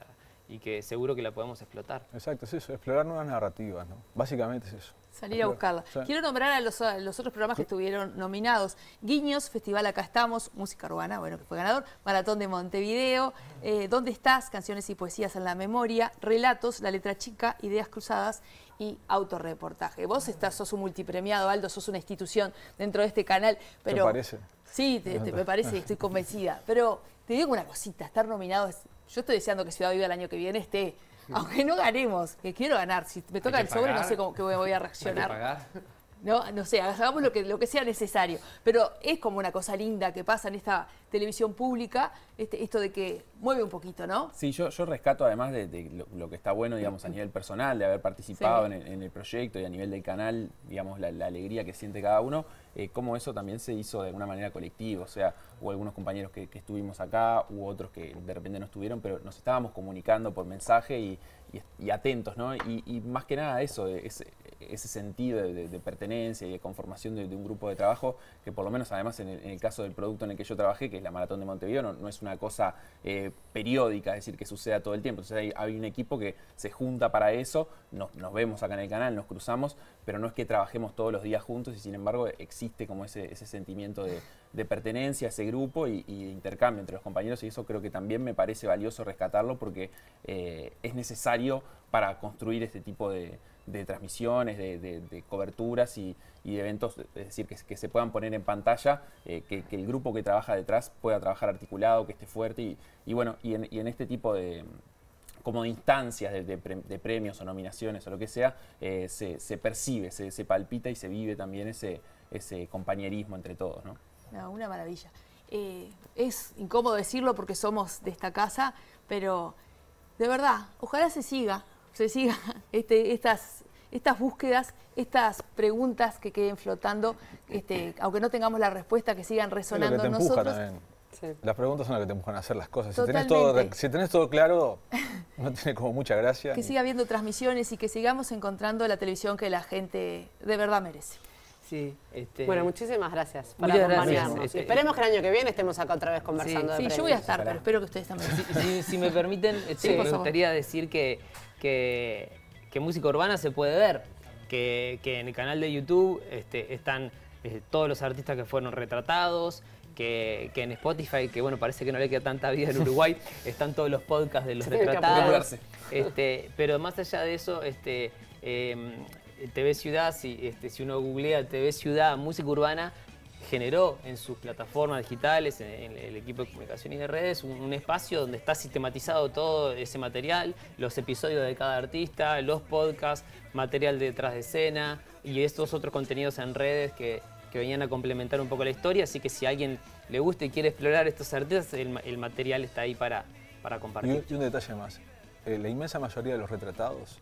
y que seguro que la podemos explotar. Exacto, es eso, explorar nuevas narrativas, ¿no? Básicamente es eso. Salir a buscarla. Sí. Quiero nombrar a los, a los otros programas que estuvieron nominados. Guiños, Festival Acá Estamos, Música Urbana, bueno, que fue ganador, Maratón de Montevideo, eh, ¿Dónde estás? Canciones y poesías en la memoria, Relatos, La Letra Chica, Ideas Cruzadas y Autorreportaje. Vos estás, sos un multipremiado, Aldo, sos una institución dentro de este canal. Pero, ¿te parece? Sí, te, te, me parece, estoy convencida. Pero te digo una cosita, estar nominado, es, yo estoy deseando que Ciudad Viva el año que viene esté... Aunque no ganemos, que quiero ganar. Si me toca el sobre, no sé cómo que voy a reaccionar. ¿Hay que pagar? No, no sé, hagamos lo que, lo que sea necesario. Pero es como una cosa linda que pasa en esta televisión pública, este, esto de que mueve un poquito, ¿no? Sí, yo, yo rescato además de, de lo, lo que está bueno, digamos, a nivel personal, de haber participado Sí. en, el, en el proyecto y a nivel del canal, digamos, la, la alegría que siente cada uno, eh, cómo eso también se hizo de alguna manera colectiva. O sea, hubo algunos compañeros que, que estuvimos acá, hubo otros que de repente no estuvieron, pero nos estábamos comunicando por mensaje y, y, y atentos, ¿no? Y, y más que nada eso, ese, ese sentido de, de, de pertenencia y de conformación de, de un grupo de trabajo, que por lo menos además en el, en el caso del producto en el que yo trabajé, que es la Maratón de Montevideo, no, no es una cosa eh, periódica, es decir, que suceda todo el tiempo. Entonces hay, hay un equipo que se junta para eso, nos, nos vemos acá en el canal, nos cruzamos, pero no es que trabajemos todos los días juntos y sin embargo existe como ese, ese sentimiento de, de pertenencia a ese grupo y, y de intercambio entre los compañeros, y eso creo que también me parece valioso rescatarlo porque eh, es necesario para construir este tipo de, de transmisiones, de, de, de coberturas y, y de eventos, es decir, que, que se puedan poner en pantalla, eh, que, que el grupo que trabaja detrás pueda trabajar articulado, que esté fuerte y, y bueno, y en, y en este tipo de como de instancias de, de, pre, de premios o nominaciones o lo que sea, eh, se, se percibe, se, se palpita y se vive también ese, ese compañerismo entre todos, ¿no? No, una maravilla. Eh, es incómodo decirlo porque somos de esta casa, pero de verdad, ojalá se siga, se siga este, estas, estas búsquedas, estas preguntas que queden flotando, este, aunque no tengamos la respuesta, que sigan resonando Es lo que te nosotros. empuja también. Sí. Las preguntas son las que te empujan a hacer las cosas. Si Totalmente. tenés, todo, si tenés todo claro, no tiene como mucha gracia. Que siga habiendo transmisiones y que sigamos encontrando la televisión que la gente de verdad merece. Sí, este... Bueno, muchísimas gracias por Muchas acompañarnos. gracias. Este, Esperemos que el año que viene estemos acá otra vez conversando Sí, de sí, yo voy a estar, pero espero que ustedes también. Si, si, si me permiten, este, Sí, por me favor. gustaría decir que, que, que música urbana se puede ver, que, que en el canal de YouTube este, están eh, todos los artistas que fueron retratados, que, que en Spotify, que bueno, parece que no le queda tanta vida en Uruguay, están todos los podcasts de los Se tiene que retratados. apurarse. Este, pero más allá de eso, este, eh, T V Ciudad, si, este, si uno googlea T V Ciudad, música urbana, generó en sus plataformas digitales, en, en el equipo de comunicación y de redes, un, un espacio donde está sistematizado todo ese material, los episodios de cada artista, los podcasts, material detrás de escena y estos otros contenidos en redes que, que venían a complementar un poco la historia. Así que si a alguien le gusta y quiere explorar estos artistas, el, el material está ahí para, para Y compartir. un, y un detalle más. Eh, la inmensa mayoría de los retratados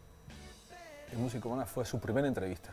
en música urbana fue su primera entrevista.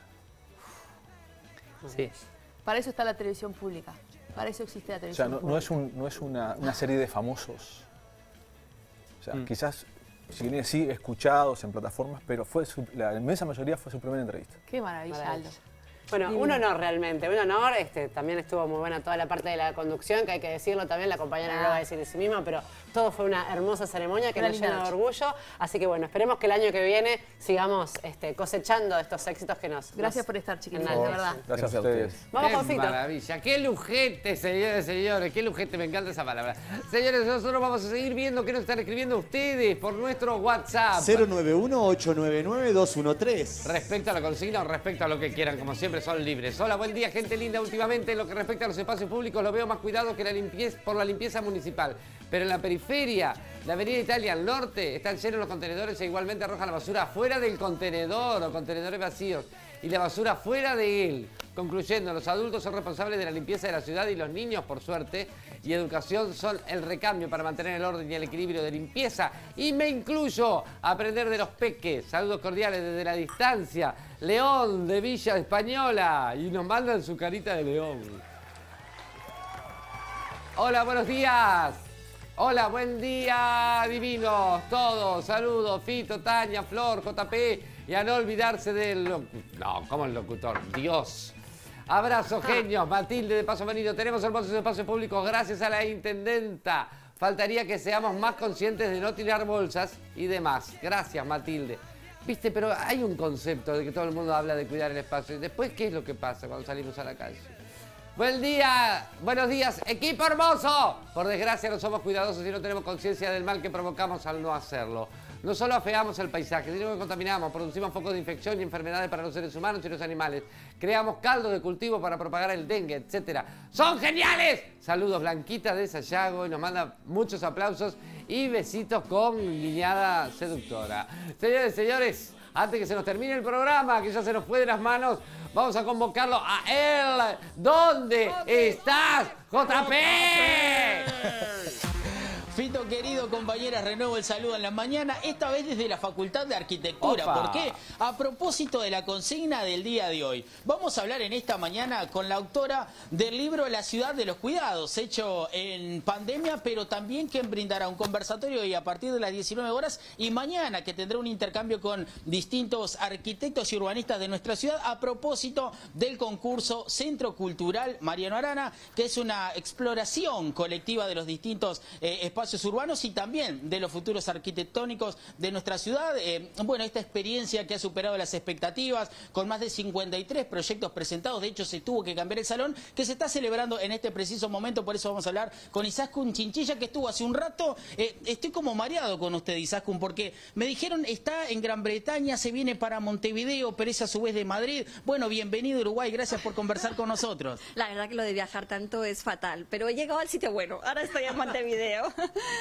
Sí. Para eso está la televisión pública. Para eso existe la O sea, televisión no, pública. no es, un, no es una, una serie de famosos. O sea, Mm. quizás, si bien sí, escuchados en plataformas, pero fue su- la inmensa mayoría fue su primera entrevista. Qué maravilla, Maravilla. Aldo. Bueno, Divino. un honor realmente, un honor. Este, también estuvo muy buena toda la parte de la conducción, que hay que decirlo también, la compañera no lo va a decir de sí misma, pero todo fue una hermosa ceremonia que Una nos linda llena de noche. orgullo. Así que bueno, esperemos que el año que viene sigamos este, cosechando estos éxitos que nos... Gracias nos por estar, chiquilines, de enaltecen. verdad. Gracias a ustedes. Vamos, Qué Juancito. maravilla, qué lujete, señores, señores, qué lujete, me encanta esa palabra. Señores, nosotros vamos a seguir viendo qué nos están escribiendo ustedes por nuestro WhatsApp. cero nueve uno, ocho nueve nueve, dos uno tres. Respecto a la consigna o respecto a lo que quieran, como siempre son libres. Hola, buen día, gente linda. Últimamente, en lo que respecta a los espacios públicos, lo veo más cuidado que la limpieza, por la limpieza municipal. Pero en la periferia, la avenida Italia al norte, están llenos los contenedores e igualmente arrojan la basura fuera del contenedor o contenedores vacíos y la basura fuera de él. Concluyendo, los adultos son responsables de la limpieza de la ciudad y los niños, por suerte, y educación son el recambio para mantener el orden y el equilibrio de limpieza. Y me incluyo a aprender de los peques. Saludos cordiales desde la distancia. León de Villa Española. Y nos mandan su carita de león. Hola, buenos días. Hola, buen día, divinos, todos. Saludos, Fito, Tania, Flor, J P. Y a no olvidarse del... locu- No, ¿cómo el locutor? Dios. Abrazo, genios. Matilde de Paso Venido. Tenemos hermosos espacios públicos gracias a la intendenta faltaría que seamos más conscientes de no tirar bolsas y demás. Gracias, Matilde. Viste, pero hay un concepto de que todo el mundo habla de cuidar el espacio. ¿Y después qué es lo que pasa cuando salimos a la calle? Buen día, buenos días, equipo hermoso. Por desgracia no somos cuidadosos y no tenemos conciencia del mal que provocamos al no hacerlo. No solo afeamos el paisaje, sino que contaminamos, producimos focos de infección y enfermedades para los seres humanos y los animales. Creamos caldo de cultivo para propagar el dengue, etcétera. ¡Son geniales! Saludos, Blanquita de Sayago, y nos manda muchos aplausos y besitos con guiñada seductora. Señores, señores, antes que se nos termine el programa, que ya se nos fue de las manos, vamos a convocarlo a él. ¿Dónde estás, J P? Fito, querido, compañeras, renuevo el saludo en la mañana, esta vez desde la Facultad de Arquitectura. Opa. ¿Por qué? A propósito de la consigna del día de hoy. Vamos a hablar en esta mañana con la autora del libro La ciudad de los cuidados, hecho en pandemia, pero también quien brindará un conversatorio hoy a partir de las diecinueve horas y mañana que tendrá un intercambio con distintos arquitectos y urbanistas de nuestra ciudad a propósito del concurso Centro Cultural Mariano Arana, que es una exploración colectiva de los distintos eh, espacios urbanos y también de los futuros arquitectónicos de nuestra ciudad. Eh, bueno, esta experiencia que ha superado las expectativas con más de cincuenta y tres proyectos presentados, de hecho se tuvo que cambiar el salón, que se está celebrando en este preciso momento, por eso vamos a hablar con Izaskun Chinchilla, que estuvo hace un rato. Eh, estoy como mareado con usted, Izaskun, porque me dijeron está en Gran Bretaña, se viene para Montevideo, pero es a su vez de Madrid. Bueno, bienvenido Uruguay, gracias por conversar con nosotros. La verdad que lo de viajar tanto es fatal, pero he llegado al sitio bueno, ahora estoy en Montevideo.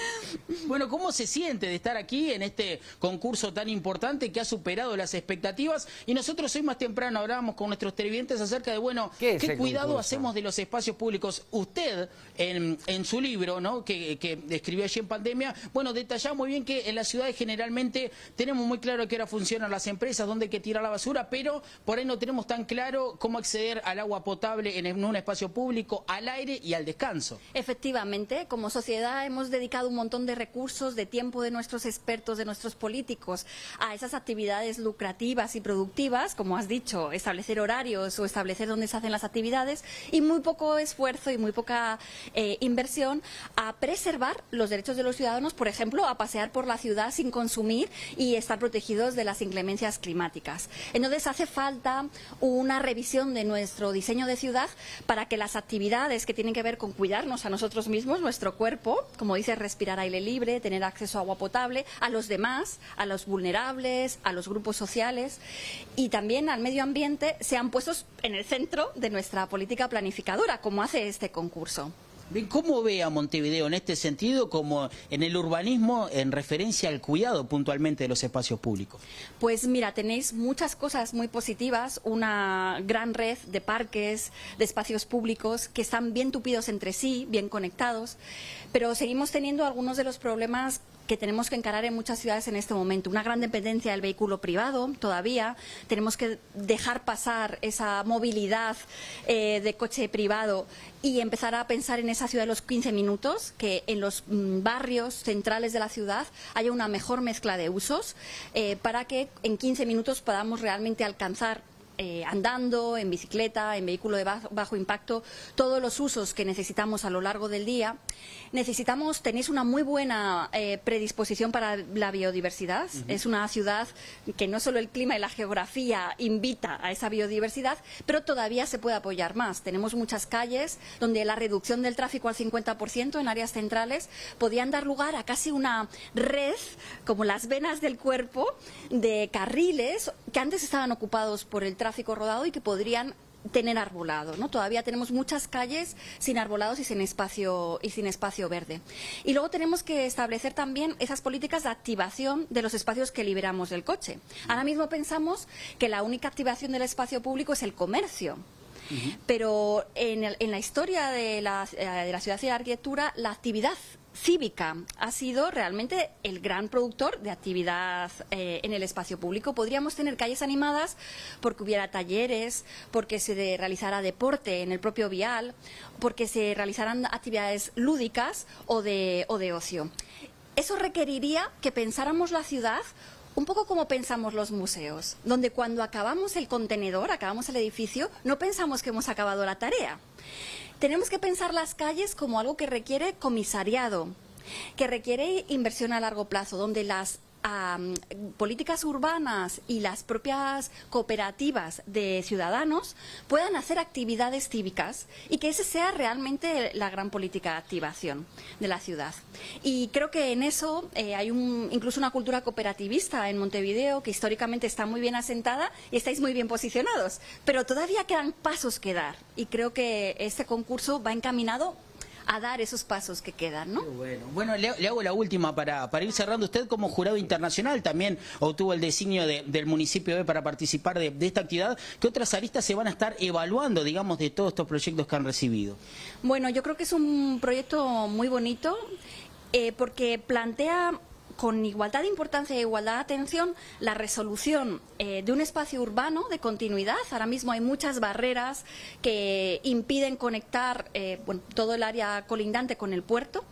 Bueno, ¿cómo se siente de estar aquí en este concurso tan importante que ha superado las expectativas? Y nosotros hoy más temprano hablábamos con nuestros televidentes acerca de, bueno, ¿qué, qué cuidado concurso? hacemos de los espacios públicos? Usted, en, en su libro, ¿no?, que, que escribió allí en pandemia, bueno, detallaba muy bien que en las ciudades generalmente tenemos muy claro que ahora funcionan las empresas, dónde hay que tirar la basura, pero por ahí no tenemos tan claro cómo acceder al agua potable en un espacio público, al aire y al descanso. Efectivamente, como sociedad hemos dedicado un montón de recursos, de tiempo de nuestros expertos, de nuestros políticos, a esas actividades lucrativas y productivas, como has dicho, establecer horarios o establecer dónde se hacen las actividades, y muy poco esfuerzo y muy poca eh, inversión a preservar los derechos de los ciudadanos, por ejemplo, a pasear por la ciudad sin consumir y estar protegidos de las inclemencias climáticas. Entonces hace falta una revisión de nuestro diseño de ciudad para que las actividades que tienen que ver con cuidarnos a nosotros mismos, nuestro cuerpo, como dice, respirar aire libre, tener acceso a agua potable, a los demás, a los vulnerables, a los grupos sociales y también al medio ambiente, sean puestos en el centro de nuestra política planificadora, como hace este concurso. ¿Cómo ve a Montevideo en este sentido, como en el urbanismo, en referencia al cuidado puntualmente de los espacios públicos? Pues mira, tenéis muchas cosas muy positivas, una gran red de parques, de espacios públicos que están bien tupidos entre sí, bien conectados, pero seguimos teniendo algunos de los problemas que tenemos que encarar en muchas ciudades en este momento. Una gran dependencia del vehículo privado todavía. Tenemos que dejar pasar esa movilidad eh, de coche privado y empezar a pensar en esa ciudad de los quince minutos, que en los mm, barrios centrales de la ciudad haya una mejor mezcla de usos eh, para que en quince minutos podamos realmente alcanzar Eh, andando, en bicicleta, en vehículo de bajo, bajo impacto, todos los usos que necesitamos a lo largo del día. Necesitamos, tenéis una muy buena eh, predisposición para la biodiversidad. Uh-huh. Es una ciudad que no solo el clima y la geografía invita a esa biodiversidad, pero todavía se puede apoyar más. Tenemos muchas calles donde la reducción del tráfico al cincuenta por ciento en áreas centrales podían dar lugar a casi una red, como las venas del cuerpo, de carriles que antes estaban ocupados por el tráfico rodado y que podrían tener arbolado, ¿no? Todavía tenemos muchas calles sin arbolados y sin espacio y sin espacio verde. Y luego tenemos que establecer también esas políticas de activación de los espacios que liberamos del coche. Ahora mismo pensamos que la única activación del espacio público es el comercio. Uh-huh. Pero en, el, en la historia de la, de la ciudad y la arquitectura, la actividad cívica ha sido realmente el gran productor de actividad eh, en el espacio público. Podríamos tener calles animadas porque hubiera talleres, porque se realizara deporte en el propio vial, porque se realizaran actividades lúdicas o de, o de ocio. Eso requeriría que pensáramos la ciudad un poco como pensamos los museos, donde cuando acabamos el contenedor, acabamos el edificio, no pensamos que hemos acabado la tarea. Tenemos que pensar las calles como algo que requiere comisariado, que requiere inversión a largo plazo, donde las Um, políticas urbanas y las propias cooperativas de ciudadanos puedan hacer actividades cívicas y que esa sea realmente la gran política de activación de la ciudad. Y creo que en eso eh, hay un, incluso una cultura cooperativista en Montevideo que históricamente está muy bien asentada y estáis muy bien posicionados, pero todavía quedan pasos que dar y creo que este concurso va encaminado a dar esos pasos que quedan, ¿no? Bueno, bueno le, le hago la última para, para ir cerrando. Usted como jurado internacional también obtuvo el designio de, del municipio B para participar de, de esta actividad. ¿Qué otras aristas se van a estar evaluando, digamos, de todos estos proyectos que han recibido? Bueno, yo creo que es un proyecto muy bonito eh, porque plantea con igualdad de importancia e igualdad de atención la resolución eh, de un espacio urbano de continuidad. Ahora mismo hay muchas barreras que impiden conectar eh, bueno, todo el área colindante con el puerto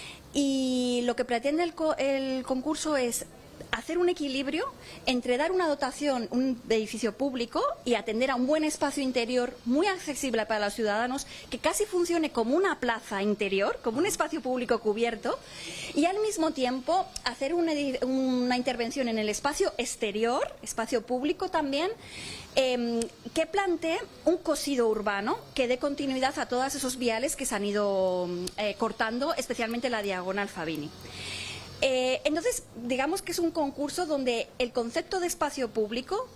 y lo que pretende el, co el concurso es hacer un equilibrio entre dar una dotación, un edificio público y atender a un buen espacio interior muy accesible para los ciudadanos, que casi funcione como una plaza interior, como un espacio público cubierto, y al mismo tiempo hacer una, una intervención en el espacio exterior, espacio público también, eh, que plantee un cosido urbano que dé continuidad a todos esos viales que se han ido eh, cortando, especialmente la diagonal Fabini. Eh, entonces, digamos que es un concurso donde el concepto de espacio público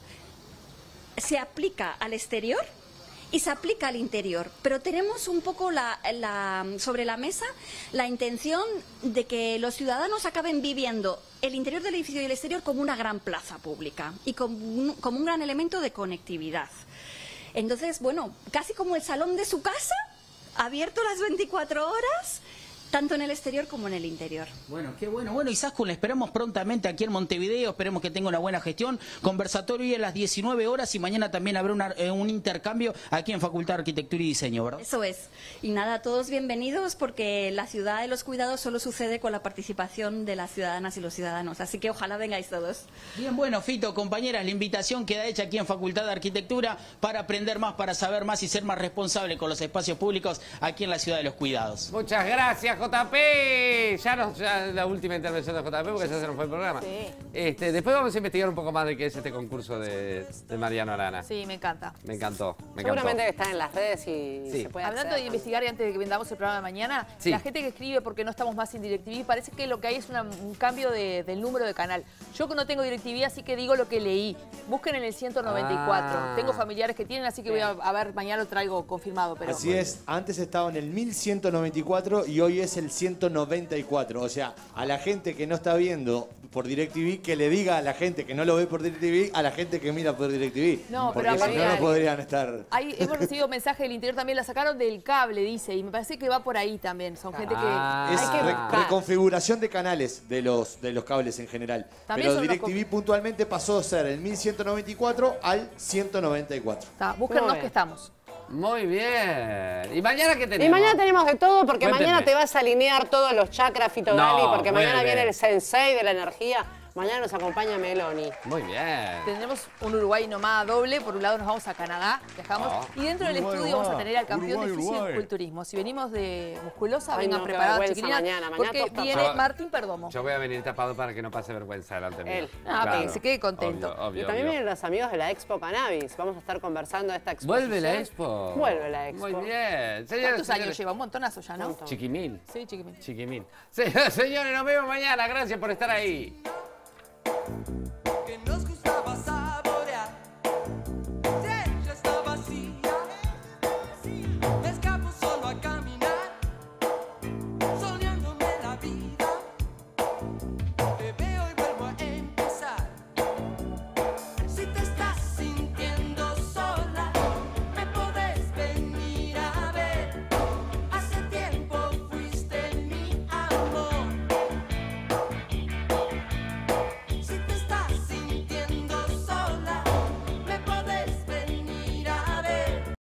se aplica al exterior y se aplica al interior, pero tenemos un poco la, la, sobre la mesa la intención de que los ciudadanos acaben viviendo el interior del edificio y el exterior como una gran plaza pública y como un, como un gran elemento de conectividad. Entonces, bueno, casi como el salón de su casa, abierto las veinticuatro horas, tanto en el exterior como en el interior. Bueno, qué bueno. Bueno, Izaskun, la esperamos prontamente aquí en Montevideo, esperemos que tenga una buena gestión. Conversatorio hoy a las diecinueve horas y mañana también habrá una, eh, un intercambio aquí en Facultad de Arquitectura y Diseño, ¿verdad? Eso es. Y nada, todos bienvenidos porque la ciudad de los cuidados solo sucede con la participación de las ciudadanas y los ciudadanos, así que ojalá vengáis todos. Bien, bueno, Fito, compañeras, la invitación queda hecha aquí en Facultad de Arquitectura para aprender más, para saber más y ser más responsable con los espacios públicos aquí en la ciudad de los cuidados. Muchas gracias, J P. Ya, nos, ya la última intervención de J P porque ya se nos fue el programa. Sí. Este, después vamos a investigar un poco más de qué es este concurso de, de Mariano Arana. Sí, me encanta. Me encantó. Me Seguramente encantó. que están en las redes y sí. se puede Hablando acceder. de investigar y antes de que vendamos el programa de mañana, sí. La gente que escribe porque no estamos más en DirecTV, parece que lo que hay es una, un cambio de, del número de canal. Yo no tengo DirecTV, así que digo lo que leí. Busquen en el ciento noventa y cuatro. Ah. Tengo familiares que tienen, así que voy a, a ver, mañana lo traigo confirmado. Pero... Así es, antes estaba en el mil ciento noventa y cuatro y hoy es el ciento noventa y cuatro. O sea, a la gente que no está viendo por DirecTV, que le diga a la gente que no lo ve por DirecTV, a la gente que mira por DirecTV. No, porque pero si no, no podrían estar... Hay, hemos recibido mensajes del interior también, la sacaron del cable, dice, y me parece que va por ahí también. Son gente que Ah, es hay que re buscar. reconfiguración de canales de los, de los cables en general. También Pero son los DirecTV puntualmente pasó de ser el mil ciento noventa y cuatro al ciento noventa y cuatro. Está, búsquennos que estamos. Muy bien. ¿Y mañana qué tenemos? Y mañana tenemos de todo porque Cuéntenme. mañana te vas a alinear todos los chakras, Fito Gali, No, porque mañana muy bien. viene el sensei de la energía. Mañana nos acompaña Meloni. Muy bien. Tenemos un Uruguay nomada doble. Por un lado nos vamos a Canadá, viajamos. Ah. Y dentro del Uruguay, estudio vamos a Uruguay. tener al campeón Uruguay, de Uruguay. fisiculturismo. Si venimos de musculosa, Ay, vengan no, qué preparados, vergüenza chiquilinas. mañana, mañana porque todos estamos- viene Yo- Martín Perdomo. Yo voy a venir tapado para que no pase vergüenza delante mío. Él. Ah, para que se quede contento. Obvio, obvio, Y también obvio. vienen los amigos de la Expo Cannabis. Vamos a estar conversando de esta expo. ¿Vuelve la Expo? Vuelve la Expo. Muy bien. Señores, ¿Cuántos años señores. lleva? Un montonazo ya, ¿no? Chiquimil. Sí, chiquimil. Chiquimil. Se- Señores, nos vemos mañana. Gracias por estar ahí.